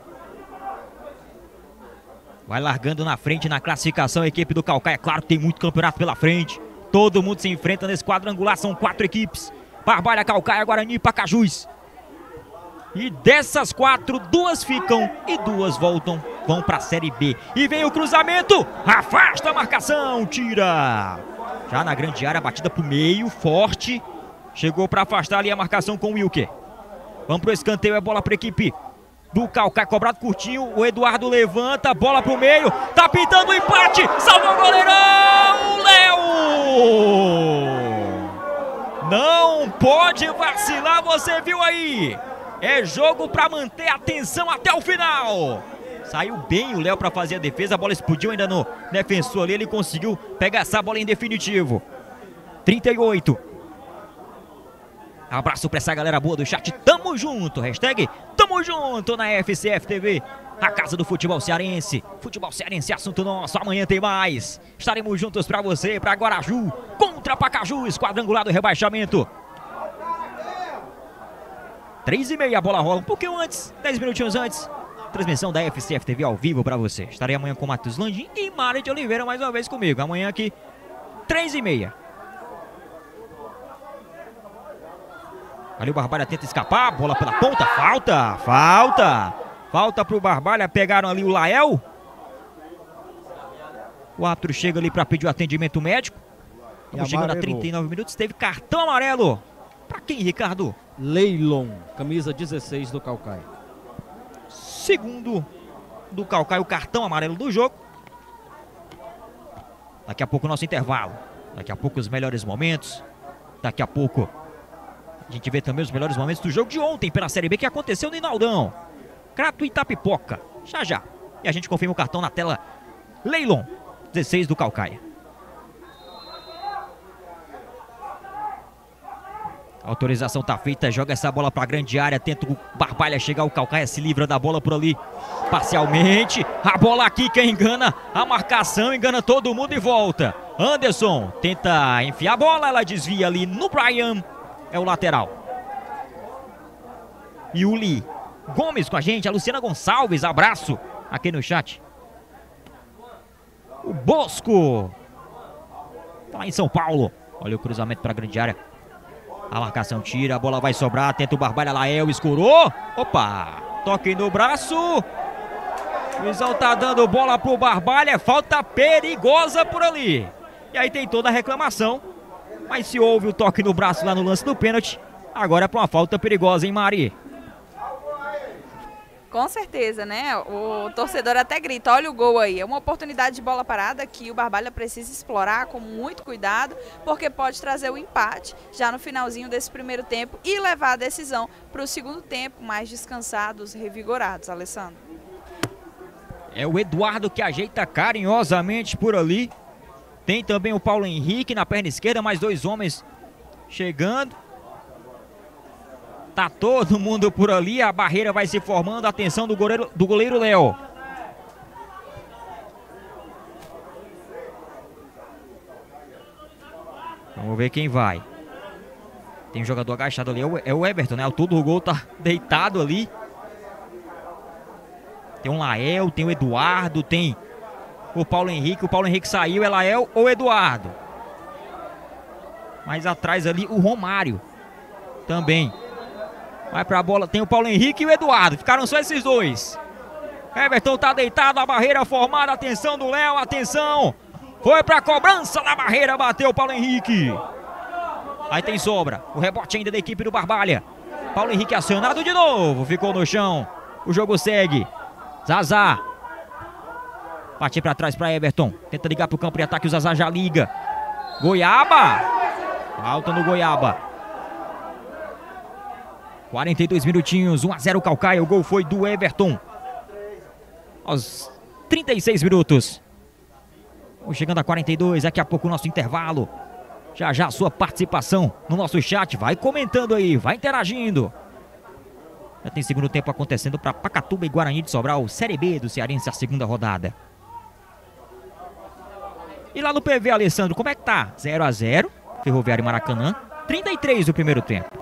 [SPEAKER 1] Vai largando na frente na classificação a equipe do Caucaia. Claro que tem muito campeonato pela frente. Todo mundo se enfrenta nesse quadrangular, são 4 equipes. Barbalha, Caucaia, Guarani e Pacajus. E dessas 4, 2 ficam e 2 voltam, vão para a Série B. E vem o cruzamento, afasta a marcação, tira. Já na grande área, batida para o meio, forte. Chegou para afastar ali a marcação com o Wilker. Vamos para o escanteio, é bola para a equipe do Caucaia, cobrado curtinho. O Eduardo levanta, bola para o meio, tá pintando o empate, salvou o goleirão, Léo! Não pode vacilar, você viu aí? É jogo para manter a atenção até o final. Saiu bem o Léo para fazer a defesa. A bola explodiu ainda no defensor ali. Ele conseguiu pegar essa bola em definitivo. 38. Abraço para essa galera boa do chat. Tamo junto. Hashtag tamo junto na FCF TV. A casa do futebol cearense. Futebol cearense é assunto nosso. Amanhã tem mais. Estaremos juntos para você, para Guaraju. Contra Pacajus. Quadrangular do rebaixamento. 3h30 a bola rola, um pouquinho antes, 10 minutinhos antes. Transmissão da FCF TV ao vivo para você. Estarei amanhã com Matheus Landim e Mário de Oliveira mais uma vez comigo. Amanhã aqui, 3h30. Ali o Barbalha tenta escapar, bola pela ponta, falta pro Barbalha, pegaram ali o Lael. O árbitro chega ali para pedir o atendimento médico. Estamos chegando a 39 minutos, teve cartão amarelo. Para quem, Ricardo?
[SPEAKER 2] Leilon, camisa 16 do Caucaia.
[SPEAKER 1] Segundo do Caucaia, o cartão amarelo do jogo. Daqui a pouco o nosso intervalo. Daqui a pouco os melhores momentos. Daqui a pouco a gente vê também os melhores momentos do jogo de ontem pela Série B que aconteceu no Inaldão. Crato e Itapipoca. Já. E a gente confirma o cartão na tela. Leilon, 16 do Caucaia. A autorização tá feita, joga essa bola pra grande área, tenta o Barbalha chegar, o Caucaia se livra da bola por ali, parcialmente. A bola aqui que engana a marcação, engana todo mundo e volta. Anderson tenta enfiar a bola, ela desvia ali no Brian, é o lateral. Yuli Gomes com a gente, a Luciana Gonçalves, abraço aqui no chat. O Bosco, tá lá em São Paulo, olha o cruzamento pra grande área. A marcação tira, a bola vai sobrar, tenta o Barbalha, Lael, escurou. Opa, toque no braço. O Luizão tá dando bola pro Barbalha, falta perigosa por ali. E aí tem toda a reclamação, mas se houve o toque no braço lá no lance do pênalti, agora é pra uma falta perigosa, hein, Mari?
[SPEAKER 3] Com certeza, né? O torcedor até grita, olha o gol aí. É uma oportunidade de bola parada que o Barbalha precisa explorar com muito cuidado, porque pode trazer o empate já no finalzinho desse primeiro tempo e levar a decisão para o segundo tempo, mais descansados, revigorados, Alessandro.
[SPEAKER 1] É o Eduardo que ajeita carinhosamente por ali. Tem também o Paulo Henrique na perna esquerda, mais 2 homens chegando. Tá todo mundo por ali, a barreira vai se formando, atenção do goleiro Léo. Vamos ver quem vai. Tem um jogador agachado ali, é o Everton, né? O tudo do gol tá deitado ali. Tem um Lael, tem o Eduardo, tem o Paulo Henrique saiu, é Lael ou Eduardo. Mais atrás ali o Romário também. Vai pra bola, tem o Paulo Henrique e o Eduardo, ficaram só esses 2. Everton tá deitado, a barreira formada, atenção do Léo, atenção. Foi pra cobrança da barreira, bateu o Paulo Henrique. Aí tem sobra, o rebote ainda da equipe do Barbalha. Paulo Henrique acionado de novo, ficou no chão. O jogo segue. Zazá. Partiu pra trás pra Everton, tenta ligar pro campo de ataque, o Zazá já liga. Goiaba. Falta no Goiaba. 42 minutinhos, 1-0 Caucaia, o gol foi do Everton. Aos 36 minutos. Vamos chegando a 42, daqui a pouco o nosso intervalo. Já já a sua participação no nosso chat, vai comentando aí, vai interagindo. Já tem segundo tempo acontecendo para Pacatuba e Guarani de Sobral, Série B do Cearense, a segunda rodada. E lá no PV, Alessandro, como é que tá? 0-0, Ferroviário e Maracanã, 33 do primeiro tempo.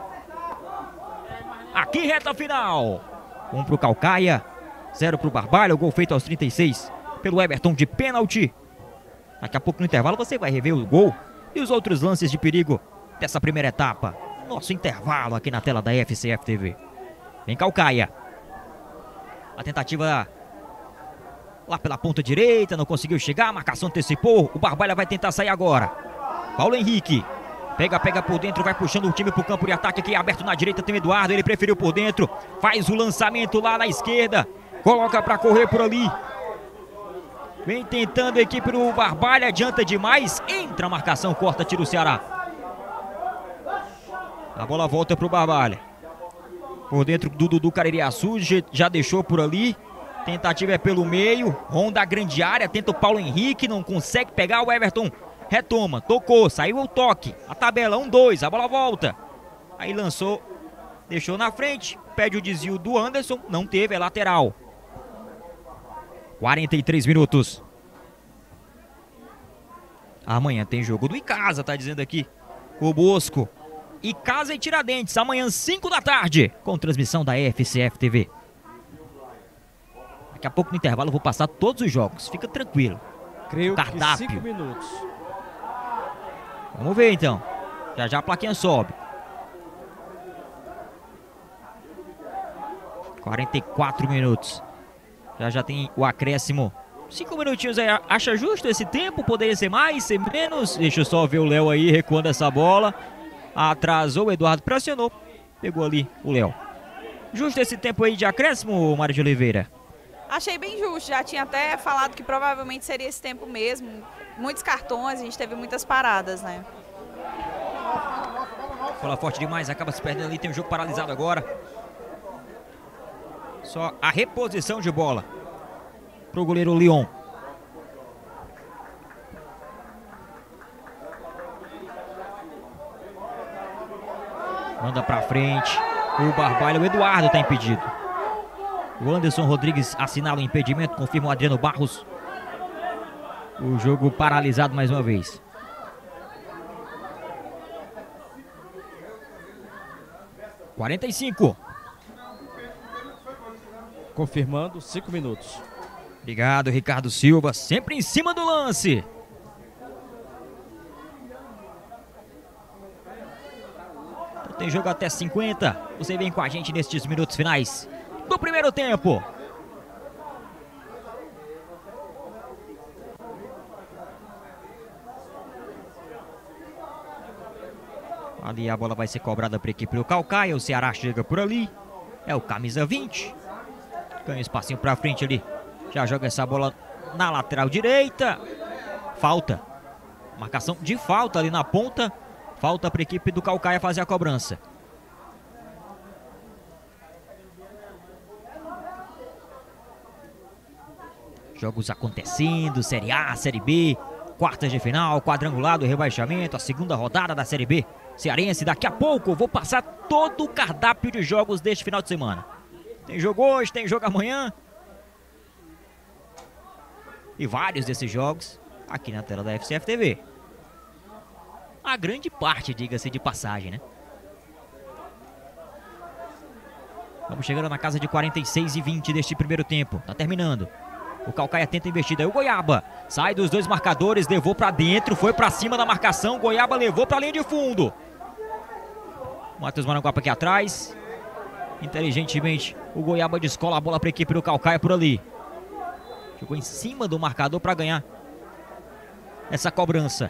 [SPEAKER 1] Aqui reta final. 1 pro Caucaia, 0 pro Barbalha, o gol feito aos 36 pelo Everton de pênalti. Daqui a pouco no intervalo você vai rever o gol e os outros lances de perigo dessa primeira etapa. Nosso intervalo aqui na tela da FCF TV. Vem Caucaia. A tentativa lá pela ponta direita, não conseguiu chegar, a marcação antecipou. O Barbalha vai tentar sair agora. Paulo Henrique. Pega por dentro, vai puxando o time pro campo de ataque aqui, aberto na direita, tem o Eduardo, ele preferiu por dentro, faz o lançamento lá na esquerda, coloca pra correr por ali. Vem tentando a equipe do Barbalha, adianta demais, entra a marcação, corta, tira o Ceará. A bola volta pro Barbalha. Por dentro do Dudu Caririaçu, já deixou por ali. Tentativa é pelo meio, ronda a grande área, tenta o Paulo Henrique, não consegue pegar o Everton. Retoma, tocou, saiu o toque. A tabela 1-2, a bola volta. Aí lançou, deixou na frente. Pede o desvio do Anderson, não teve, é lateral. 43 minutos. Amanhã tem jogo do Icasa, tá dizendo aqui o Bosco. Icasa e Tiradentes, amanhã 5 da tarde, com transmissão da FCF TV. Daqui a pouco no intervalo eu vou passar todos os jogos, fica tranquilo.
[SPEAKER 2] Creio
[SPEAKER 1] cardápio.
[SPEAKER 2] que 5 minutos.
[SPEAKER 1] Vamos ver então. Já já a plaquinha sobe. 44 minutos. Já tem o acréscimo. 5 minutinhos aí. Acha justo esse tempo? Poderia ser mais, ser menos? Deixa eu só ver o Léo aí recuando essa bola. Atrasou, o Eduardo pressionou. Pegou ali o Léo. Justo esse tempo aí de acréscimo, Mário de Oliveira?
[SPEAKER 3] Achei bem justo. Já tinha até falado que provavelmente seria esse tempo mesmo. Muitos cartões, a gente teve muitas paradas, né?
[SPEAKER 1] Bola forte demais, acaba se perdendo ali, tem o jogo paralisado agora. Só a reposição de bola pro goleiro Leon. Manda pra frente, o Barbalha, o Eduardo tá impedido. O Anderson Rodrigues assinala o impedimento, confirma o Adriano Barros. O jogo paralisado mais uma vez. (45).
[SPEAKER 2] Confirmando, 5 minutos.
[SPEAKER 1] Obrigado, Ricardo Silva, sempre em cima do lance. Tem jogo até 50. Você vem com a gente nestes minutos finais do primeiro tempo. Ali a bola vai ser cobrada para a equipe do Caucaia. O Ceará chega por ali. É o camisa 20. Ganha um espacinho para frente ali. Já joga essa bola na lateral direita. Falta. Marcação de falta ali na ponta. Falta para a equipe do Caucaia fazer a cobrança. Jogos acontecendo. Série A, Série B. Quartas de final, quadrangular do rebaixamento. A segunda rodada da Série B cearense. Daqui a pouco eu vou passar todo o cardápio de jogos deste final de semana. Tem jogo hoje, tem jogo amanhã. E vários desses jogos aqui na tela da FCF TV. A grande parte, diga-se de passagem, né? Vamos chegando na casa de 46:20 deste primeiro tempo. Tá terminando. O Caucaia tenta investida. Aí o Goiaba sai dos dois marcadores, levou pra dentro, foi pra cima da marcação. Goiaba levou pra linha de fundo. Matheus Maranguape aqui atrás. Inteligentemente, o Goiaba descola a bola pra equipe do Caucaia por ali. Jogou em cima do marcador pra ganhar essa cobrança.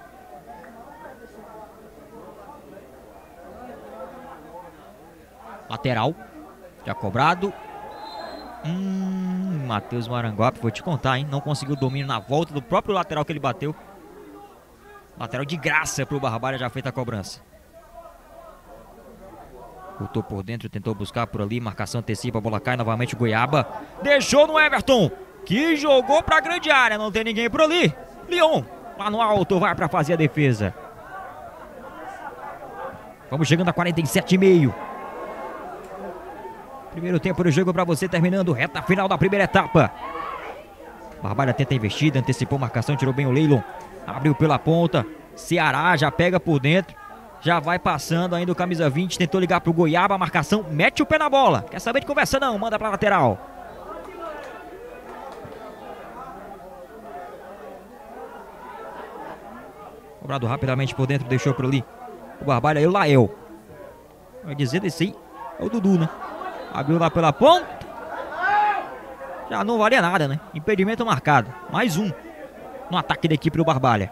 [SPEAKER 1] Lateral. Já cobrado. Matheus Maranguape, vou te contar, hein? Não conseguiu domínio na volta do próprio lateral que ele bateu. Lateral de graça pro Barbalha, já feita a cobrança. Voltou por dentro, tentou buscar por ali. Marcação antecipa, a bola cai novamente. Goiaba deixou no Everton, que jogou pra grande área. Não tem ninguém por ali. Leon, lá no alto, vai pra fazer a defesa. Vamos chegando a 47,5. Primeiro tempo do jogo para você, terminando, reta final da primeira etapa. Barbalha tenta a investida, antecipou a marcação, tirou bem o Leilon. Abriu pela ponta, Ceará já pega por dentro. Já vai passando ainda o camisa 20, tentou ligar pro Goiaba, a marcação, mete o pé na bola. Quer saber de conversa não, manda pra lateral. Cobrado rapidamente por dentro, deixou por ali o Barbalha e o Lael. Vai dizer desse aí, é o Dudu, né? Abriu lá pela ponta. Já não valia nada, né? Impedimento marcado. Mais um no ataque da equipe do Barbalha.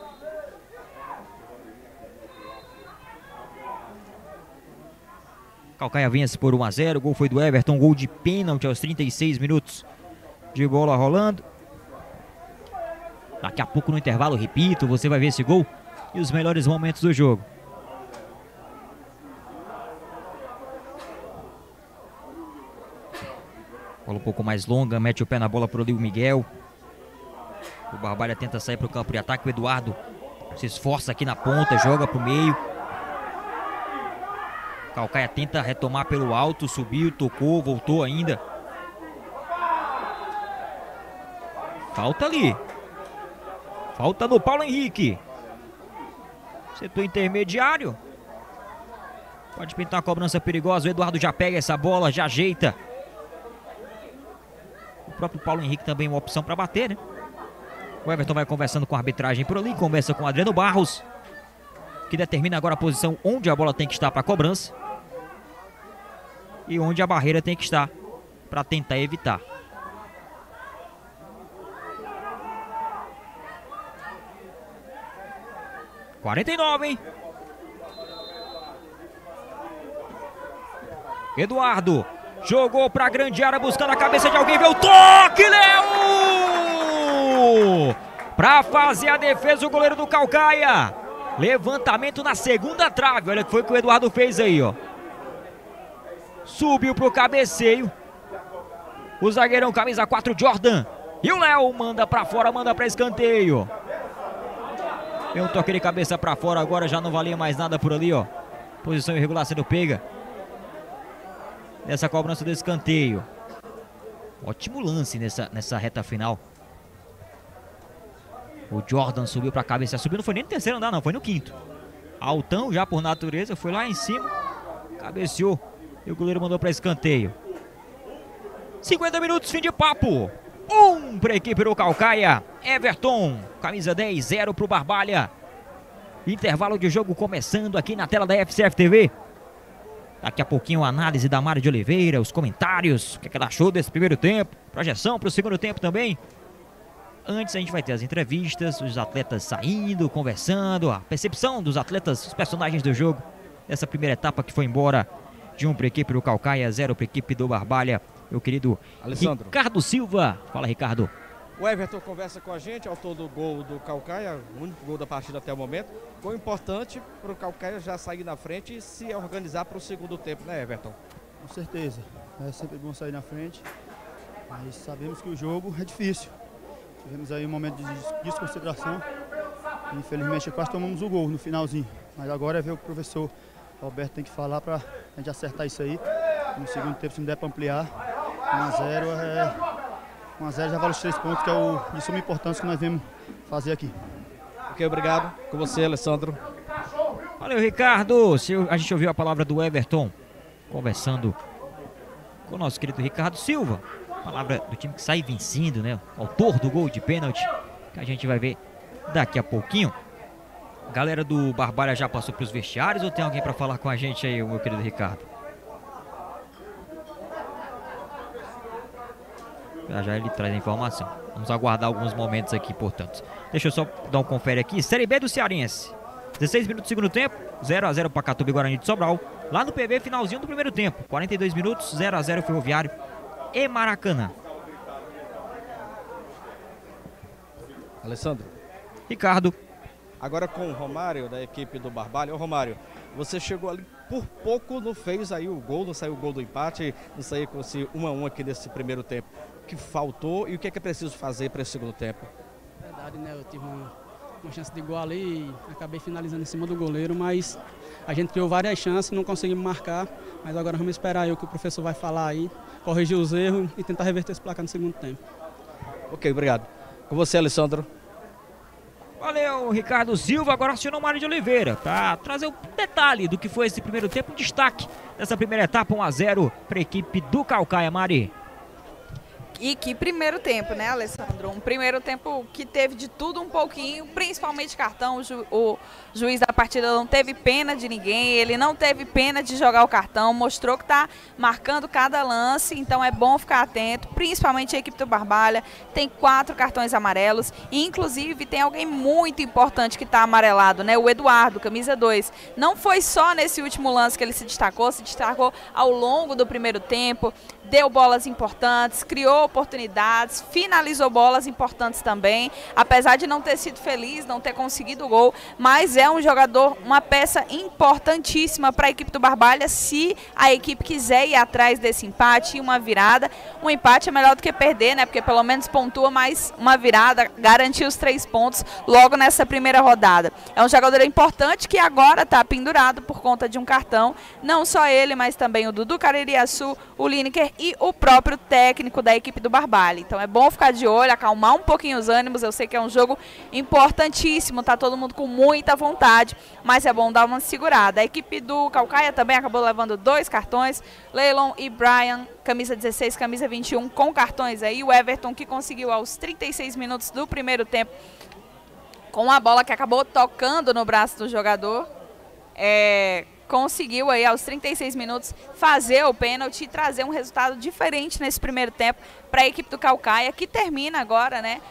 [SPEAKER 1] Caucaia vence por 1-0. O gol foi do Everton. Gol de pênalti aos 36 minutos de bola rolando. Daqui a pouco no intervalo, repito, você vai ver esse gol e os melhores momentos do jogo. Bola um pouco mais longa, mete o pé na bola por ali o Miguel. O Barbalha tenta sair para o campo de ataque. O Eduardo se esforça aqui na ponta, joga para o meio. Caucaia tenta retomar pelo alto, subiu, tocou, voltou ainda. Falta ali. Falta no Paulo Henrique. Setor intermediário. Pode pintar uma cobrança perigosa. O Eduardo já pega essa bola, já ajeita. O próprio Paulo Henrique também é uma opção para bater, né? O Everton vai conversando com a arbitragem por ali, conversa com o Adriano Barros, que determina agora a posição onde a bola tem que estar para a cobrança e onde a barreira tem que estar para tentar evitar. (49, hein? Eduardo jogou para a grande área, buscando a cabeça de alguém, veio o toque, Léo! Para fazer a defesa, o goleiro do Caucaia. Levantamento na segunda trave, olha o que foi que o Eduardo fez aí, ó. Subiu pro cabeceio. O zagueirão, camisa 4, Jordan. E o Léo manda para fora, manda para escanteio. Tem um toque de cabeça para fora, agora já não valia mais nada por ali, ó. Posição irregular sendo pega nessa cobrança do escanteio. Ótimo lance nessa reta final. O Jordan subiu para a cabeça. Subiu, não foi nem no terceiro andar, não, foi no quinto. Altão já por natureza, foi lá em cima, cabeceou e o goleiro mandou para escanteio. 50 minutos, fim de papo. 1 para a equipe do Caucaia. Everton, camisa 10, 0 para o Barbalha. Intervalo de jogo começando aqui na tela da FCF TV. Daqui a pouquinho a análise da Mari de Oliveira, os comentários, o que ela achou desse primeiro tempo, projeção para o segundo tempo também. Antes a gente vai ter as entrevistas, os atletas saindo, conversando, a percepção dos atletas, os personagens do jogo. Essa primeira etapa que foi embora de 1 para a equipe do Caucaia, 0 para a equipe do Barbalha. Meu querido
[SPEAKER 2] Alessandro.
[SPEAKER 1] Ricardo Silva. Fala, Ricardo.
[SPEAKER 2] O Everton conversa com a gente, autor do gol do Caucaia, o único gol da partida até o momento. Gol importante para o Caucaia já sair na frente e se organizar para o segundo tempo, né, Everton?
[SPEAKER 8] Com certeza. É sempre bom sair na frente, mas sabemos que o jogo é difícil. Tivemos aí um momento de desconcentração. Infelizmente quase tomamos o gol no finalzinho. Mas agora é ver o que o professor Alberto tem que falar para a gente acertar isso aí. No segundo tempo, se não der para ampliar, 1-0 já vale os 3 pontos, que é de suma importância que nós vamos fazer aqui.
[SPEAKER 2] Ok, obrigado. Com você, Alessandro.
[SPEAKER 1] Valeu, Ricardo. A gente ouviu a palavra do Everton conversando com o nosso querido Ricardo Silva. Palavra do time que sai vencendo, né? Autor do gol de pênalti, que a gente vai ver daqui a pouquinho. A galera do Barbalha já passou para os vestiários ou tem alguém para falar com a gente aí, o meu querido Ricardo? Já ele traz a informação. Vamos aguardar alguns momentos aqui, portanto. Deixa eu só dar um confere aqui. Série B do Cearense. 16 minutos do segundo tempo, 0-0 para Pacatuba e Guarani de Sobral. Lá no PV, finalzinho do primeiro tempo. 42 minutos, 0-0 Ferroviário e Maracanã.
[SPEAKER 2] Alessandro.
[SPEAKER 1] Ricardo.
[SPEAKER 2] Agora com o Romário, da equipe do Barbalha. Ô Romário, você chegou ali por pouco, não fez aí o gol, não saiu o gol do empate, não saiu com esse 1-1 aqui nesse primeiro tempo. O que faltou e o que é preciso fazer para esse segundo tempo?
[SPEAKER 9] Verdade, né? Eu tive uma chance de gol ali e acabei finalizando em cima do goleiro, mas a gente criou várias chances, não conseguimos marcar, mas agora vamos esperar aí o que o professor vai falar aí, corrigir os erros e tentar reverter esse placar no segundo tempo.
[SPEAKER 2] Ok, obrigado. Com você, Alessandro.
[SPEAKER 1] Valeu, Ricardo Silva. Agora acionou o Mário de Oliveira para trazer o detalhe do que foi esse primeiro tempo, um destaque dessa primeira etapa, 1-0 para a equipe do Caucaia, Mari.
[SPEAKER 3] E que primeiro tempo, né, Alessandro? Um primeiro tempo que teve de tudo um pouquinho, principalmente cartão. O juiz da partida não teve pena de ninguém, ele não teve pena de jogar o cartão, mostrou que está marcando cada lance, então é bom ficar atento, principalmente a equipe do Barbalha. Tem 4 cartões amarelos e, inclusive, tem alguém muito importante que está amarelado, né? O Eduardo, camisa 2. Não foi só nesse último lance que ele se destacou ao longo do primeiro tempo, deu bolas importantes, criou oportunidades, finalizou bolas importantes também, apesar de não ter sido feliz, não ter conseguido o gol, mas é um jogador, uma peça importantíssima para a equipe do Barbalha, se a equipe quiser ir atrás desse empate e uma virada. Um empate é melhor do que perder, né? Porque pelo menos pontua, mais uma virada, garantir os 3 pontos logo nessa primeira rodada. É um jogador importante que agora está pendurado por conta de um cartão, não só ele, mas também o Dudu Caririaçu, o Lineker e o próprio técnico da equipe do Barbalha. Então é bom ficar de olho, acalmar um pouquinho os ânimos. Eu sei que é um jogo importantíssimo, tá todo mundo com muita vontade, mas é bom dar uma segurada. A equipe do Caucaia também acabou levando 2 cartões, Leilon e Brian, camisa 16, camisa 21, com cartões aí. O Everton, que conseguiu aos 36 minutos do primeiro tempo, com a bola que acabou tocando no braço do jogador, conseguiu aí aos 36 minutos fazer o pênalti e trazer um resultado diferente nesse primeiro tempo para a equipe do Caucaia, que termina agora, né,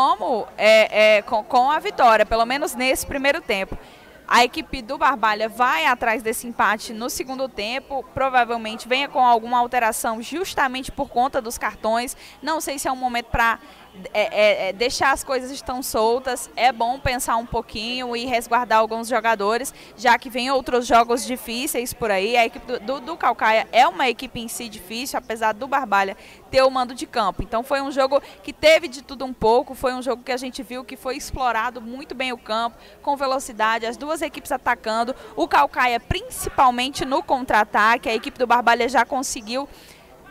[SPEAKER 3] com a vitória, pelo menos nesse primeiro tempo. A equipe do Barbalha vai atrás desse empate no segundo tempo, provavelmente venha com alguma alteração justamente por conta dos cartões. Não sei se é um momento para deixar as coisas tão soltas. É bom pensar um pouquinho e resguardar alguns jogadores, já que vem outros jogos difíceis por aí. A equipe do Caucaia é uma equipe em si difícil, apesar do Barbalha ter o mando de campo. Então foi um jogo que teve de tudo um pouco, foi um jogo que a gente viu que foi explorado muito bem o campo, com velocidade, as duas equipes atacando. O Caucaia principalmente no contra-ataque, a equipe do Barbalha já conseguiu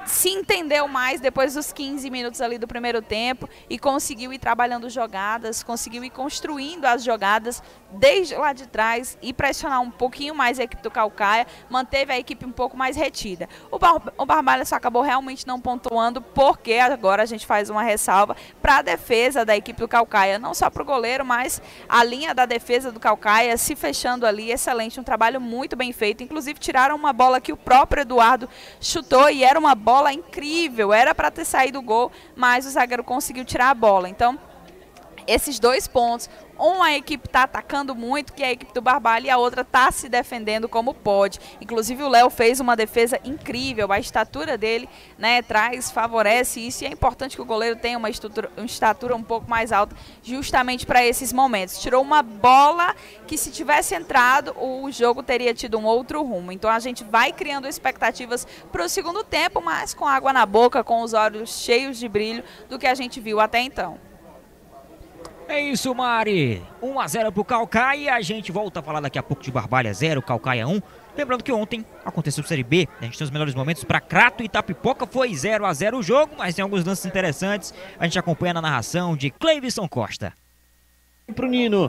[SPEAKER 3] se entendeu mais depois dos 15 minutos ali do primeiro tempo e conseguiu ir trabalhando jogadas, conseguiu ir construindo as jogadas desde lá de trás e pressionar um pouquinho mais a equipe do Caucaia, manteve a equipe um pouco mais retida. O Barbalha só acabou realmente não pontuando, porque agora a gente faz uma ressalva para a defesa da equipe do Caucaia, não só para o goleiro, mas a linha da defesa do Caucaia se fechando ali, excelente, um trabalho muito bem feito, inclusive tiraram uma bola que o próprio Eduardo chutou e era uma bola incrível, era para ter saído o gol, mas o zagueiro conseguiu tirar a bola. Então, esses 2 pontos, uma equipe está atacando muito, que é a equipe do Barbalha, e a outra está se defendendo como pode. Inclusive o Léo fez uma defesa incrível, a estatura dele, né, favorece isso, e é importante que o goleiro tenha uma estatura um pouco mais alta, justamente para esses momentos. Tirou uma bola que, se tivesse entrado, o jogo teria tido um outro rumo. Então a gente vai criando expectativas para o segundo tempo, mas com água na boca, com os olhos cheios de brilho do que a gente viu até então.
[SPEAKER 1] É isso, Mari. 1-0 pro Caucaia. A gente volta a falar daqui a pouco de Barbalha 0, Caucaia 1. Lembrando que ontem aconteceu o Série B. A gente tem os melhores momentos para Crato e Itapipoca. Foi 0-0 o jogo, mas tem alguns lances interessantes. A gente acompanha na narração de Cleivson Costa.
[SPEAKER 6] Pro Nino.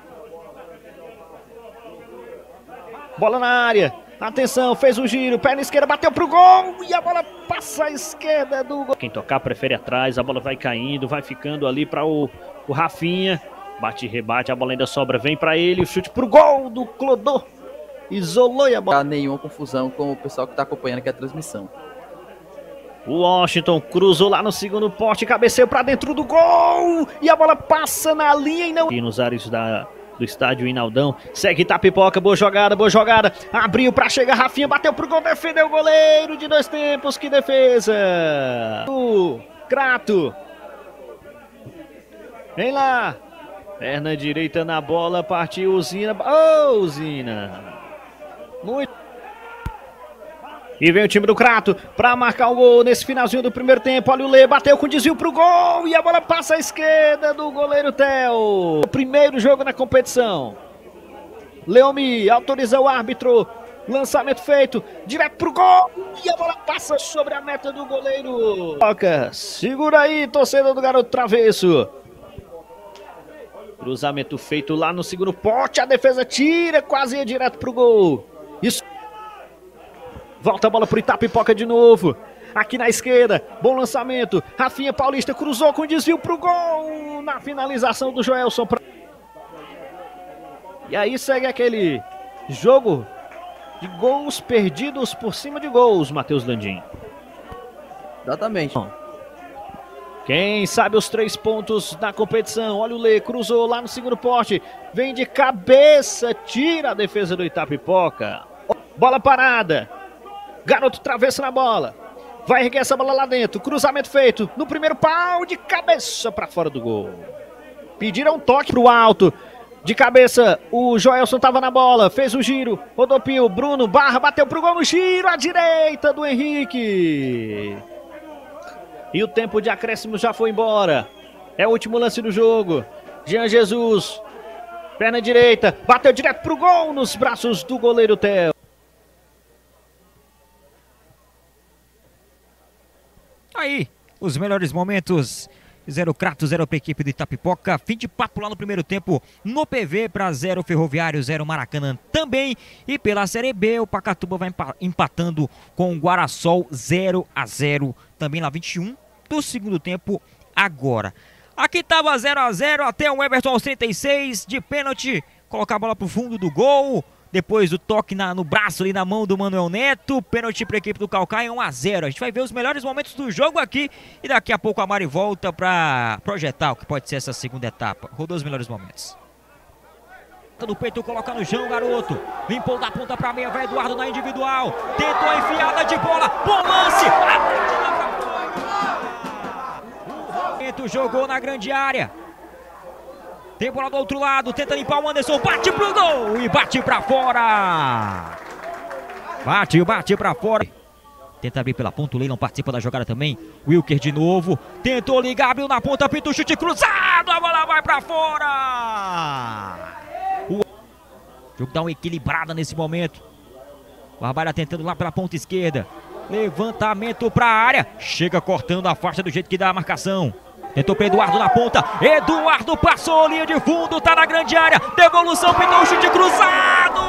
[SPEAKER 6] Bola na área. Atenção, fez o giro, perna esquerda, bateu pro gol e a bola passa à esquerda do gol. Quem tocar prefere atrás, a bola vai caindo, vai ficando ali para o Rafinha. Bate e rebate, a bola ainda sobra, vem para ele, o chute pro gol do Clodô. Isolou e a bola.
[SPEAKER 7] Não há nenhuma confusão com o pessoal que está acompanhando aqui a transmissão.
[SPEAKER 6] O Washington cruzou lá no segundo poste, cabeceou para dentro do gol e a bola passa na linha e não... E nos ares do estádio Inaldão, segue Itapipoca, boa jogada, abriu pra chegar, Rafinha bateu pro gol, defendeu o goleiro de 2 tempos, que defesa! O Crato, vem lá, perna direita na bola, partiu Usina, Usina, muito... E vem o time do Crato para marcar o gol nesse finalzinho do primeiro tempo. Olha o Lê, bateu com desvio pro gol e a bola passa à esquerda do goleiro Theo. O primeiro jogo na competição. Leomi autoriza o árbitro. Lançamento feito, direto pro gol e a bola passa sobre a meta do goleiro. Segura aí, torcedor do Garoto Travesso. Cruzamento feito lá no segundo pote. A defesa tira, quase ia direto pro gol. Isso. Volta a bola pro Itapipoca de novo. Aqui na esquerda, bom lançamento. Rafinha Paulista cruzou com desvio pro gol. Na finalização do Joelson. E aí segue aquele jogo de gols perdidos por cima de gols, Matheus Landim.
[SPEAKER 7] Exatamente.
[SPEAKER 6] Quem sabe os 3 pontos na competição. Olha o Lê, cruzou lá no segundo poste. Vem de cabeça, tira a defesa do Itapipoca. Bola parada. Garoto Travesso na bola. Vai erguer essa bola lá dentro. Cruzamento feito no primeiro pau, de cabeça para fora do gol. Pediram um toque pro alto. De cabeça, o Joelson estava na bola. Fez o giro. Rodopio, Bruno Barra bateu pro gol no giro. À direita do Henrique. E o tempo de acréscimo já foi embora. É o último lance do jogo. Jean Jesus. Perna direita. Bateu direto pro gol nos braços do goleiro Theo.
[SPEAKER 1] Aí, os melhores momentos. 0 Crato, 0 para a equipe de Itapipoca. Fim de papo lá no primeiro tempo no PV para 0 Ferroviário, 0 Maracanã também. E pela Série B, o Pacatuba vai empatando com o Guarasol 0-0. Também lá 21 do segundo tempo agora. Aqui estava 0-0 até o Everton aos 36 de pênalti. Colocar a bola para o fundo do gol. Depois do toque no braço ali na mão do Manuel Neto. Pênalti para a equipe do Caucaia, 1-0. A gente vai ver os melhores momentos do jogo aqui. E daqui a pouco a Mari volta para projetar o que pode ser essa segunda etapa. Rodou os melhores momentos. Do peito, coloca no chão, garoto. Limpou da ponta para meia, vai Eduardo na individual. Tentou a enfiada de bola. Bom lance. O jogou na grande área. Tem bola do outro lado, tenta limpar o Anderson, bate pro gol e bate pra fora. Bate pra fora. Tenta abrir pela ponta, o Leilão participa da jogada também. Wilker de novo, tentou ligar, abriu na ponta, pinta o chute cruzado, a bola vai pra fora. O jogo dá uma equilibrada nesse momento. Barbalha tentando lá pela ponta esquerda. Levantamento para a área. Chega cortando, afasta do jeito que dá a marcação. Tentou para Eduardo na ponta. Eduardo passou, linha de fundo, tá na grande área. Devolução, pintou o chute cruzado.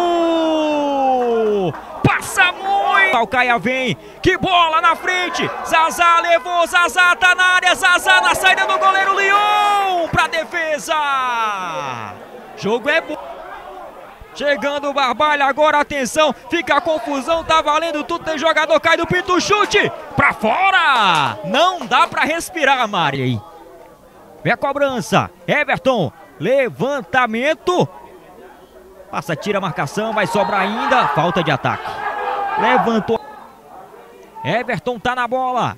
[SPEAKER 1] Passa muito. Calcaia vem. Que bola na frente. Zazá levou. Zazá tá na área. Zazá na saída do goleiro Leon pra defesa. Jogo é bom. Chegando o Barbalha agora, atenção, fica a confusão, tá valendo tudo, tem jogador, cai do pinto, chute pra fora! Não dá pra respirar, Mari. Vem a cobrança, Everton, levantamento. Passa, tira a marcação, vai sobrar ainda, falta de ataque. Levantou. Everton tá na bola.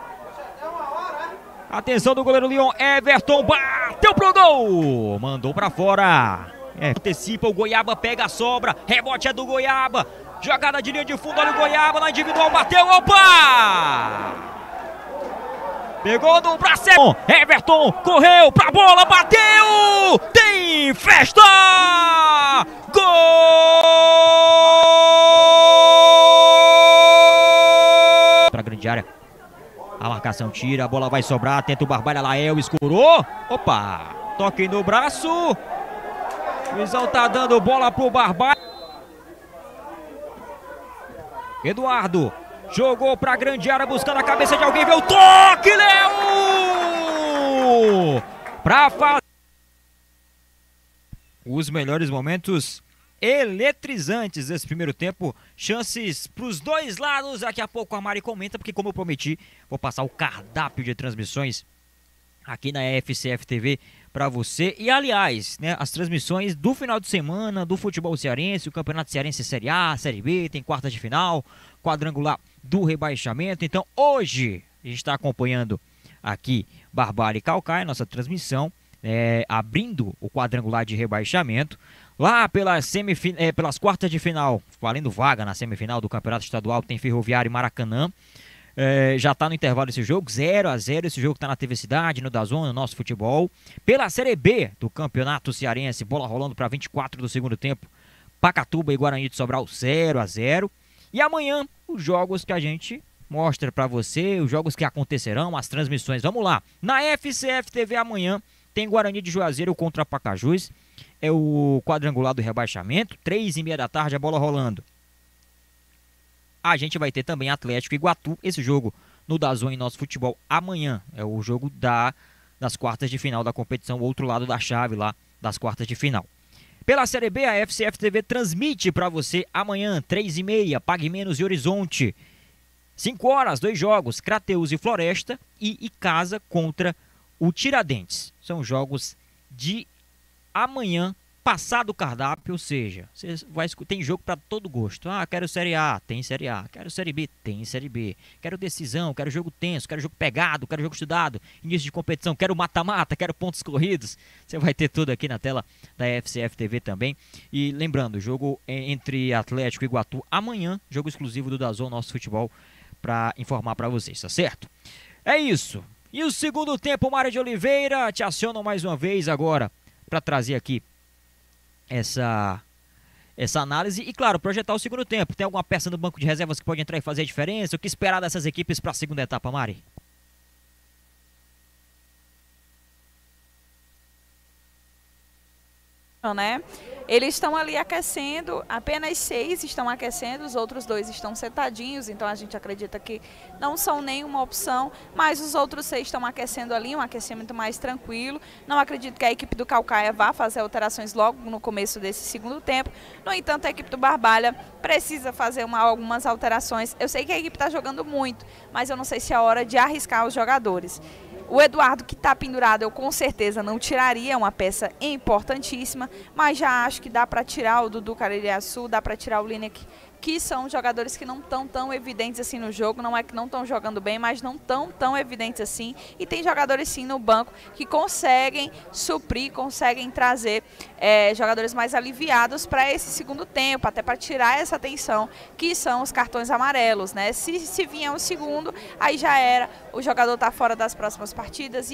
[SPEAKER 1] Atenção do goleiro Leon, Everton bateu pro gol, mandou pra fora. Antecipa, o Goiaba pega a sobra, rebote é do Goiaba, jogada de linha de fundo, olha o Goiaba na individual, bateu, opa! Pegou no braço, Everton, correu pra bola, bateu! Tem festa! Gol! Pra grande área, a marcação tira, a bola vai sobrar, tenta o Barbalha, Lael, escurou, opa! Toque no braço. O Luizão tá dando bola pro Barbalha. Eduardo jogou pra grande área buscando a cabeça de alguém. Vê o toque, Léo! Pra fazer os melhores momentos eletrizantes desse primeiro tempo. Chances pros dois lados. Daqui a pouco a Mari comenta, porque como eu prometi, vou passar o cardápio de transmissões aqui na FCF TV para você. E aliás, né, as transmissões do final de semana do futebol cearense, o Campeonato Cearense Série A, Série B, tem quartas de final, quadrangular do rebaixamento. Então hoje a gente está acompanhando aqui Barbalha e Calcaia, nossa transmissão, abrindo o quadrangular de rebaixamento. Lá pelas quartas de final, valendo vaga na semifinal do Campeonato Estadual, tem Ferroviário e Maracanã. Já está no intervalo esse jogo, 0-0, esse jogo está na TV Cidade, no DAZN, no Nosso Futebol. Pela Série B do Campeonato Cearense, bola rolando para 24 do segundo tempo, Pacatuba e Guarani de Sobral, 0-0. E amanhã, os jogos que a gente mostra para você, os jogos que acontecerão, as transmissões. Vamos lá, na FCF TV amanhã tem Guarani de Juazeiro contra Pacajus, é o quadrangular do rebaixamento, 3h30 da tarde, a bola rolando. A gente vai ter também Atlético e Iguatu, esse jogo no DAZN em Nosso Futebol amanhã. É o jogo das quartas de final da competição, o outro lado da chave lá das quartas de final. Pela Série B, a FCF TV transmite para você amanhã, 3h30, Pague Menos e Horizonte. 5 horas, 2 jogos, Crateus e Floresta e Icasa contra o Tiradentes. São jogos de amanhã, passado o cardápio, ou seja, você tem jogo para todo gosto. Ah, quero Série A, tem Série A. Quero Série B, tem Série B. Quero decisão, quero jogo tenso, quero jogo pegado, quero jogo estudado, início de competição, quero mata-mata, quero pontos corridos. Você vai ter tudo aqui na tela da FCF TV também. E lembrando, jogo entre Atlético e Iguatu amanhã, jogo exclusivo do DAZN Nosso Futebol, para informar para vocês, tá certo? É isso. E o segundo tempo, Mário de Oliveira, te aciono mais uma vez agora para trazer aqui essa análise e, claro, projetar o segundo tempo. Tem alguma peça no banco de reservas que pode entrar e fazer a diferença? O que esperar dessas equipes para a segunda etapa, Mari?
[SPEAKER 3] Né? Eles estão ali aquecendo, apenas 6 estão aquecendo, os outros 2 estão sentadinhos, então a gente acredita que não são nenhuma opção, mas os outros 6 estão aquecendo ali, um aquecimento mais tranquilo. Não acredito que a equipe do Calcaia vá fazer alterações logo no começo desse segundo tempo. No entanto, a equipe do Barbalha precisa fazer algumas alterações. Eu sei que a equipe está jogando muito, mas eu não sei se é hora de arriscar os jogadores. O Eduardo, que está pendurado, eu com certeza não tiraria, uma peça importantíssima, mas já acho que dá para tirar o Dudu Caririaçu, dá para tirar o Lineker, que são jogadores que não estão tão evidentes assim no jogo, não é que não estão jogando bem, mas não estão tão evidentes assim, e tem jogadores sim no banco que conseguem suprir, conseguem trazer jogadores mais aliviados para esse segundo tempo, até para tirar essa tensão, que são os cartões amarelos, né? Se vier o segundo, aí já era, o jogador está fora das próximas partidas, e aí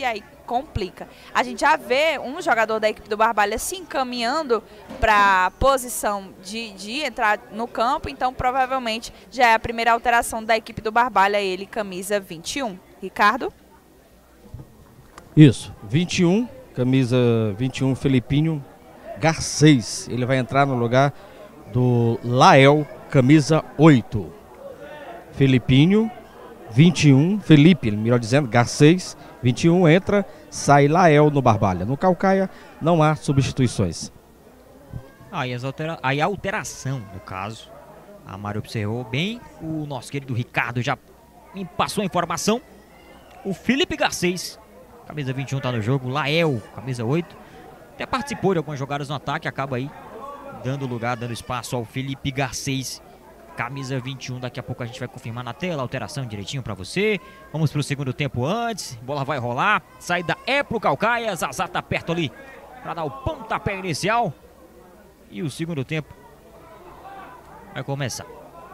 [SPEAKER 3] complica. A gente já vê um jogador da equipe do Barbalha se encaminhando para a posição de entrar no campo, então provavelmente já é a primeira alteração da equipe do Barbalha, ele camisa 21. Ricardo?
[SPEAKER 2] Isso, 21, camisa 21, Felipinho Garcês. Ele vai entrar no lugar do Lael, camisa 8. Felipinho, 21, Felipe, melhor dizendo, Garcês, 21, entra, sai Lael no Barbalha. No Caucaia não há substituições.
[SPEAKER 1] Aí a alteração, no caso, a Mário observou bem, o nosso querido Ricardo já me passou a informação. O Felipe Garcês, camisa 21, tá no jogo. Lael, camisa 8, até participou de algumas jogadas no ataque, acaba aí dando lugar, dando espaço ao Felipe Garcês, camisa 21. Daqui a pouco a gente vai confirmar na tela a alteração direitinho pra você. Vamos pro segundo tempo antes, bola vai rolar, saída é pro Caucaia, Zazá tá perto ali pra dar o pontapé inicial. E o segundo tempo vai começar.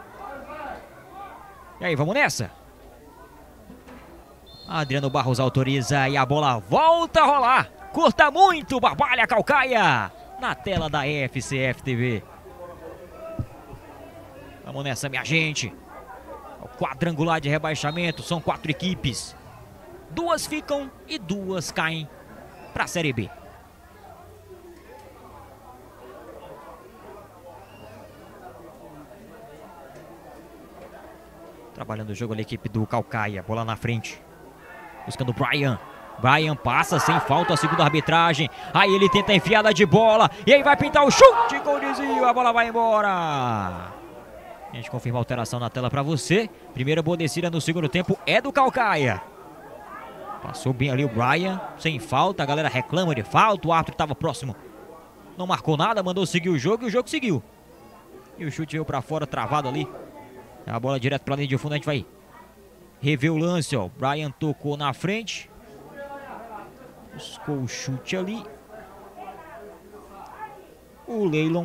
[SPEAKER 1] E aí, vamos nessa? Adriano Barros autoriza e a bola volta a rolar. Curta muito, Barbalha Caucaia, na tela da FCF TV. Vamos nessa, minha gente. O quadrangular de rebaixamento, são 4 equipes. 2 ficam e 2 caem para a Série B. Trabalhando o jogo ali a equipe do Caucaia, bola na frente. Buscando o Brian. Brian passa sem falta, segundo a arbitragem. Aí ele tenta a enfiada de bola. E aí vai pintar o chute com o desvio. A bola vai embora. A gente confirma a alteração na tela para você. Primeira boa descida no segundo tempo é do Caucaia. Passou bem ali o Brian, sem falta. A galera reclama de falta. O árbitro estava próximo. Não marcou nada, mandou seguir o jogo e o jogo seguiu. E o chute veio para fora, travado ali. A bola direto para a linha de fundo, a gente vai rever o lance, ó. Brian tocou na frente. Buscou o chute ali. O Leilon.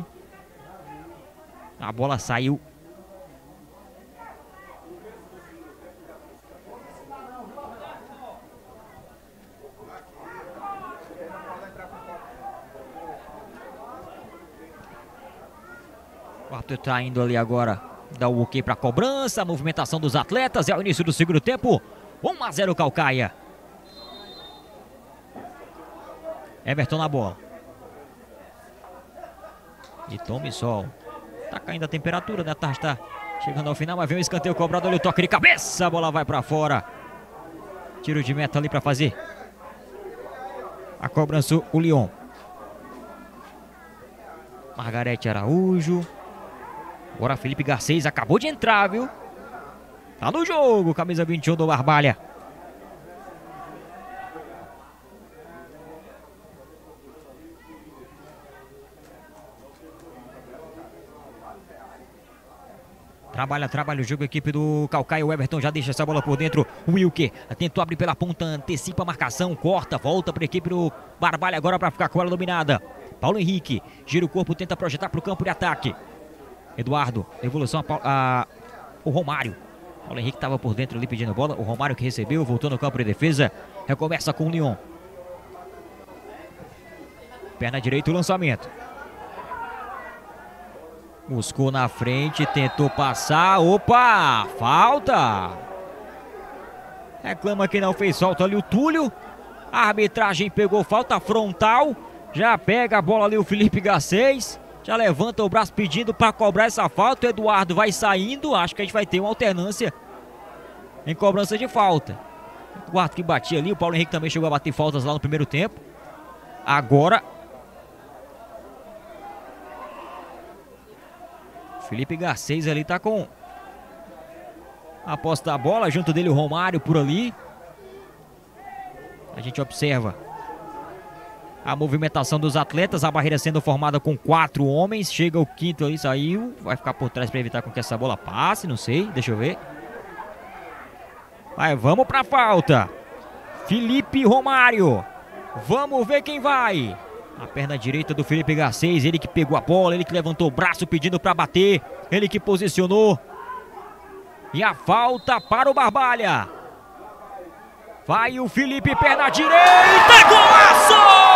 [SPEAKER 1] A bola saiu. O árbitro tá indo ali agora. Dá o ok para cobrança, a movimentação dos atletas, é o início do segundo tempo. 1-0 Caucaia. Everton na bola. E tome sol. Tá caindo a temperatura, né? Tá chegando ao final, mas vem um escanteio cobrado, olha o toque de cabeça, a bola vai para fora. Tiro de meta ali para fazer a cobrança, o Lyon. Margarete Araújo. Agora Felipe Garcês acabou de entrar, viu? Tá no jogo, camisa 21 do Barbalha. Trabalha o jogo, a equipe do Caucaia. O Everton já deixa essa bola por dentro. O Wilker tentou abrir pela ponta, antecipa a marcação, corta, volta para a equipe do Barbalha agora para ficar com ela dominada. Paulo Henrique gira o corpo, tenta projetar para o campo de ataque. Eduardo, devolução o Romário. Paulo Henrique estava por dentro ali pedindo bola. O Romário que recebeu, voltou no campo de defesa. Recomeça com o Lyon. Perna direita, o lançamento. Buscou na frente, tentou passar. Opa! Falta! Reclama que não fez falta ali o Túlio. A arbitragem pegou falta frontal. Já pega a bola ali o Felipe Garcês. Já levanta o braço pedindo para cobrar essa falta. O Eduardo vai saindo. Acho que a gente vai ter uma alternância em cobrança de falta. O Eduardo que batia ali. O Paulo Henrique também chegou a bater faltas lá no primeiro tempo. Agora Felipe Garcês ali tá com a posse da bola. Junto dele o Romário por ali. A gente observa a movimentação dos atletas, a barreira sendo formada com 4 homens. Chega o quinto ali, saiu. Vai ficar por trás para evitar com que essa bola passe, não sei, deixa eu ver. Vai, vamos pra falta. Felipe Romário. Vamos ver quem vai. A perna direita do Felipe Garcês, ele que pegou a bola, ele que levantou o braço pedindo para bater. Ele que posicionou. E a falta para o Barbalha. Vai o Felipe, perna direita, golaço!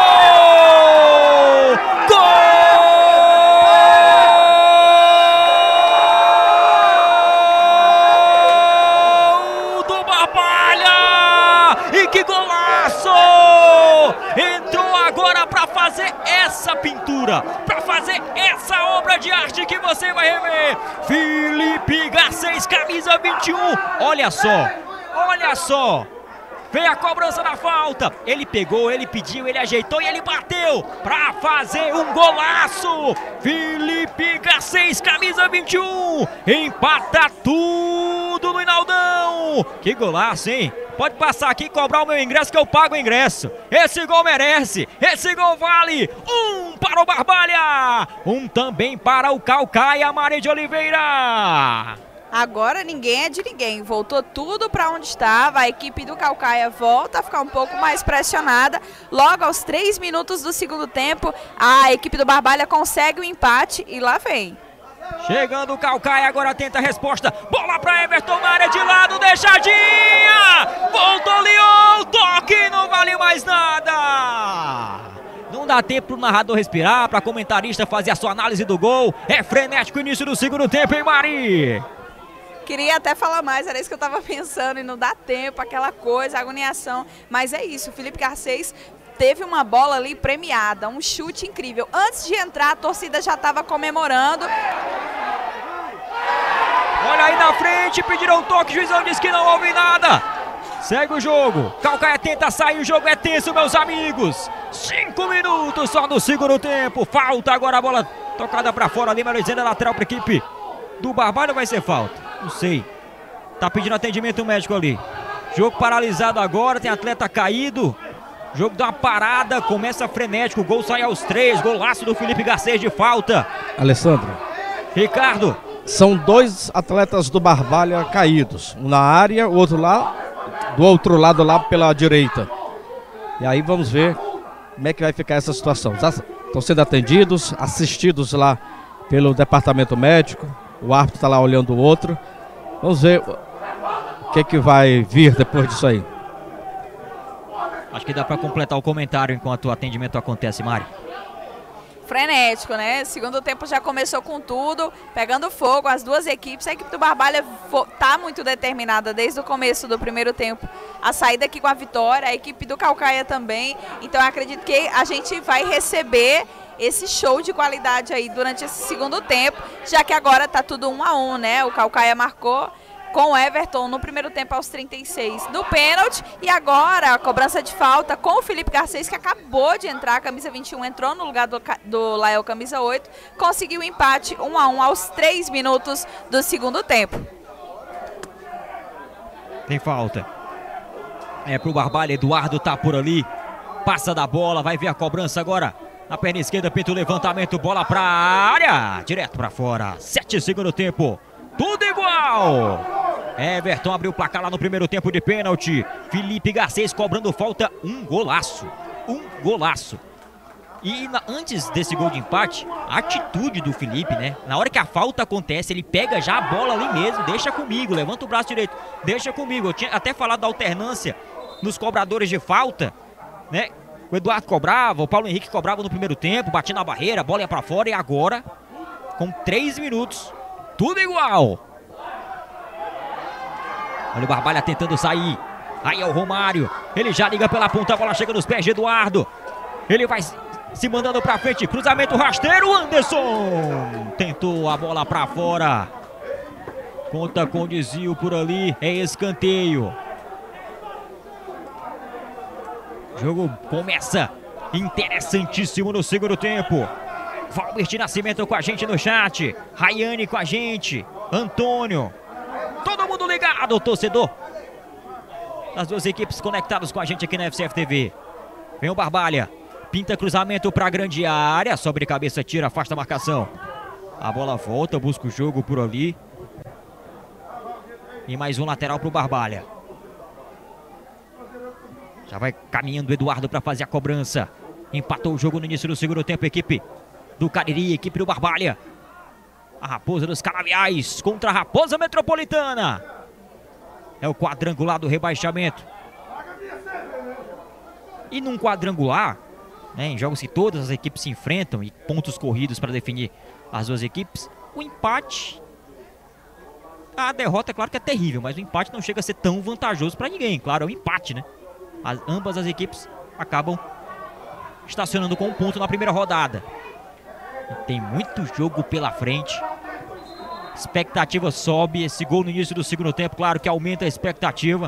[SPEAKER 1] Gol do Barbalha! E que golaço! Entrou agora para fazer essa pintura, para fazer essa obra de arte que você vai rever. Felipe Garcês, camisa 21. Olha só, olha só. Veio a cobrança da falta, ele pegou, ele pediu, ele ajeitou e ele bateu para fazer um golaço. Felipe Garcês, camisa 21, empata tudo no Hinaldão. Que golaço, hein? Pode passar aqui e cobrar o meu ingresso que eu pago o ingresso. Esse gol merece, esse gol vale. Um para o Barbalha, um também para o Caucaia Maria de Oliveira.
[SPEAKER 3] Agora ninguém é de ninguém, voltou tudo para onde estava, a equipe do Caucaia volta a ficar um pouco mais pressionada. Logo aos 3 minutos do segundo tempo, a equipe do Barbalha consegue o empate e lá vem.
[SPEAKER 1] Chegando o Caucaia, agora tenta a resposta, bola para Everton na área de lado, deixadinha! Voltou Leão, toque, não vale mais nada! Não dá tempo para o narrador respirar, para comentarista fazer a sua análise do gol. É frenético o início do segundo tempo, hein, Mari?
[SPEAKER 3] Queria até falar mais, era isso que eu estava pensando e não dá tempo, aquela coisa, agoniação. Mas é isso, o Felipe Garcês teve uma bola ali premiada, um chute incrível. Antes de entrar, a torcida já estava comemorando.
[SPEAKER 1] Olha aí na frente, pediram um toque, o juizão disse que não houve nada. Segue o jogo, Caucaia tenta sair, o jogo é tenso, meus amigos. 5 minutos só no segundo tempo, falta agora a bola tocada para fora ali, mas dizendo lateral para a equipe do Barbalha, vai ser falta. Não sei, tá pedindo atendimento médico ali. Jogo paralisado agora, tem atleta caído. Jogo dá uma parada, começa frenético, o gol sai aos 3, golaço do Felipe Garcês de falta.
[SPEAKER 2] Alessandro.
[SPEAKER 1] Ricardo.
[SPEAKER 2] São 2 atletas do Barbalha caídos, um na área, o outro lá, do outro lado lá pela direita. E aí vamos ver como é que vai ficar essa situação. Estão sendo atendidos, assistidos lá pelo departamento médico, o árbitro está lá olhando o outro. Vamos ver o que vai vir depois disso aí.
[SPEAKER 1] Acho que dá para completar o comentário enquanto o atendimento acontece, Mari.
[SPEAKER 3] Frenético, né? Segundo tempo já começou com tudo, pegando fogo, as duas equipes. A equipe do Barbalha tá muito determinada desde o começo do primeiro tempo a sair daqui com a vitória, a equipe do Caucaia também. Então eu acredito que a gente vai receber esse show de qualidade aí durante esse segundo tempo, já que agora tá tudo 1 a 1, né? O Caucaia marcou com o Everton no primeiro tempo aos 36 no pênalti, e agora a cobrança de falta com o Felipe Garcês, que acabou de entrar, a camisa 21 entrou no lugar do Lael, camisa 8, conseguiu o empate 1 a 1 aos 3 minutos do segundo tempo.
[SPEAKER 1] Tem falta. É pro Barbalha, Eduardo tá por ali, passa da bola, vai ver a cobrança agora. Na perna esquerda, pinta o levantamento, bola pra área, direto pra fora, 7 segundo tempo. Tudo igual. Everton abriu o placar lá no primeiro tempo de pênalti. Felipe Garcês cobrando falta, um golaço. Um golaço. E antes desse gol de empate, a atitude do Felipe, né? Na hora que a falta acontece, ele pega já a bola ali mesmo, deixa comigo, levanta o braço direito, deixa comigo. Eu tinha até falado da alternância nos cobradores de falta, né? O Eduardo cobrava, o Paulo Henrique cobrava no primeiro tempo, batia na barreira, a bola ia pra fora, e agora, com 3 minutos, tudo igual. Olha o Barbalha tentando sair. Aí é o Romário. Ele já liga pela ponta, a bola chega nos pés de Eduardo. Ele vai se mandando pra frente. Cruzamento rasteiro, Anderson. Tentou a bola pra fora. Conta com desvio por ali. É escanteio. O jogo começa interessantíssimo no segundo tempo. Valbert Nascimento com a gente no chat. Rayane com a gente. Antônio. Todo mundo ligado, torcedor. As duas equipes conectadas com a gente aqui na FCF TV. Vem o Barbalha. Pinta cruzamento para a grande área. Sobre cabeça, tira, afasta a marcação. A bola volta, busca o jogo por ali. E mais um lateral para o Barbalha. Já vai caminhando o Eduardo para fazer a cobrança. Empatou o jogo no início do segundo tempo. Equipe do Cariri, equipe do Barbalha. A Raposa dos Canaviais contra a Raposa Metropolitana. É o quadrangular do rebaixamento. E num quadrangular, né, em jogos que todas as equipes se enfrentam e pontos corridos para definir as duas equipes, o empate, a derrota é claro que é terrível, mas o empate não chega a ser tão vantajoso para ninguém. Claro, é um empate, né? Ambas as equipes acabam estacionando com um ponto na primeira rodada. E tem muito jogo pela frente. Expectativa sobe, esse gol no início do segundo tempo, claro que aumenta a expectativa.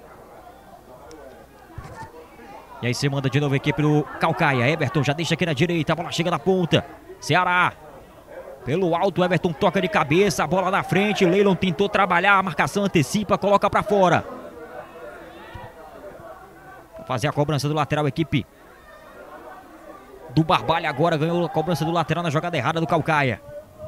[SPEAKER 1] E aí você manda de novo a equipe do Caucaia. Everton já deixa aqui na direita, a bola chega na ponta. Ceará. Pelo alto, Everton toca de cabeça, a bola na frente. Leilon tentou trabalhar, a marcação antecipa, coloca pra fora. Pra fazer a cobrança do lateral, a equipe do Barbalha agora ganhou a cobrança do lateral na jogada errada do Caucaia.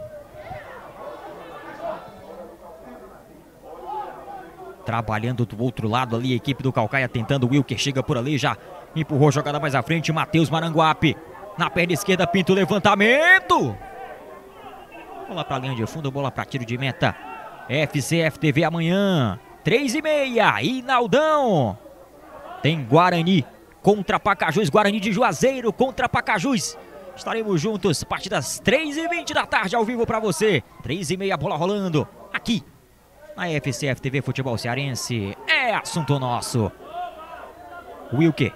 [SPEAKER 1] Trabalhando do outro lado ali, a equipe do Caucaia tentando. O Wilker chega por ali, já empurrou a jogada mais à frente. Matheus Maranguape na perna esquerda, pinta o levantamento. Bola pra linha de fundo, bola pra tiro de meta. FCF-TV amanhã, 3h30, Inaldão. Tem Guarani contra Pacajus, Guarani de Juazeiro contra Pacajus. Estaremos juntos a partir das 3h20 da tarde, ao vivo pra você. 3h30, bola rolando aqui na FCF-TV Futebol Cearense. É assunto nosso. Wilker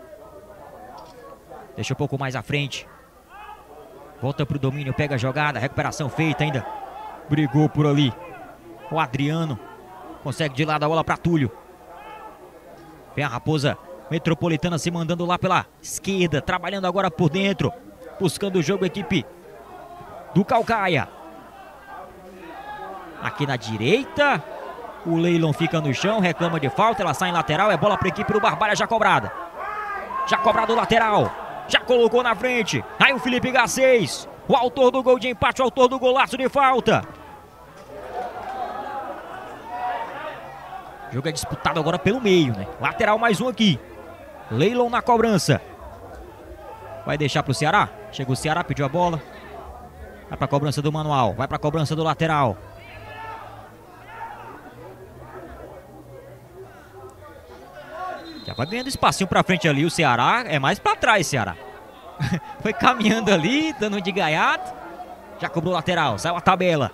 [SPEAKER 1] deixa um pouco mais à frente. Volta pro domínio, pega a jogada, recuperação feita ainda. Brigou por ali o Adriano. Consegue de lado a bola para Túlio. Vem a Raposa Metropolitana se mandando lá pela esquerda. Trabalhando agora por dentro. Buscando o jogo a equipe do Caucaia. Aqui na direita. O Leilon fica no chão, reclama de falta. Ela sai em lateral, é bola para a equipe do Barbalha já cobrada. Já cobrado o lateral. Já colocou na frente. Aí o Felipe Garcês, o autor do gol de empate, o autor do golaço de falta. O jogo é disputado agora pelo meio, né? Lateral mais um aqui. Leilon na cobrança. Vai deixar pro Ceará. Chega o Ceará, pediu a bola. Vai pra cobrança do Manual. Vai pra cobrança do lateral. Já vai ganhando espacinho pra frente ali. O Ceará é mais pra trás, Ceará. Foi caminhando ali, dando de gaiato. Já cobrou o lateral, saiu a tabela.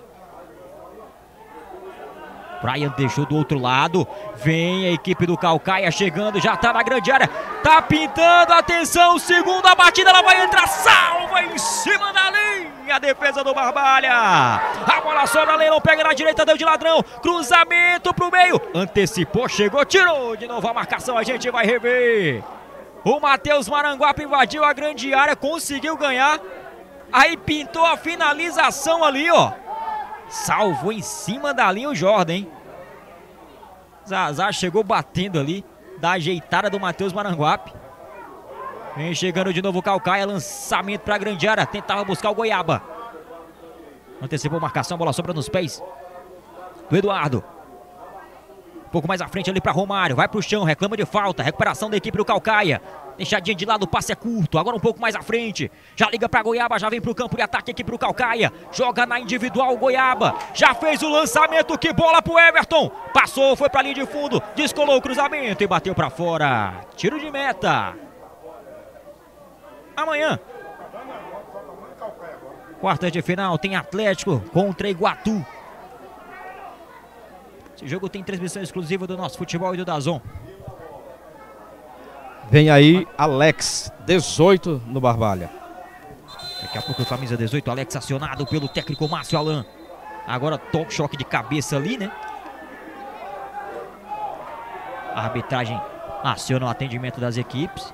[SPEAKER 1] Brian deixou do outro lado. Vem a equipe do Caucaia chegando, já tá na grande área. Tá pintando, atenção, segunda batida, ela vai entrar, salva em cima da linha. A defesa do Barbalha. A bola sobra, Leilon pega na direita, deu de ladrão. Cruzamento pro meio. Antecipou, chegou, tirou de novo a marcação, a gente vai rever. O Matheus Maranguape invadiu a grande área, conseguiu ganhar. Aí pintou a finalização ali, ó. Salvou em cima da linha o Jordan, hein? Zazá chegou batendo ali, da ajeitada do Matheus Maranguape. Vem chegando de novo o Caucaia, lançamento para a grande área, tentava buscar o Goiaba. Antecipou a marcação, bola sobra nos pés do Eduardo. Um pouco mais à frente ali para Romário, vai para o chão, reclama de falta, recuperação da equipe do Caucaia. Deixadinha de lado, o passe é curto, agora um pouco mais à frente. Já liga para Goiaba, já vem para o campo de ataque aqui para o Caucaia. Joga na individual Goiaba, já fez o lançamento, que bola pro Everton. Passou, foi para a linha de fundo, descolou o cruzamento e bateu para fora. Tiro de meta. Amanhã, quartas de final, tem Atlético contra Iguatu. Esse jogo tem transmissão exclusiva do Nosso Futebol e do DAZN.
[SPEAKER 2] Vem aí Alex, 18 no Barbalha.
[SPEAKER 1] Daqui a pouco camisa 18, Alex acionado pelo técnico Márcio Alan. Agora choque de cabeça ali, né? A arbitragem aciona o atendimento das equipes.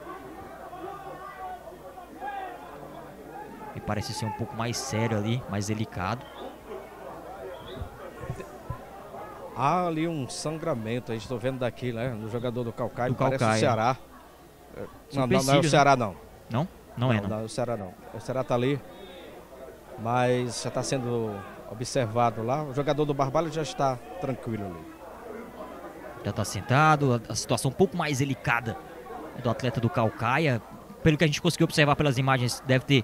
[SPEAKER 1] E parece ser um pouco mais sério ali, mais delicado.
[SPEAKER 2] Há ali um sangramento, a gente está vendo daqui, né? No jogador do Caucaia, parece
[SPEAKER 1] Caucaia.
[SPEAKER 2] o Ceará. Não é o Ceará, não.
[SPEAKER 1] Não? Não é, não.
[SPEAKER 2] Não é o Ceará, não. O Ceará tá ali, mas já está sendo observado lá. O jogador do Barbalha já está tranquilo ali.
[SPEAKER 1] Já está sentado, a situação um pouco mais delicada do atleta do Caucaia. Pelo que a gente conseguiu observar pelas imagens, deve ter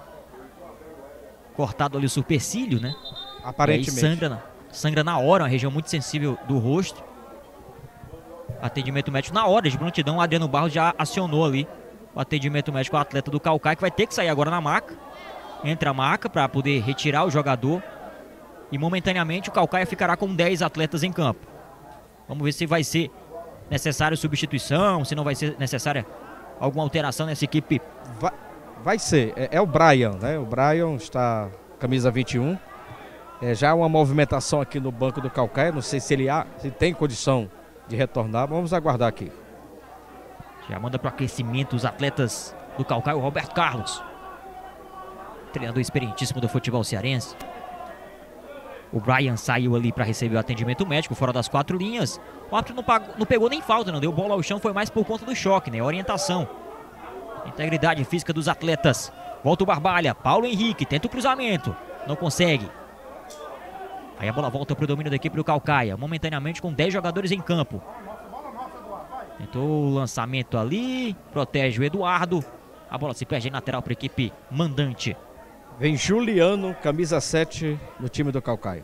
[SPEAKER 1] cortado ali o supercílio, né?
[SPEAKER 2] Aparentemente.
[SPEAKER 1] E aí sangra na hora, uma região muito sensível do rosto. Atendimento médico na hora de prontidão. O Adriano Barros já acionou ali o atendimento médico ao atleta do Caucaia, que vai ter que sair agora na maca. Entra a maca para poder retirar o jogador. E momentaneamente o Caucaia ficará com 10 atletas em campo. Vamos ver se vai ser necessário substituição, se não vai ser necessária alguma alteração nessa equipe.
[SPEAKER 2] Vai ser. É o Brian, né? O Brian está camisa 21. Já uma movimentação aqui no banco do Caucaia. Não sei se se tem condição de retornar. Vamos aguardar aqui.
[SPEAKER 1] Já manda para o aquecimento os atletas do Caucaia, o Roberto Carlos. Treinador experientíssimo do futebol cearense. O Brian saiu ali para receber o atendimento médico fora das 4 linhas. O árbitro não pegou nem falta, não deu bola ao chão, foi mais por conta do choque, né? Orientação. Integridade física dos atletas. Volta o Barbalha, Paulo Henrique, tenta o cruzamento, não consegue. Aí a bola volta para o domínio da equipe do Caucaia, momentaneamente com 10 jogadores em campo. Tentou o lançamento ali, protege o Eduardo. A bola se perde em lateral para a equipe mandante.
[SPEAKER 2] Vem Juliano, camisa 7 no time do Caucaia.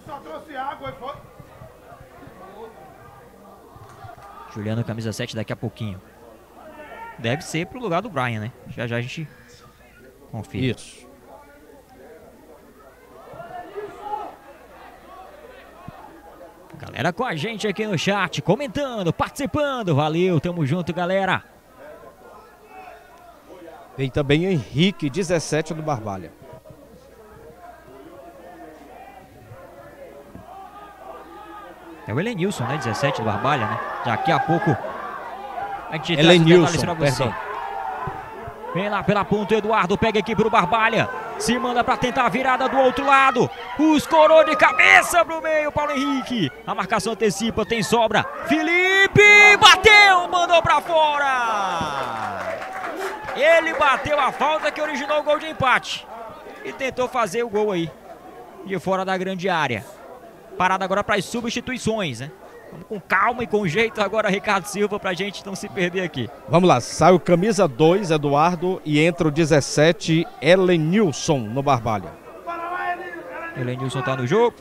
[SPEAKER 1] Juliano, camisa 7, daqui a pouquinho. Deve ser pro lugar do Brian, né? Já já a gente confia.
[SPEAKER 2] Isso.
[SPEAKER 1] Galera com a gente aqui no chat, comentando, participando. Valeu, tamo junto, galera.
[SPEAKER 2] Vem também Henrique, 17 do Barbalha.
[SPEAKER 1] É o Elenilson, né? 17 do Barbalha, né? Daqui a pouco a gente
[SPEAKER 2] Elenilson,
[SPEAKER 1] pra você.
[SPEAKER 2] perdão.
[SPEAKER 1] Vem lá pela ponta, Eduardo pega aqui pro Barbalha. Se manda pra tentar a virada do outro lado. Os coroa de cabeça pro meio, Paulo Henrique. A marcação antecipa, tem sobra. Felipe bateu, mandou pra fora. Ele bateu a falta que originou o gol de empate. E tentou fazer o gol aí, de fora da grande área. Parada agora para as substituições, né? Vamos com calma e com jeito agora, Ricardo Silva, pra gente não se perder aqui.
[SPEAKER 2] Vamos lá, sai o camisa 2, Eduardo, e entra o 17, Elenilson no Barbalha.
[SPEAKER 1] Elenilson tá no jogo.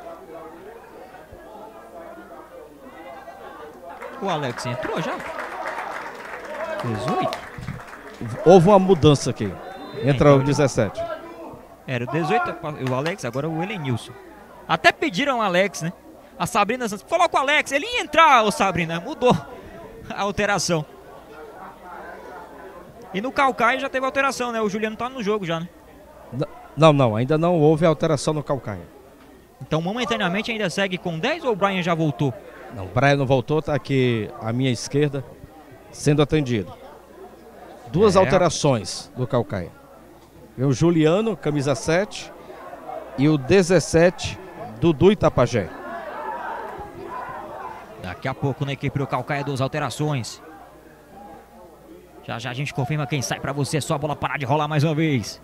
[SPEAKER 1] O Alex entrou já? 18?
[SPEAKER 2] Houve uma mudança aqui. Entra o 17.
[SPEAKER 1] Era o 18, o Alex, agora o Elenilson. Até pediram o Alex, né? A Sabrina Santos, coloca o Alex, ele ia entrar, ô Sabrina, mudou a alteração. E no Caucaia já teve alteração, né? O Juliano tá no jogo já, né?
[SPEAKER 2] Não, ainda não houve alteração no Caucaia.
[SPEAKER 1] Então momentaneamente ainda segue com 10 ou o Brian já voltou?
[SPEAKER 2] Não, o Brian não voltou, tá aqui à minha esquerda, sendo atendido. Duas alterações do Caucaia. Vem o Juliano, camisa 7, e o 17, Dudu Itapajé.
[SPEAKER 1] Daqui a pouco na equipe do Caucaia, 2 alterações. Já já a gente confirma quem sai pra você, só a bola parar de rolar mais uma vez.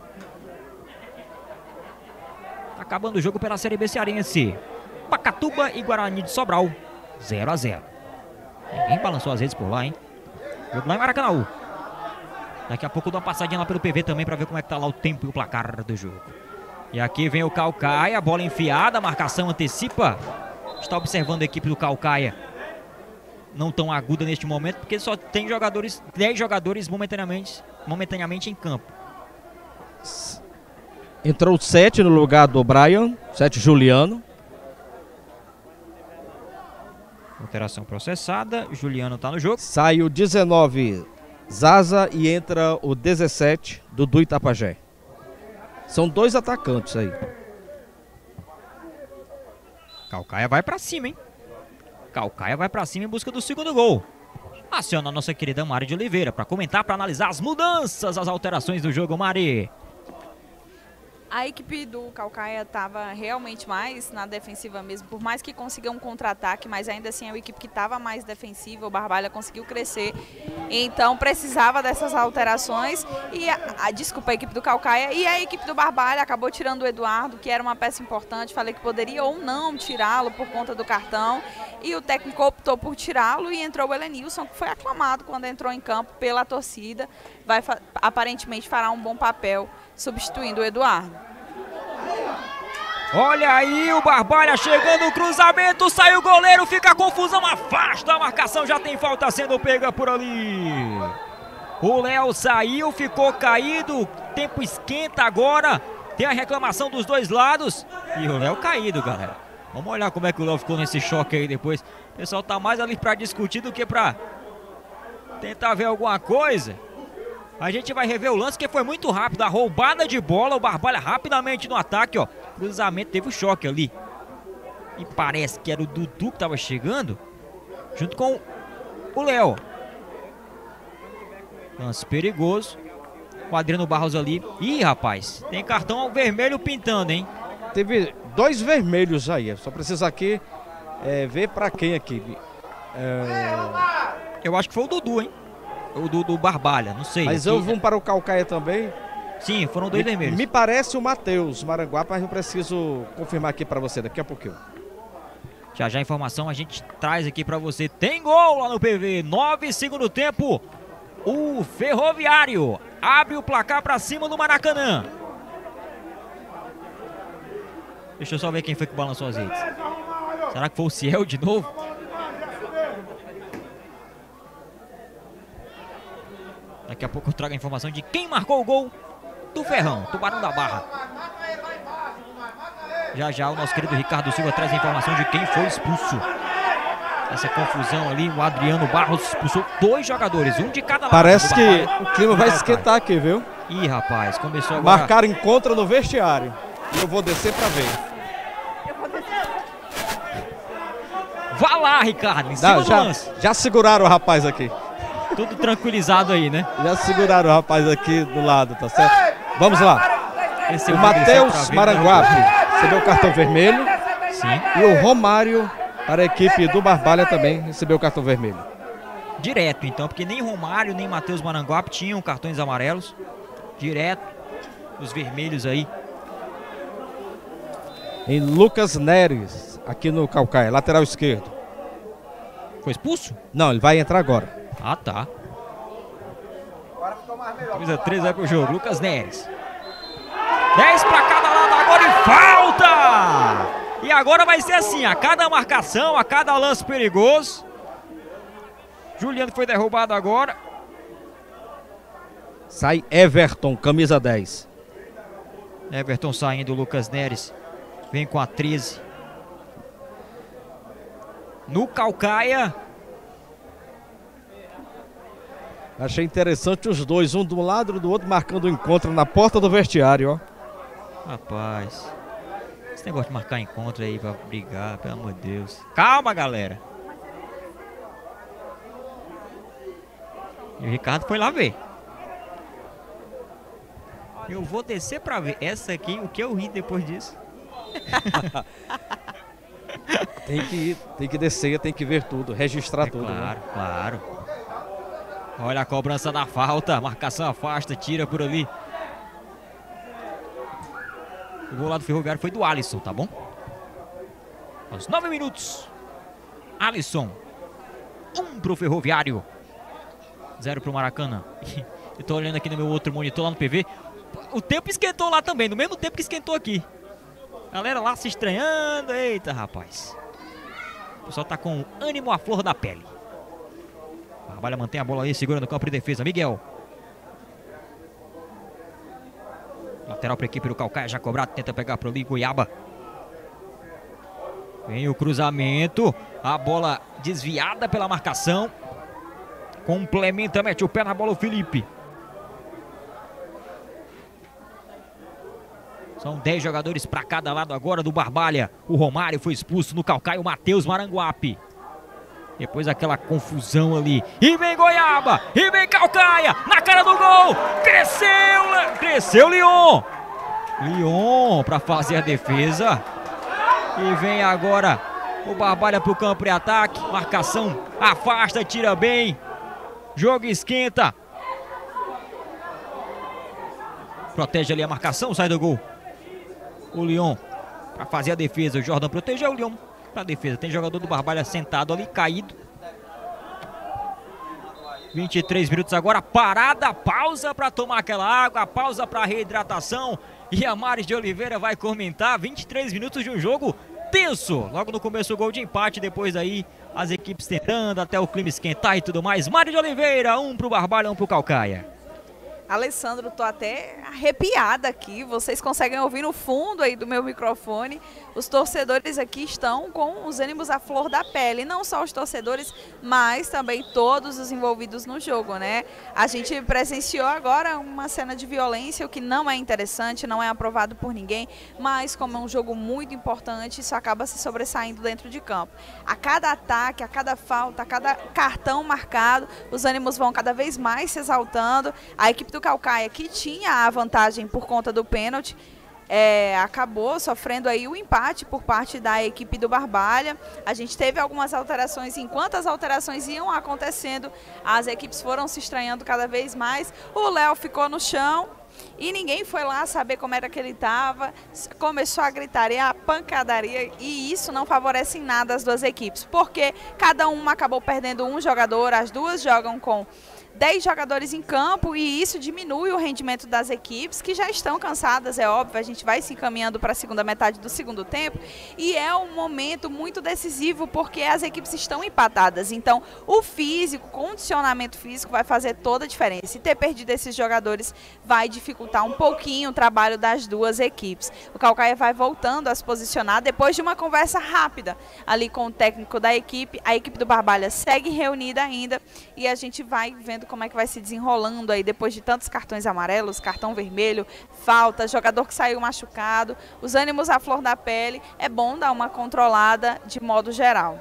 [SPEAKER 1] Acabando o jogo pela Série B cearense. Pacatuba e Guarani de Sobral, 0 a 0. Ninguém balançou as redes por lá, hein? Jogo lá em Maracanã. Daqui a pouco eu dou uma passadinha lá pelo PV também pra ver como é que tá lá o tempo e o placar do jogo. E aqui vem o Caucaia, bola enfiada, a marcação antecipa. Está observando a equipe do Caucaia. Não tão aguda neste momento, porque só tem 10 jogadores momentaneamente em campo.
[SPEAKER 2] Entrou o 7 no lugar do Brian, 7 Juliano.
[SPEAKER 1] Alteração processada, Juliano está no jogo.
[SPEAKER 2] Sai o 19 Zaza e entra o 17 Dudu Itapajé. São 2 atacantes aí.
[SPEAKER 1] Caucaia vai pra cima, hein? Caucaia vai pra cima em busca do segundo gol. Aciona a nossa querida Mari de Oliveira para comentar, para analisar as mudanças, as alterações do jogo, Mari.
[SPEAKER 3] A equipe do Caucaia estava realmente mais na defensiva mesmo, por mais que consiga um contra-ataque, mas ainda assim é uma equipe que estava mais defensiva, o Barbalha conseguiu crescer, então precisava dessas alterações, e desculpa, a equipe do Caucaia, e a equipe do Barbalha acabou tirando o Eduardo, que era uma peça importante, falei que poderia ou não tirá-lo por conta do cartão, e o técnico optou por tirá-lo e entrou o Elenilson, que foi aclamado quando entrou em campo pela torcida, aparentemente fará um bom papel substituindo o Eduardo.
[SPEAKER 1] Olha aí o Barbalha chegando, o cruzamento, sai o goleiro, fica a confusão, afasta a marcação, já tem falta sendo pega por ali. O Léo saiu, ficou caído, tempo esquenta agora, tem a reclamação dos dois lados e o Léo caído, galera. Vamos olhar como é que o Léo ficou nesse choque aí depois. O pessoal tá mais ali pra discutir do que pra tentar ver alguma coisa. A gente vai rever o lance que foi muito rápido, a roubada de bola, o Barbalha rapidamente no ataque, ó. Cruzamento, teve o choque ali. E parece que era o Dudu que tava chegando, junto com o Léo. Lance perigoso. O Adriano Barros ali. Ih, rapaz, tem cartão vermelho pintando, hein?
[SPEAKER 2] Teve 2 vermelhos aí, só precisa aqui ver pra quem aqui.
[SPEAKER 1] Eu acho que foi o Dudu, hein? O do Barbalha, não sei.
[SPEAKER 2] Mas
[SPEAKER 1] aqui...
[SPEAKER 2] eu vou para o Calcaia também.
[SPEAKER 1] Sim, foram 2 vermelhos.
[SPEAKER 2] Me parece o Matheus Maranguape, mas eu preciso confirmar aqui para você daqui a pouquinho.
[SPEAKER 1] Já a informação a gente traz aqui para você. Tem gol lá no PV, 9 segundo tempo. O Ferroviário abre o placar para cima do Maracanã. Deixa eu só ver quem foi que balançou as redes. Será que foi o Ciel de novo? Daqui a pouco eu trago a informação de quem marcou o gol do Ferrão, Tubarão da Barra. Já o nosso querido Ricardo Silva traz a informação de quem foi expulso. Essa confusão ali, o Adriano Barros expulsou 2 jogadores, um de cada lado.
[SPEAKER 2] Parece que o clima vai esquentar aqui, viu?
[SPEAKER 1] Ih, rapaz, começou agora.
[SPEAKER 2] Marcaram encontro no vestiário. E eu vou descer pra ver.
[SPEAKER 1] Vá lá, Ricardo, em cima do lance.
[SPEAKER 2] Já seguraram o rapaz aqui.
[SPEAKER 1] Tudo tranquilizado aí, né?
[SPEAKER 2] Já seguraram o rapaz aqui do lado, tá certo? Vamos lá.
[SPEAKER 1] Esse
[SPEAKER 2] o Matheus Maranguape recebeu o cartão vermelho.
[SPEAKER 1] Sim.
[SPEAKER 2] E o Romário, para a equipe do Barbalha, também recebeu o cartão vermelho.
[SPEAKER 1] Direto, então, porque nem Romário, nem Matheus Maranguape tinham cartões amarelos. Direto, os vermelhos aí.
[SPEAKER 2] Em Lucas Neres, aqui no Calcaia, lateral esquerdo.
[SPEAKER 1] Foi expulso?
[SPEAKER 2] Não, ele vai entrar agora.
[SPEAKER 1] Ah, tá. Camisa 3 vai pro jogo, Lucas Neres. 10 para cada lado agora e falta! E agora vai ser assim, a cada marcação, a cada lance perigoso. Juliano foi derrubado agora.
[SPEAKER 2] Sai Everton, camisa 10.
[SPEAKER 1] Everton saindo, Lucas Neres vem com a 13. No Calcaia.
[SPEAKER 2] Achei interessante os dois, um do lado e do outro, marcando o encontro na porta do vestiário, ó.
[SPEAKER 1] Rapaz, esse negócio de marcar encontro aí pra brigar, pelo amor de Deus. Calma, galera. E o Ricardo foi lá ver. Eu vou descer pra ver. Essa aqui, o que eu ri depois disso.
[SPEAKER 2] Tem que descer, tem que ver tudo, registrar tudo.
[SPEAKER 1] Claro,
[SPEAKER 2] né?
[SPEAKER 1] Claro. Olha a cobrança da falta, marcação afasta, tira por ali. O gol lá do Ferroviário foi do Alisson, tá bom? Aos 9 minutos. Alisson. 1 pro Ferroviário. 0 pro Maracanã. Eu tô olhando aqui no meu outro monitor lá no PV. O tempo esquentou lá também, no mesmo tempo que esquentou aqui. Galera lá se estranhando. Eita, rapaz. O pessoal tá com ânimo à flor da pele. Barbalha mantém a bola aí, segura no campo de defesa. Miguel. Lateral para a equipe do Calcaia, já cobrado, tenta pegar para ali, Goiaba. Vem o cruzamento, a bola desviada pela marcação. Complementa, mete o pé na bola o Felipe. São 10 jogadores para cada lado agora do Barbalha. O Romário foi expulso no Calcaia, o Matheus Maranguape. Depois daquela confusão ali. E vem Goiaba, e vem Calcaia, na cara do gol. Cresceu Lyon. Lyon para fazer a defesa. E vem agora o Barbalha para o campo de ataque. Marcação, afasta, tira bem. Jogo esquenta. Protege ali a marcação, sai do gol. O Lyon para fazer a defesa. O Jordan protegeu o Lyon para a defesa. Tem jogador do Barbalha sentado ali, caído. 23 minutos agora, parada, pausa para tomar aquela água, pausa para reidratação. E a Maris de Oliveira vai comentar 23 minutos de um jogo tenso. Logo no começo o gol de empate, depois aí as equipes tentando até o clima esquentar e tudo mais. Maris de Oliveira, um pro Barbalha, um pro Caucaia.
[SPEAKER 3] Alessandro, tô até arrepiada aqui, vocês conseguem ouvir no fundo aí do meu microfone, os torcedores aqui estão com os ânimos à flor da pele, não só os torcedores, mas também todos os envolvidos no jogo, né? A gente presenciou agora uma cena de violência, o que não é interessante, não é aprovado por ninguém, mas como é um jogo muito importante, isso acaba se sobressaindo dentro de campo. A cada ataque, a cada falta, a cada cartão marcado, os ânimos vão cada vez mais se exaltando. A equipe do Caucaia, que tinha a vantagem por conta do pênalti, acabou sofrendo aí o empate por parte da equipe do Barbalha. A gente teve algumas alterações, enquanto as alterações iam acontecendo, as equipes foram se estranhando cada vez mais. O Léo ficou no chão e ninguém foi lá saber como era que ele estava. Começou a gritaria, a pancadaria, e isso não favorece em nada as duas equipes, porque cada uma acabou perdendo um jogador, as duas jogam com 10 jogadores em campo e isso diminui o rendimento das equipes que já estão cansadas, é óbvio, a gente vai se encaminhando para a segunda metade do segundo tempo e é um momento muito decisivo porque as equipes estão empatadas, então o físico, o condicionamento físico vai fazer toda a diferença e ter perdido esses jogadores vai dificultar um pouquinho o trabalho das duas equipes. O Caucaia vai voltando a se posicionar depois de uma conversa rápida ali com o técnico da equipe, a equipe do Barbalha segue reunida ainda e a gente vai vendo como é que vai se desenrolando aí depois de tantos cartões amarelos, cartão vermelho, falta, jogador que saiu machucado, os ânimos à flor da pele, é bom dar uma controlada de modo geral.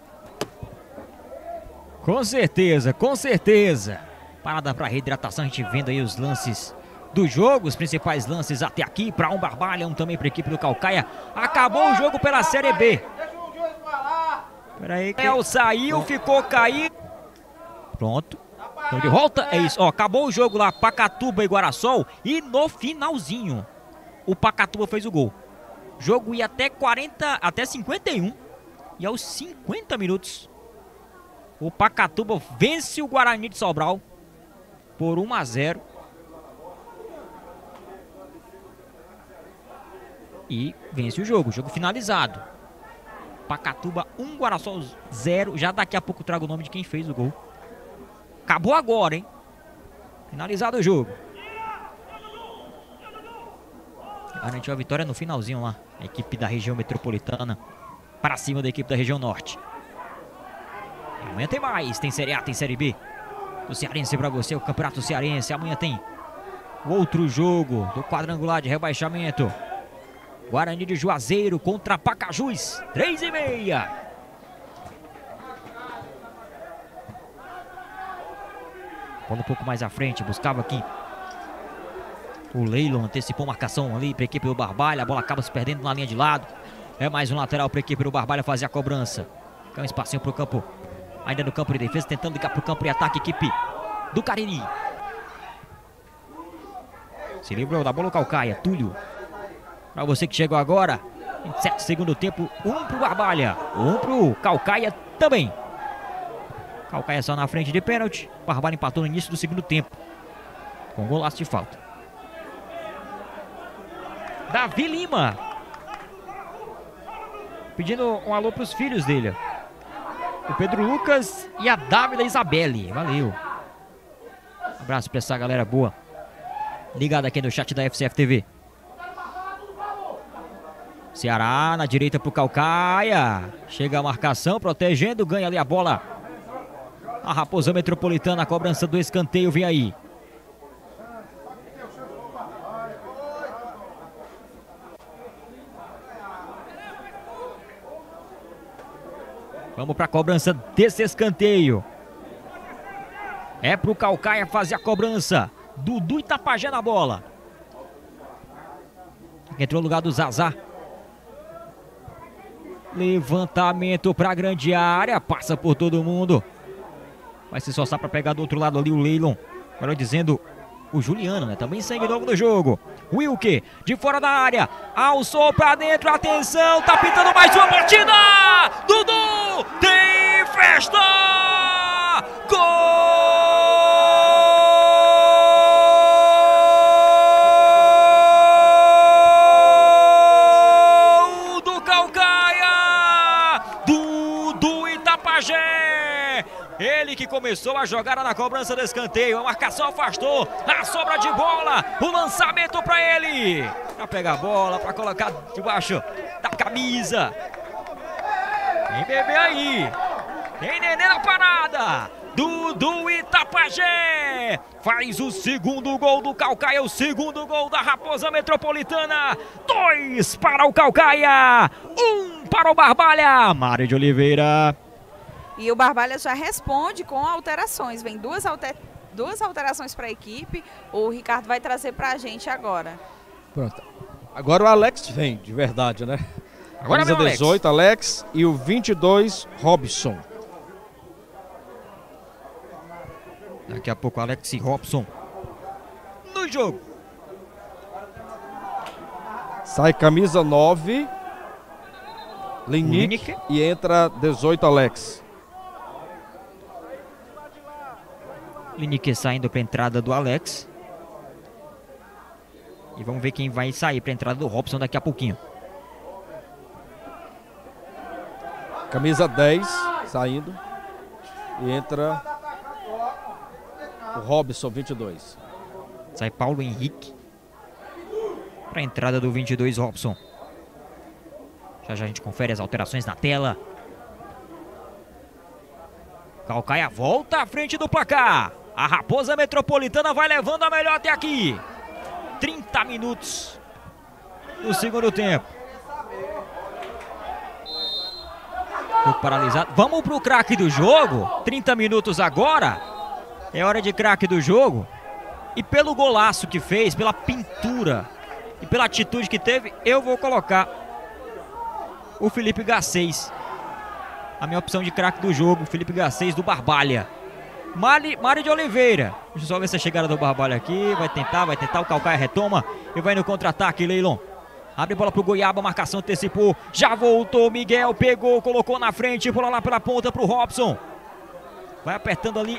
[SPEAKER 1] Com certeza, com certeza. Parada para reidratação, a gente vendo aí os lances do jogo, os principais lances até aqui, para um Barbalha, um também para a equipe do Caucaia. Acabou o jogo pela Série B. Peraí, El saiu, ficou caído. Pronto. Então de volta, é isso, ó, acabou o jogo lá, Pacatuba e Guarassol, e no finalzinho, o Pacatuba fez o gol. O jogo ia até 51, e aos 50 minutos, o Pacatuba vence o Guarani de Sobral por 1-0. E vence o jogo finalizado. Pacatuba 1, Guarassol 0, já daqui a pouco eu trago o nome de quem fez o gol. Acabou agora, hein? Finalizado o jogo. Garantiu a vitória no finalzinho lá. A equipe da região metropolitana para cima da equipe da região norte. E amanhã tem mais. Tem Série A, tem Série B. Do Cearense para você, o Campeonato Cearense. Amanhã tem outro jogo do quadrangular de rebaixamento. Guarani de Juazeiro contra Pacajus. 3h30. Bola um pouco mais à frente, buscava aqui. O Leilon antecipou marcação ali para a equipe do Barbalha. A bola acaba se perdendo na linha de lado. É mais um lateral para a equipe do Barbalha fazer a cobrança. É um espacinho para o campo, ainda no campo de defesa, tentando ligar para o campo de ataque, equipe do Cariri. Se livrou da bola o Caucaia, Túlio. Para você que chegou agora, 27 segundo tempo, um para o Barbalha, um para o Caucaia também. Caucaia só na frente de pênalti. Barbalha empatou no início do segundo tempo, com golaço de falta. Davi Lima pedindo um alô para os filhos dele. O Pedro Lucas e a Dávila Isabelle. Valeu. Um abraço para essa galera boa ligada aqui no chat da FCF TV. Ceará na direita para o Caucaia. Chega a marcação, protegendo, ganha ali a bola. A Raposa Metropolitana, a cobrança do escanteio vem aí. Vamos para a cobrança desse escanteio. É para o Caucaia fazer a cobrança. Dudu Itapajé na bola. Entrou no lugar do Zazá. Levantamento para a grande área. Passa por todo mundo. Vai se esforçar para pegar do outro lado ali o Leilon. Melhor dizendo, o Juliano, né? Também sangue novo do jogo. Wilker, de fora da área. Alçou para dentro, atenção. Tá pintando mais uma partida. Dudu, tem festa. Gol! que começou a jogada na cobrança do escanteio. A marcação afastou, a sobra de bola, o lançamento para ele. Para pegar a bola, para colocar debaixo da camisa. Tem bebê aí, tem neném na parada. Dudu Itapajé faz o segundo gol do Caucaia, o segundo gol da Raposa Metropolitana. 2 para o Caucaia, 1 para o Barbalha. Mário de Oliveira.
[SPEAKER 3] E o Barbalha já responde com alterações. Vem duas alterações para a equipe. O Ricardo vai trazer para a gente agora.
[SPEAKER 2] Pronto. Agora o Alex vem, de verdade, né?
[SPEAKER 1] Agora
[SPEAKER 2] camisa
[SPEAKER 1] vem o
[SPEAKER 2] 18, Alex, e o 22, Robson.
[SPEAKER 1] Daqui a pouco Alex e Robson no jogo.
[SPEAKER 2] Sai camisa 9, Linick, e entra 18, Alex.
[SPEAKER 1] Linick saindo para a entrada do Alex. E vamos ver quem vai sair para a entrada do Robson daqui a pouquinho.
[SPEAKER 2] Camisa 10 saindo. E entra o Robson, 22.
[SPEAKER 1] Sai Paulo Henrique para a entrada do 22, Robson. Já a gente confere as alterações na tela. Caucaia volta à frente do placar. A Raposa Metropolitana vai levando a melhor até aqui. 30 minutos do segundo tempo. Jogo paralisado. Vamos pro craque do jogo. 30 minutos agora. É hora de craque do jogo. E pelo golaço que fez, pela pintura e pela atitude que teve, eu vou colocar o Felipe Garcês. A minha opção de craque do jogo, Felipe Garcês do Barbalha. Mário de Oliveira. Deixa eu só ver se a chegada do Barbalha aqui. Vai tentar. O Caucaia retoma e vai no contra-ataque, Leilon. Abre bola pro Goiaba, marcação antecipou. Já voltou, Miguel pegou, colocou na frente, bola lá pela ponta pro Robson. Vai apertando ali.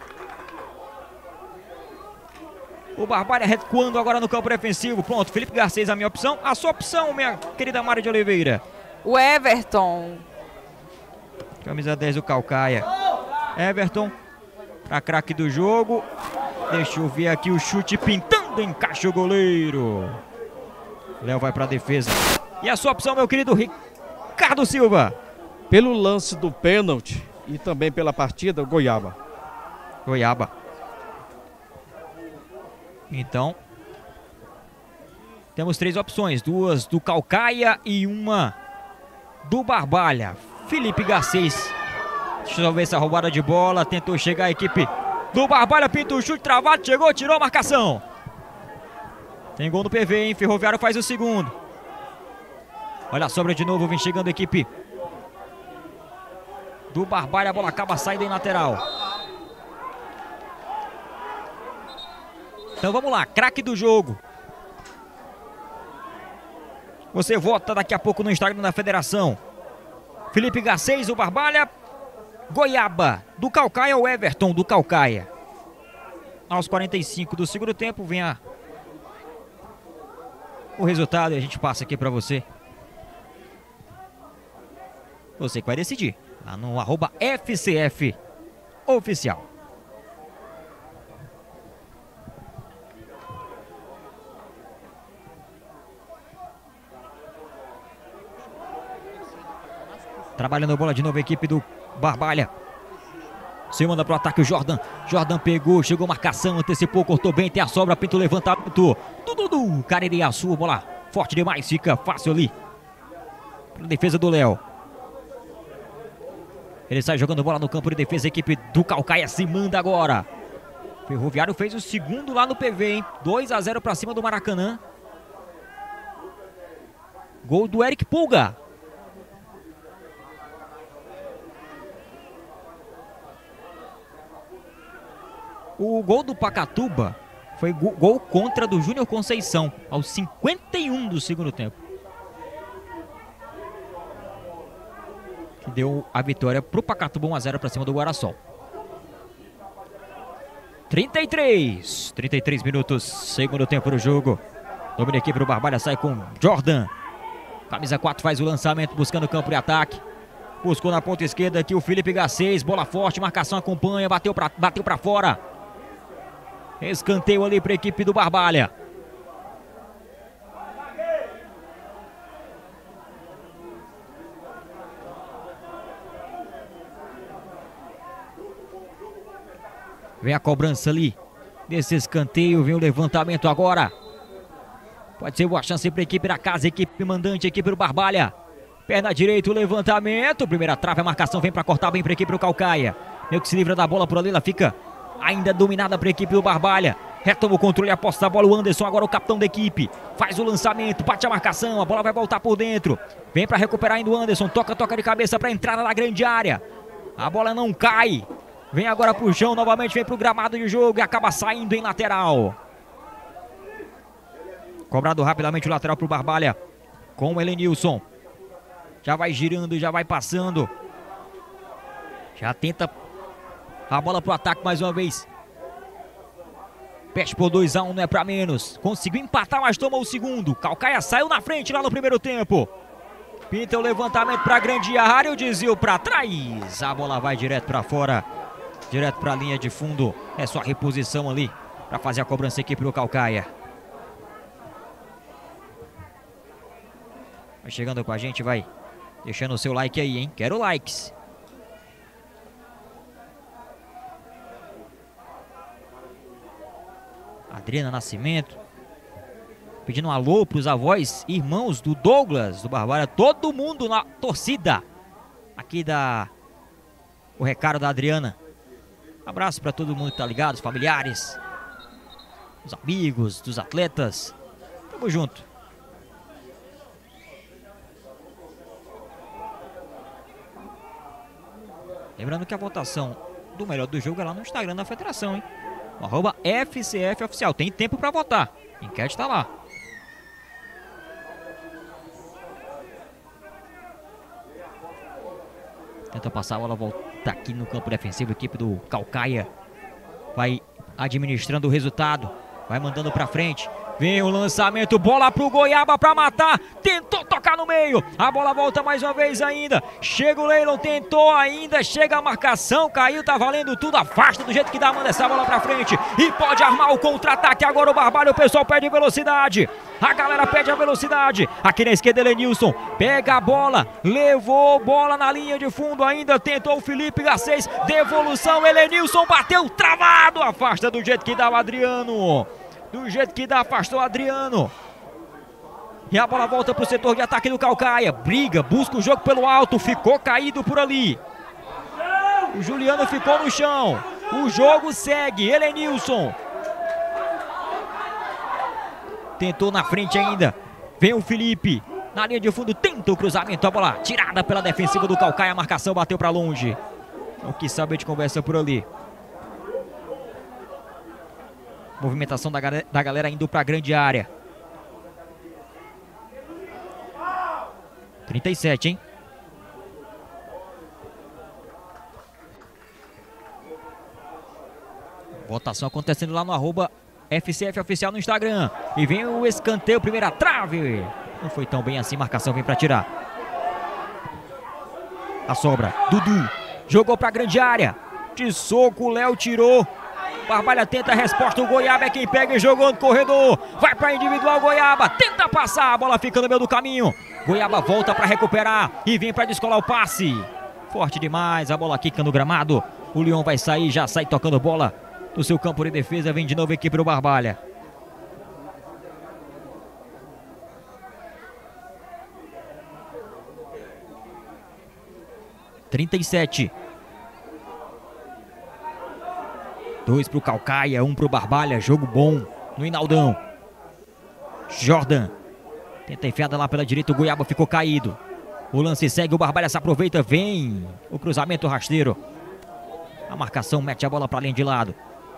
[SPEAKER 1] O Barbalha recuando agora no campo defensivo. Pronto, Felipe Garcês a minha opção. A sua opção, minha querida Mário de Oliveira.
[SPEAKER 3] O Everton.
[SPEAKER 1] Camisa 10 do Caucaia. Everton, para craque do jogo. Deixa eu ver aqui o chute pintando, encaixa o goleiro. Léo vai para a defesa. E a sua opção, meu querido Ricardo Silva?
[SPEAKER 2] Pelo lance do pênalti e também pela partida, Goiaba.
[SPEAKER 1] Goiaba. Então, temos 3 opções. 2 do Caucaia e uma do Barbalha. Felipe Garcês. Deixa eu ver essa roubada de bola. Tentou chegar a equipe do Barbalha. Pinta o chute travado. Chegou, tirou a marcação. Tem gol no PV, hein? Ferroviário faz o segundo. Olha a sobra de novo. Vem chegando a equipe do Barbalha. A bola acaba saindo em lateral. Então vamos lá. Craque do jogo. Você vota daqui a pouco no Instagram da Federação. Felipe Garcês, o Barbalha. Goiaba, do Caucaia ou Everton, do Caucaia. Aos 45 do segundo tempo, vem o resultado e a gente passa aqui para você. Você que vai decidir. Lá no @FCF Oficial. Trabalhando a bola de novo a equipe do Barbalha. Se manda pro ataque o Jordan. Jordan pegou, chegou marcação, antecipou, cortou bem, tem a sobra, Pinto levantamento. Dudu, Caririaçu, bola forte demais, fica fácil ali. Pela defesa do Léo. Ele sai jogando bola no campo de defesa, a equipe do Caucaia se manda agora. Ferroviário fez o segundo lá no PV, hein? 2-0 pra cima do Maracanã. Gol do Eric Pulga. O gol do Pacatuba foi gol contra do Júnior Conceição, aos 51 do segundo tempo. Que deu a vitória pro Pacatuba, 1-0 para cima do Guaraçol. 33 minutos, segundo tempo do jogo. Domina a equipe do Barbalha, sai com Jordan. Camisa 4 faz o lançamento, buscando o campo de ataque. Buscou na ponta esquerda aqui o Felipe Garcês. Bola forte, marcação acompanha, bateu pra fora. Escanteio ali para a equipe do Barbalha. Vem a cobrança ali desse escanteio, vem o levantamento agora. Pode ser boa chance para a equipe da casa, equipe mandante, equipe do Barbalha. Perna direita, o levantamento. Primeira trave, a marcação vem para cortar bem para a equipe do Caucaia. Meio que se livra da bola por ali, ela fica ainda dominada para a equipe do Barbalha. Retoma o controle e aposta da bola o Anderson, agora o capitão da equipe. Faz o lançamento, bate a marcação, a bola vai voltar por dentro. Vem para recuperar ainda o Anderson, toca de cabeça para a entrada da grande área. A bola não cai. Vem agora pro chão, novamente vem pro gramado de jogo e acaba saindo em lateral. Cobrado rapidamente o lateral pro Barbalha com o Helenilson. Já vai girando, já vai passando. Já tenta a bola pro ataque mais uma vez. Perde por 2-1, não é pra menos. Conseguiu empatar, mas tomou o segundo. Caucaia saiu na frente lá no primeiro tempo. Pinta o levantamento pra grande área, o desvio pra trás. A bola vai direto pra fora. Direto para a linha de fundo. É só a reposição ali para fazer a cobrança aqui para o Caucaia. Vai chegando com a gente, vai deixando o seu like aí, hein? Quero likes. Adriana Nascimento pedindo um alô para os avós, irmãos do Douglas, do Barbalha. Todo mundo na torcida aqui o recado da Adriana. Abraço para todo mundo que tá ligado, os familiares, os amigos dos atletas. Tamo junto. Lembrando que a votação do melhor do jogo é lá no Instagram da federação, hein? @FCF Oficial. Tem tempo para votar. A enquete tá lá. Tenta passar a bola, volta aqui no campo defensivo. A equipe do Caucaia vai administrando o resultado. Vai mandando pra frente. Vem o lançamento, bola pro Goiaba pra matar. Tentou tocar no meio. A bola volta mais uma vez ainda. Chega o Leilon, tentou ainda. Chega a marcação, caiu, tá valendo tudo. Afasta do jeito que dá, manda essa bola pra frente. E pode armar o contra-ataque agora o Barbalha. O pessoal pede velocidade. A galera pede a velocidade. Aqui na esquerda, Helenilson. Pega a bola. Levou bola na linha de fundo ainda. Tentou o Felipe Garcês. Devolução, Helenilson bateu travado. Afasta do jeito que dá o Adriano. Do jeito que dá, afastou o Adriano. E a bola volta para o setor de ataque do Caucaia. Briga, busca o jogo pelo alto. Ficou caído por ali. O Juliano ficou no chão. O jogo segue. Helenilson. Tentou na frente ainda. Vem o Felipe. Na linha de fundo, tenta o cruzamento. A bola tirada pela defensiva do Caucaia. A marcação bateu para longe. Não quis saber de conversa por ali. Movimentação da galera indo para a grande área. 37, hein? Votação acontecendo lá no @FCF Oficial no Instagram. E vem o escanteio, primeira trave. Não foi tão bem assim, marcação vem para tirar. A sobra, Dudu. Jogou para a grande área. De soco, o Léo tirou. Barbalha tenta a resposta, o Goiaba é quem pega e jogou no corredor. Vai para individual, Goiaba, tenta passar, a bola fica no meio do caminho. Goiaba volta para recuperar e vem para descolar o passe. Forte demais, a bola quica no gramado. O Leão vai sair, já sai tocando bola no seu campo de defesa. Vem de novo a equipe do Barbalha. (37). 2 pro Caucaia, 1 pro Barbalha. Jogo bom no Inaldão. Jordan tenta enfiada lá pela direita, o Goiaba ficou caído. O lance segue, o Barbalha se aproveita, vem o cruzamento rasteiro. A marcação mete a bola para além de lado.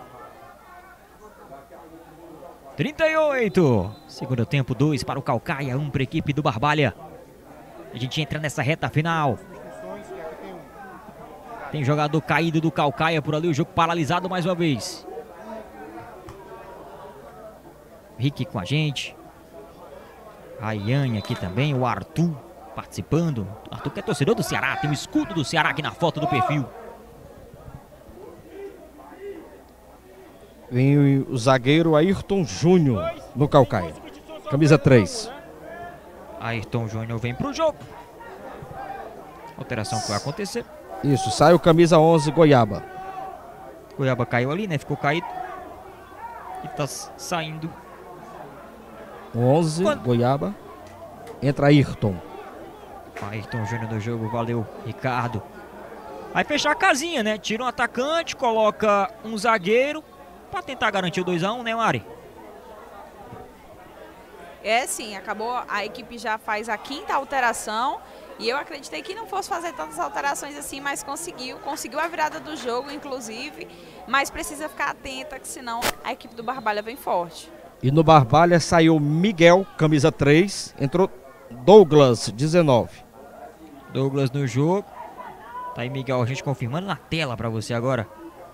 [SPEAKER 1] 38. Segundo tempo, 2 para o Caucaia, 1 para a equipe do Barbalha. A gente entra nessa reta final. Tem jogador caído do Caucaia por ali, o jogo paralisado mais uma vez. Rick com a gente. A Yane aqui também, o Arthur. participando. Arthur que é torcedor do Ceará, tem o escudo do Ceará aqui na foto do perfil.
[SPEAKER 2] Vem o zagueiro Ayrton Júnior no calcaia. Camisa 3.
[SPEAKER 1] Ayrton Júnior vem pro jogo. Alteração que vai acontecer.
[SPEAKER 2] Isso, sai o camisa 11 Goiaba.
[SPEAKER 1] Goiaba caiu ali, né? Ficou caído. E tá saindo.
[SPEAKER 2] 11, Goiaba. Entra Ayrton.
[SPEAKER 1] Ayrton Júnior no jogo, valeu, Ricardo. Vai fechar a casinha, né? Tira um atacante, coloca um zagueiro pra tentar garantir o 2-1, né, Mari?
[SPEAKER 3] É sim, acabou, a equipe já faz a 5ª alteração e eu acreditei que não fosse fazer tantas alterações assim, mas conseguiu a virada do jogo, inclusive, mas precisa ficar atenta, que senão a equipe do Barbalha vem forte.
[SPEAKER 2] E no Barbalha saiu Miguel, camisa 3, entrou Douglas, 19.
[SPEAKER 1] Douglas no jogo. Tá aí, Miguel, a gente confirmando na tela pra você agora.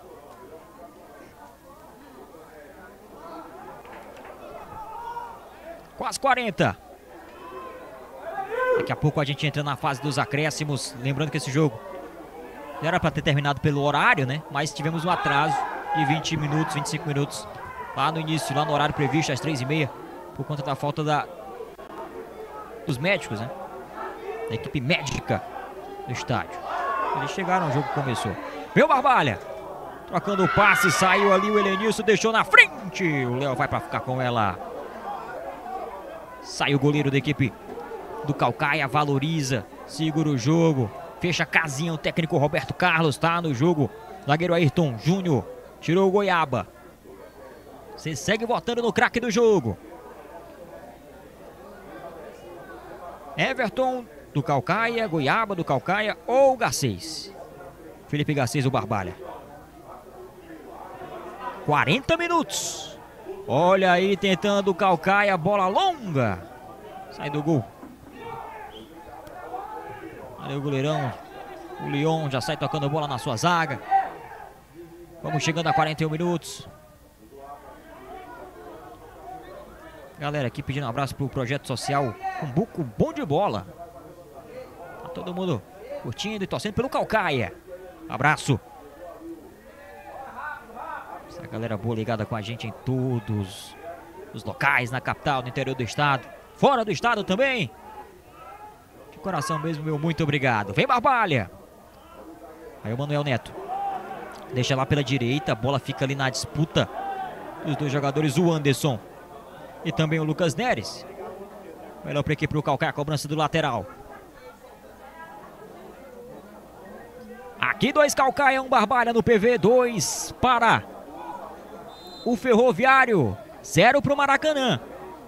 [SPEAKER 1] Quase 40. Daqui a pouco a gente entra na fase dos acréscimos. Lembrando que esse jogo não era para ter terminado pelo horário, né? Mas tivemos um atraso de 20 minutos, 25 minutos. Lá no início, lá no horário previsto, às 3h30. Por conta da falta dos médicos, né? Da equipe médica do estádio. Eles chegaram, o jogo começou. Meu Barbalha. Trocando o passe, saiu ali o Helenilson, deixou na frente. O Léo vai para ficar com ela. Sai o goleiro da equipe do Calcaia, valoriza, segura o jogo, fecha a casinha, o técnico Roberto Carlos tá no jogo. Zagueiro Ayrton Júnior, tirou o Goiaba. Você segue votando no craque do jogo. Everton do Calcaia, Goiaba do Calcaia ou Garcês? Felipe Garcês, o Barbalha. 40 minutos. Olha aí, tentando o Calcaia, bola longa. Sai do gol. Olha o goleirão. O Leon já sai tocando bola na sua zaga. Vamos chegando a 41 minutos. Galera aqui pedindo um abraço pro Projeto Social Cumbuco Bom de Bola. Tá todo mundo curtindo e torcendo pelo Calcaia. Abraço. Essa galera boa ligada com a gente em todos os locais, na capital, no interior do estado, fora do estado também. De coração mesmo, meu muito obrigado. Vem Barbalha. Aí o Manuel Neto. Deixa lá pela direita, a bola fica ali na disputa dos dois jogadores, o Anderson e também o Lucas Neres. Melhor para a equipe do Calcaia, cobrança do lateral. Aqui 2 Calcaia, 1 Barbalha no PV, 2 para o Ferroviário, 0 para o Maracanã.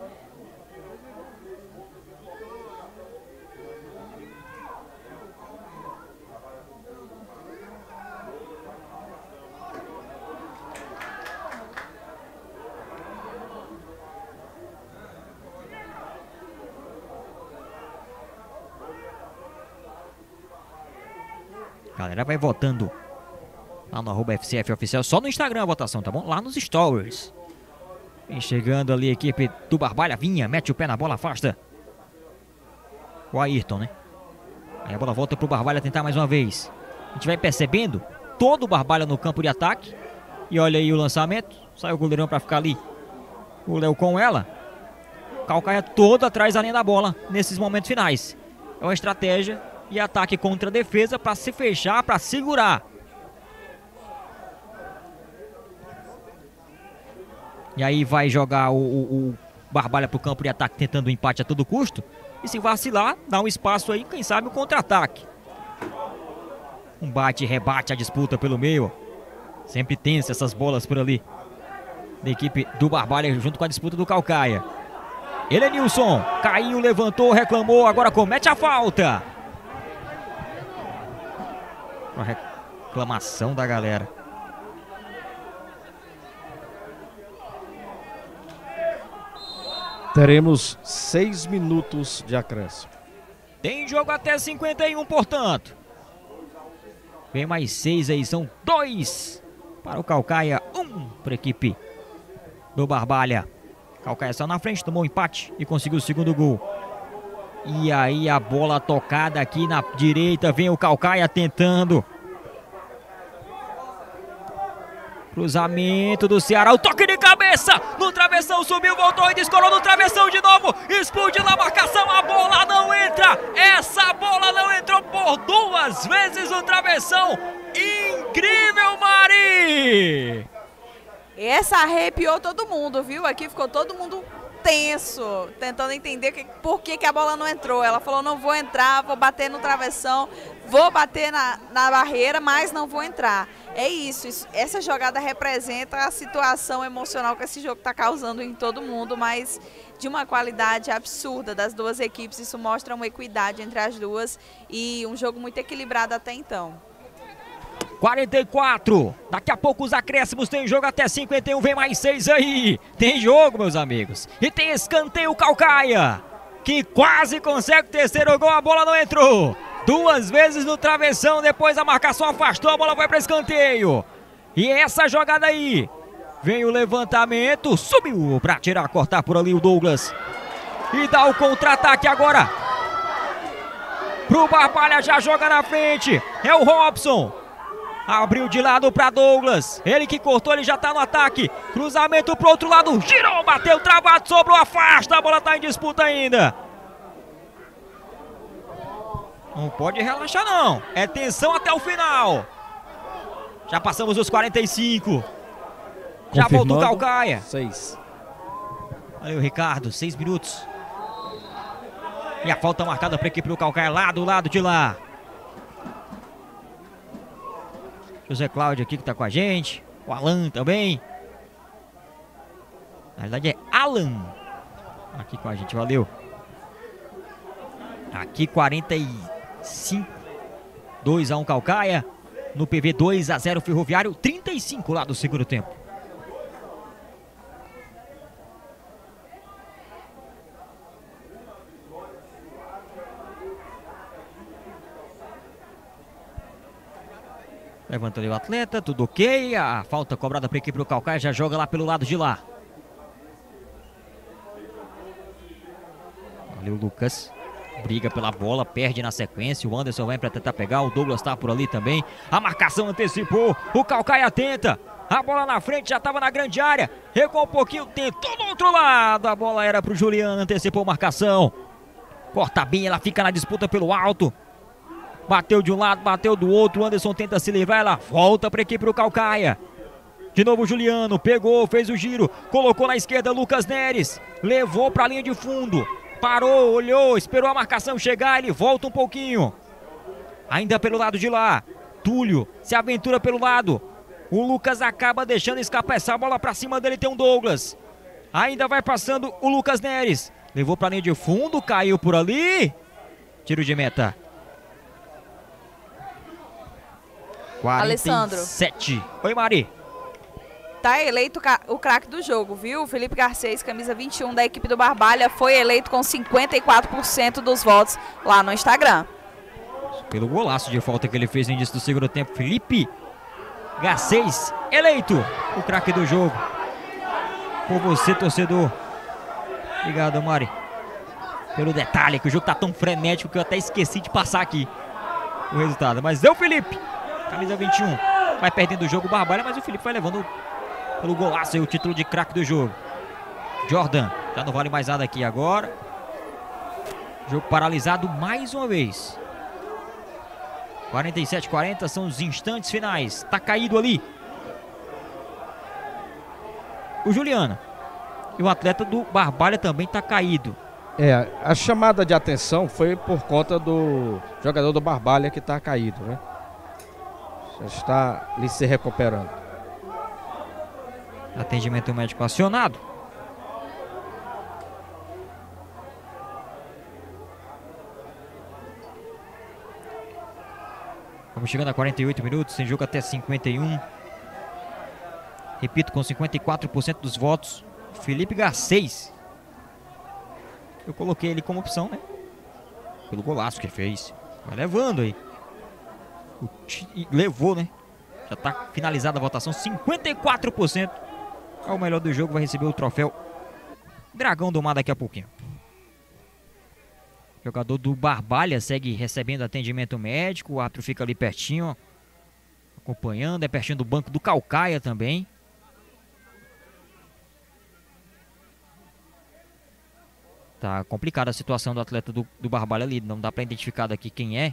[SPEAKER 1] Galera vai votando lá no @FCF Oficial, só no Instagram a votação, tá bom? Lá nos stories. Vem chegando ali a equipe do Barbalha, Vinha, mete o pé na bola, afasta o Ayrton, né? Aí a bola volta pro Barbalha tentar mais uma vez. A gente vai percebendo todo o Barbalha no campo de ataque. E olha aí o lançamento, sai o goleirão pra ficar ali. O Léo com ela. Calcaia todo atrás da linha da bola nesses momentos finais. É uma estratégia e ataque contra a defesa para se fechar, para segurar. E aí vai jogar o Barbalha pro campo de ataque tentando o empate a todo custo. E se vacilar, dá um espaço aí, quem sabe o contra-ataque. Um bate e rebate a disputa pelo meio. Sempre tensa essas bolas por ali. Da equipe do Barbalha junto com a disputa do Calcaia. Helenilson, caiu, levantou, reclamou, agora comete a falta. Uma reclamação da galera.
[SPEAKER 2] Teremos 6 minutos de acréscimo.
[SPEAKER 1] Tem jogo até 51, portanto. Vem mais 6 aí, são 2 para o Calcaia, 1 para a equipe do Barbalha. Calcaia saiu na frente, tomou um empate e conseguiu o segundo gol. E aí a bola tocada aqui na direita, vem o Caucaia tentando. Cruzamento do Ceará, o toque de cabeça, no travessão, subiu, voltou e descolou no travessão de novo, explodiu na marcação, a bola não entra, essa bola não entrou por 2 vezes no travessão, incrível, Mari!
[SPEAKER 3] Essa arrepiou todo mundo, viu? Aqui ficou todo mundo tenso, tentando entender por que a bola não entrou. Ela falou, não vou entrar, vou bater no travessão, vou bater na barreira, mas não vou entrar. É isso, essa jogada representa a situação emocional que esse jogo está causando em todo mundo, mas de uma qualidade absurda das duas equipes. Isso mostra uma equidade entre as duas e um jogo muito equilibrado até então.
[SPEAKER 1] 44, daqui a pouco os acréscimos, tem jogo até 51, vem mais 6 aí, tem jogo, meus amigos, e tem escanteio Caucaia, que quase consegue o terceiro gol, a bola não entrou, 2 vezes no travessão, depois a marcação afastou, a bola vai para escanteio, e essa jogada aí, vem o levantamento, subiu para tirar, cortar por ali o Douglas, e dá o contra-ataque agora, pro Barbalha, já joga na frente, é o Robson. Abriu de lado para Douglas. Ele que cortou, ele já tá no ataque. Cruzamento pro outro lado. Girou, bateu, travado, sobrou, afasta. A bola tá em disputa ainda. Não pode relaxar não. É tensão até o final. Já passamos os 45. Já voltou o Caucaia.
[SPEAKER 2] 6.
[SPEAKER 1] Valeu, Ricardo. 6 minutos. E a falta marcada para a equipe do Caucaia lá do lado de lá. José Cláudio aqui que tá com a gente. O Alan também. Na verdade é Alan. Aqui com a gente, valeu. Aqui 45. 2-1 Caucaia. No PV 2-0 Ferroviário. 35 lá do segundo tempo. Levanta ali o atleta, tudo ok. A falta cobrada para a equipe do Caucaia, já joga lá pelo lado de lá. Ali o Lucas, briga pela bola, perde na sequência. O Anderson vai para tentar pegar, o Douglas está por ali também. A marcação antecipou, o Caucaia tenta. A bola na frente, já estava na grande área. Recuou um pouquinho, tentou do outro lado. A bola era para o Juliano, antecipou a marcação. Corta bem, ela fica na disputa pelo alto. Bateu de um lado, bateu do outro, o Anderson tenta se livrar, ela volta para a equipe do Caucaia. De novo o Juliano, pegou, fez o giro, colocou na esquerda Lucas Neres, levou para a linha de fundo, parou, olhou, esperou a marcação chegar, ele volta um pouquinho. Ainda pelo lado de lá, Túlio se aventura pelo lado, o Lucas acaba deixando escapar essa bola para cima dele, tem um Douglas. Ainda vai passando o Lucas Neres, levou para a linha de fundo, caiu por ali, tiro de meta. 47.
[SPEAKER 3] Alessandro.
[SPEAKER 1] Oi, Mari.
[SPEAKER 3] Tá eleito o craque do jogo, viu? Felipe Garcês, camisa 21 da equipe do Barbalha, foi eleito com 54% dos votos lá no Instagram.
[SPEAKER 1] Pelo golaço de falta que ele fez no início do segundo tempo, Felipe Garcês, eleito o craque do jogo. Por você, torcedor. Obrigado, Mari. Pelo detalhe, que o jogo tá tão frenético que eu até esqueci de passar aqui o resultado. Mas deu Felipe. Camisa 21, vai perdendo o jogo o Barbalha, mas o Felipe vai levando pelo golaço aí o título de craque do jogo. Jordan, já não vale mais nada aqui agora. Jogo paralisado mais uma vez. 47-40 são os instantes finais. Tá caído ali o Juliano. E o atleta do Barbalha também tá caído.
[SPEAKER 2] A chamada de atenção foi por conta do jogador do Barbalha que tá caído, né? Já está ali se recuperando.
[SPEAKER 1] Atendimento médico acionado. Vamos chegando a 48 minutos, sem jogo até 51. Repito, com 54% dos votos, Felipe Garcês. Eu coloquei ele como opção, né? Pelo golaço que fez. Vai levando aí. Levou, né? Já está finalizada a votação. 54% é o melhor do jogo. Vai receber o troféu Dragão do Mar daqui a pouquinho. Jogador do Barbalha segue recebendo atendimento médico. O árbitro fica ali pertinho, ó, acompanhando. É pertinho do banco do Caucaia também. Tá complicada a situação do atleta do Barbalha ali. Não dá pra identificar daqui quem é.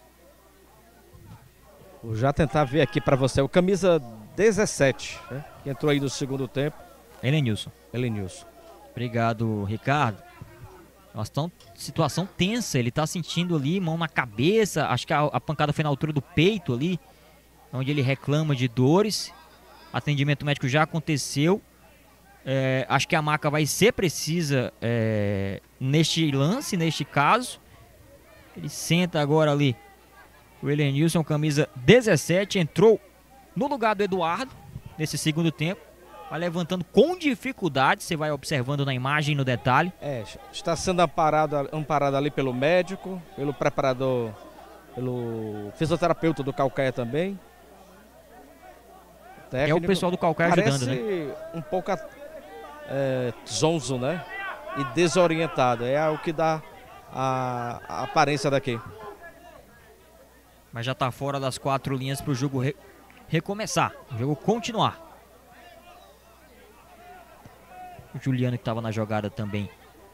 [SPEAKER 2] Vou já tentar ver aqui pra você. O camisa 17, né? Que entrou aí no segundo tempo.
[SPEAKER 1] Elenilson.
[SPEAKER 2] Obrigado,
[SPEAKER 1] Ricardo. Nossa, situação tensa. Ele tá sentindo ali, mão na cabeça. Acho que a pancada foi na altura do peito ali, onde ele reclama de dores. Atendimento médico já aconteceu. Acho que a maca vai ser precisa neste lance, neste caso. Ele senta agora ali. O Elenilson, camisa 17, entrou no lugar do Eduardo nesse segundo tempo. Vai levantando com dificuldade, você vai observando na imagem, no detalhe.
[SPEAKER 2] Está sendo amparado ali pelo médico, pelo preparador, pelo fisioterapeuta do Caucaia também.
[SPEAKER 1] É o pessoal do Caucaia ajudando, né?
[SPEAKER 2] Parece um pouco zonzo, né? E desorientado. É o que dá a aparência daqui.
[SPEAKER 1] Mas já está fora das 4 linhas para o jogo recomeçar, o jogo continuar. O Juliano, que estava na jogada também,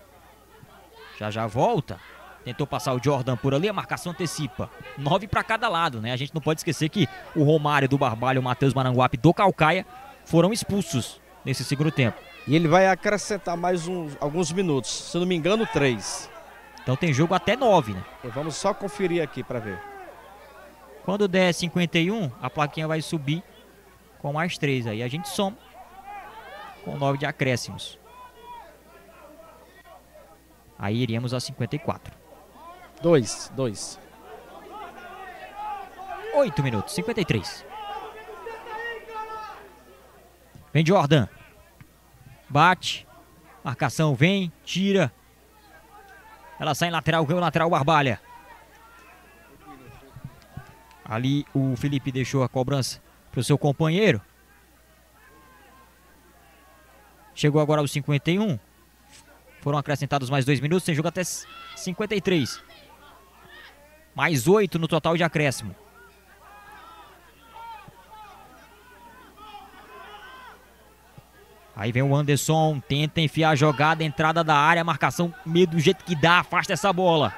[SPEAKER 1] já volta. Tentou passar o Jordan por ali, a marcação antecipa. 9 para cada lado, né? A gente não pode esquecer que o Romário do Barbalha e o Matheus Maranguape do Caucaia foram expulsos nesse segundo tempo.
[SPEAKER 2] E ele vai acrescentar mais alguns minutos, se não me engano 3.
[SPEAKER 1] Então tem jogo até 9, né?
[SPEAKER 2] E vamos só conferir aqui para ver.
[SPEAKER 1] Quando der 51, a plaquinha vai subir com mais 3. Aí a gente soma com 9 de acréscimos. Aí iríamos a 54.
[SPEAKER 2] 2.
[SPEAKER 1] 8 minutos, 53. Vem Jordan. Bate. Marcação vem, tira. Ela sai em lateral, ganhou lateral Barbalha. Ali o Felipe deixou a cobrança para o seu companheiro. Chegou agora aos 51. Foram acrescentados mais 2 minutos, tem jogo até 53. Mais 8 no total de acréscimo. Aí vem o Anderson, tenta enfiar a jogada, entrada da área, marcação meio do jeito que dá, afasta essa bola.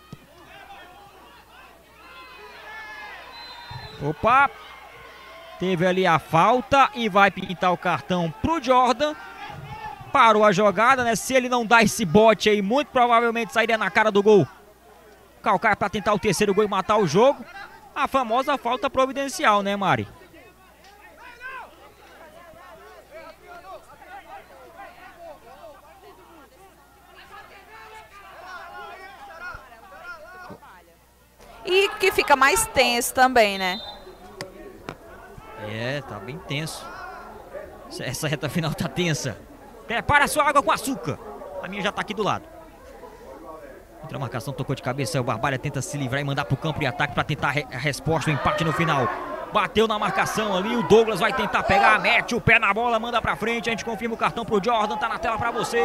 [SPEAKER 1] Opa! Teve ali a falta e vai pintar o cartão pro Jordan. Parou a jogada, né? Se ele não dá esse bote aí, muito provavelmente sairia na cara do gol. Caucaia para tentar o terceiro gol e matar o jogo. A famosa falta providencial, né, Mari?
[SPEAKER 3] E que fica mais tenso também, né?
[SPEAKER 1] Tá bem tenso. Essa reta final tá tensa. Prepara a sua água com açúcar. A minha já tá aqui do lado. Outra marcação, tocou de cabeça. O Barbalha tenta se livrar e mandar pro campo de ataque para tentar a resposta, o empate no final. Bateu na marcação ali, o Douglas vai tentar pegar, mete o pé na bola, manda pra frente. A gente confirma o cartão pro Jordan, tá na tela pra você.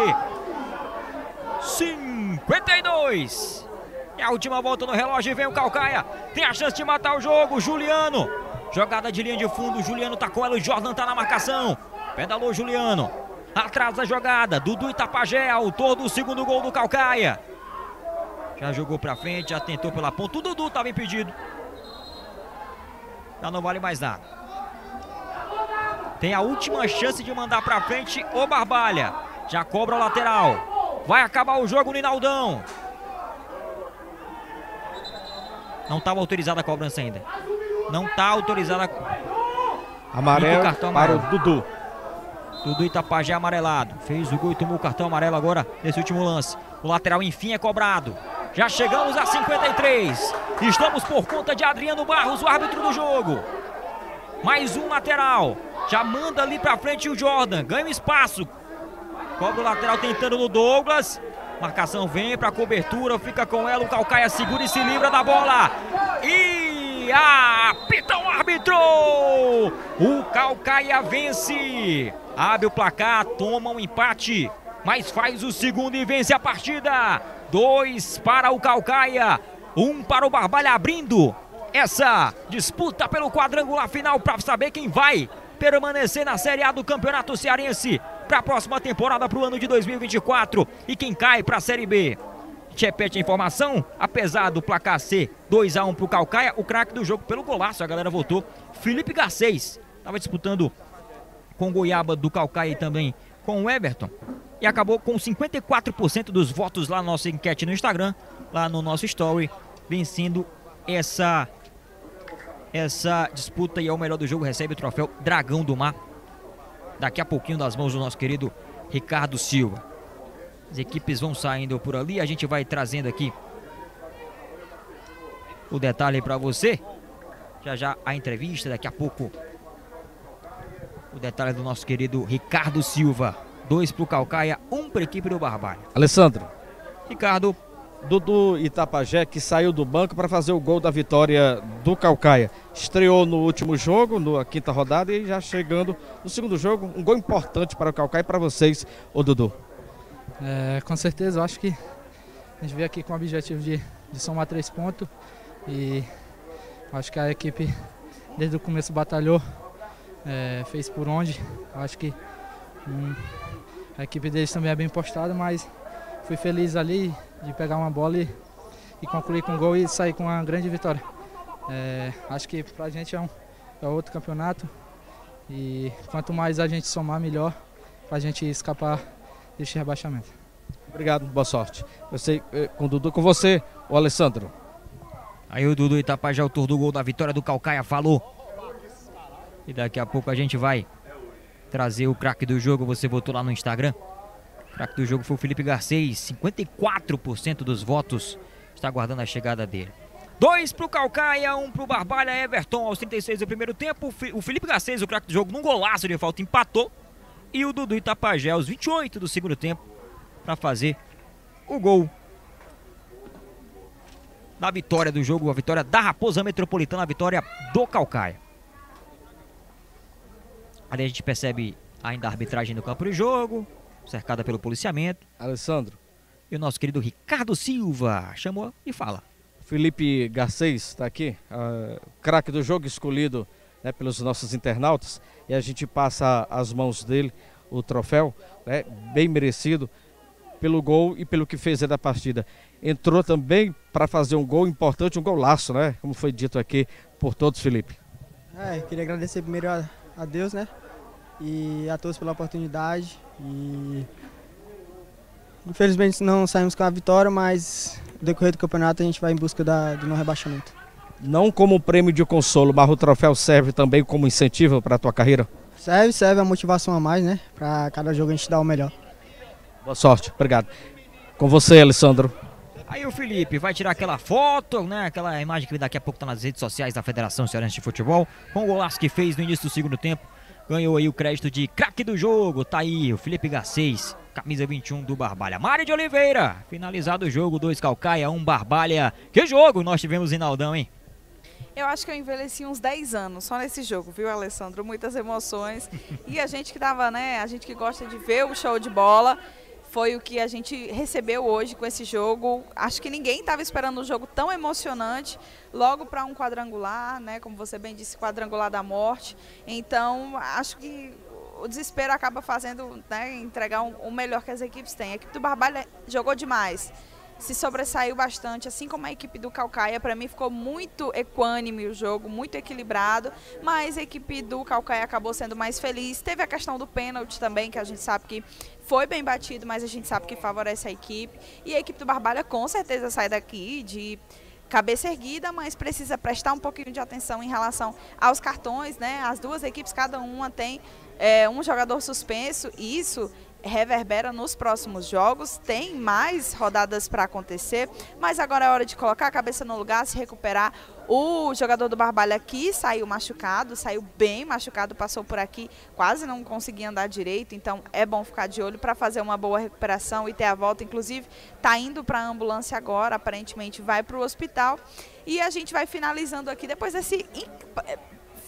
[SPEAKER 1] 52. E a última volta no relógio, vem o Caucaia. Tem a chance de matar o jogo, Juliano. Jogada de linha de fundo, o Juliano tacou ela, o Jordan tá na marcação. Pedalou Juliano. Atrás da jogada, Dudu Itapajé, autor do segundo gol do Caucaia. Já jogou pra frente, já tentou pela ponta. O Dudu estava impedido. Já não vale mais nada. Tem a última chance de mandar pra frente o Barbalha. Já cobra o lateral. Vai acabar o jogo no Inaldão. Não estava autorizada a cobrança ainda. Não está autorizada.
[SPEAKER 2] Amarelo para o Dudu.
[SPEAKER 1] Dudu Itapajé amarelado. Fez o gol e tomou o cartão amarelo agora nesse último lance. O lateral enfim é cobrado. Já chegamos a 53. Estamos por conta de Adriano Barros, o árbitro do jogo. Mais um lateral. Já manda ali pra frente o Jordan. Ganha um espaço. Cobra o lateral tentando no Douglas. Marcação vem pra cobertura. Fica com ela. O Caucaia segura e se livra da bola. E apita o árbitro. O Caucaia vence. Abre o placar, toma um empate, mas faz o segundo e vence a partida. 2 para o Caucaia, 1 para o Barbalha, abrindo essa disputa pelo quadrangular final para saber quem vai permanecer na Série A do Campeonato Cearense para a próxima temporada, para o ano de 2024, e quem cai para a Série B. Repete a informação, apesar do placar ser 2-1 para o Caucaia, o craque do jogo pelo golaço, a galera votou, Felipe Garcês, estava disputando com o Goiaba do Caucaia e também com o Everton, e acabou com 54% dos votos lá na nossa enquete no Instagram, lá no nosso story, vencendo essa disputa, e é o melhor do jogo, recebe o troféu Dragão do Mar, daqui a pouquinho das mãos do nosso querido Ricardo Silva. As equipes vão saindo por ali, a gente vai trazendo aqui o detalhe para você. Já a entrevista, daqui a pouco o detalhe do nosso querido Ricardo Silva. 2 para o Caucaia, 1 para a equipe do Barbalha.
[SPEAKER 2] Alessandro.
[SPEAKER 1] Ricardo.
[SPEAKER 2] Dudu Itapajé, que saiu do banco para fazer o gol da vitória do Caucaia. Estreou no último jogo, na 5ª rodada, e já chegando no segundo jogo, um gol importante para o Caucaia e para vocês, ô Dudu.
[SPEAKER 10] Com certeza, eu acho que a gente veio aqui com o objetivo de somar 3 pontos, e acho que a equipe desde o começo batalhou, fez por onde. Eu acho que a equipe deles também é bem postada, mas fui feliz ali de pegar uma bola e concluir com um gol e sair com uma grande vitória. Acho que pra gente é outro campeonato, e quanto mais a gente somar, melhor pra gente escapar deste rebaixamento.
[SPEAKER 2] Obrigado, boa sorte. Eu sei, com o Dudu, com você, o Alessandro.
[SPEAKER 1] Aí o Dudu Itapajé, autor do gol da vitória do Caucaia, falou. E daqui a pouco a gente vai trazer o craque do jogo, você votou lá no Instagram. O craque do jogo foi o Felipe Garcês, 54% dos votos, está aguardando a chegada dele. 2 para o Caucaia, 1 para o Barbalha. Everton aos 36 do primeiro tempo, o Felipe Garcês, o craque do jogo, num golaço de falta, empatou. E o Dudu Itapajé aos 28 do segundo tempo para fazer o gol da vitória do jogo, a vitória da Raposa Metropolitana, a vitória do Caucaia. Ali a gente percebe ainda a arbitragem no campo de jogo, cercada pelo policiamento.
[SPEAKER 2] Alessandro.
[SPEAKER 1] E o nosso querido Ricardo Silva chamou e fala.
[SPEAKER 2] Felipe Garcês está aqui, craque do jogo escolhido, né, pelos nossos internautas, e a gente passa às mãos dele o troféu, né, bem merecido pelo gol e pelo que fez da partida. Entrou também para fazer um gol importante, um golaço, né, como foi dito aqui por todos, Felipe.
[SPEAKER 11] Queria agradecer primeiro a Deus, né, e a todos pela oportunidade, e infelizmente não saímos com a vitória, mas no decorrer do campeonato a gente vai em busca do não rebaixamento.
[SPEAKER 2] Não como prêmio de consolo, mas o troféu serve também como incentivo para a tua carreira?
[SPEAKER 11] Serve a motivação a mais, né? Para cada jogo a gente dar o melhor.
[SPEAKER 2] Boa sorte, obrigado. Com você, Alessandro.
[SPEAKER 1] Aí o Felipe vai tirar aquela foto, né? Aquela imagem que daqui a pouco está nas redes sociais da Federação Cearense de Futebol, com o golaço que fez no início do segundo tempo. Ganhou aí o crédito de craque do jogo. Tá aí o Felipe Garcês, camisa 21 do Barbalha. Mário de Oliveira, finalizado o jogo, 2 Caucaia, 1 Barbalha. Que jogo nós tivemos em Naldão, hein?
[SPEAKER 3] Eu acho que eu envelheci uns 10 anos só nesse jogo, viu, Alessandro? Muitas emoções. E a gente que tava, né, a gente que gosta de ver o show de bola, foi o que a gente recebeu hoje com esse jogo. Acho que ninguém estava esperando um jogo tão emocionante, logo para um quadrangular, né, como você bem disse, quadrangular da morte. Então, acho que o desespero acaba fazendo, né, entregar o melhor que as equipes têm. A equipe do Barbalha jogou demais, se sobressaiu bastante, assim como a equipe do Caucaia. Para mim ficou muito equânime o jogo, muito equilibrado, mas a equipe do Caucaia acabou sendo mais feliz. Teve a questão do pênalti também, que a gente sabe que foi bem batido, mas a gente sabe que favorece a equipe. E a equipe do Barbalha com certeza sai daqui de cabeça erguida, mas precisa prestar um pouquinho de atenção em relação aos cartões, né? As duas equipes, cada uma tem um jogador suspenso, e isso reverbera nos próximos jogos. Tem mais rodadas para acontecer, mas agora é hora de colocar a cabeça no lugar, se recuperar. O jogador do Barbalha aqui saiu machucado, saiu bem machucado, passou por aqui, quase não conseguia andar direito, então é bom ficar de olho para fazer uma boa recuperação e ter a volta. Inclusive, está indo para a ambulância agora, aparentemente vai para o hospital, e a gente vai finalizando aqui, depois desse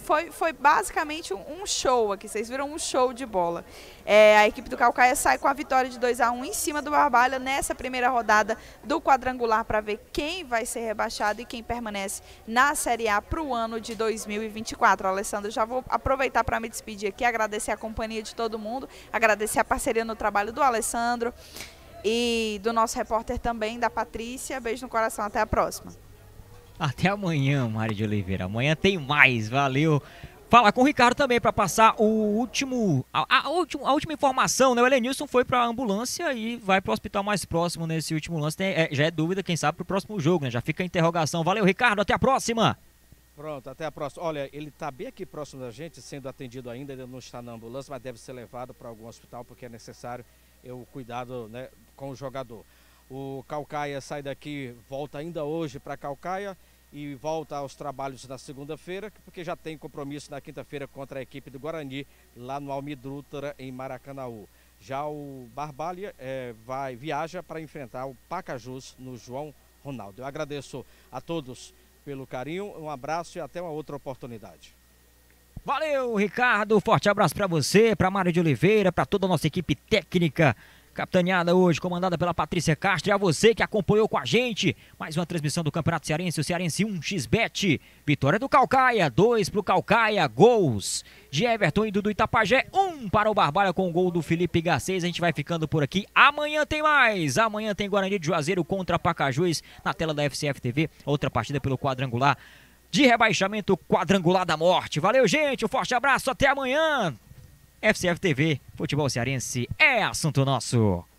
[SPEAKER 3] foi basicamente um show aqui, vocês viram um show de bola. A equipe do Caucaia sai com a vitória de 2-1 em cima do Barbalha nessa primeira rodada do quadrangular para ver quem vai ser rebaixado e quem permanece na Série A para o ano de 2024. Alessandro, já vou aproveitar para me despedir aqui, agradecer a companhia de todo mundo, agradecer a parceria no trabalho do Alessandro e do nosso repórter também, da Patrícia. Beijo no coração, até a próxima.
[SPEAKER 1] Até amanhã, Mari de Oliveira. Amanhã tem mais, valeu. Fala com o Ricardo também para passar a última informação, né? O Elenilson foi para a ambulância e vai para o hospital mais próximo nesse último lance. Já é dúvida, quem sabe, para o próximo jogo, né? Já fica a interrogação. Valeu, Ricardo, até a próxima.
[SPEAKER 2] Pronto, até a próxima. Olha, ele está bem aqui próximo da gente, sendo atendido ainda, ele não está na ambulância, mas deve ser levado para algum hospital porque é necessário o cuidado, né, com o jogador. O Caucaia sai daqui, volta ainda hoje para Caucaia e volta aos trabalhos na segunda-feira, porque já tem compromisso na quinta-feira contra a equipe do Guarani, lá no Almidrútara, em Maracanaú. Já o Barbalha viaja para enfrentar o Pacajus no João Ronaldo. Eu agradeço a todos pelo carinho, um abraço e até uma outra oportunidade.
[SPEAKER 1] Valeu, Ricardo, forte abraço para você, para Mário de Oliveira, para toda a nossa equipe técnica, capitaneada hoje, comandada pela Patrícia Castro, e a você que acompanhou com a gente, mais uma transmissão do Campeonato Cearense, o Cearense 1xBet, vitória do Caucaia, 2 pro Caucaia, gols de Everton e Dudu Itapajé, 1 para o Barbalha com o gol do Felipe Garcês. A gente vai ficando por aqui, amanhã tem mais, amanhã tem Guarani de Juazeiro contra Pacajus, na tela da FCF TV, outra partida pelo quadrangular de rebaixamento, quadrangular da morte. Valeu, gente, um forte abraço, até amanhã. FCF TV, futebol cearense é assunto nosso.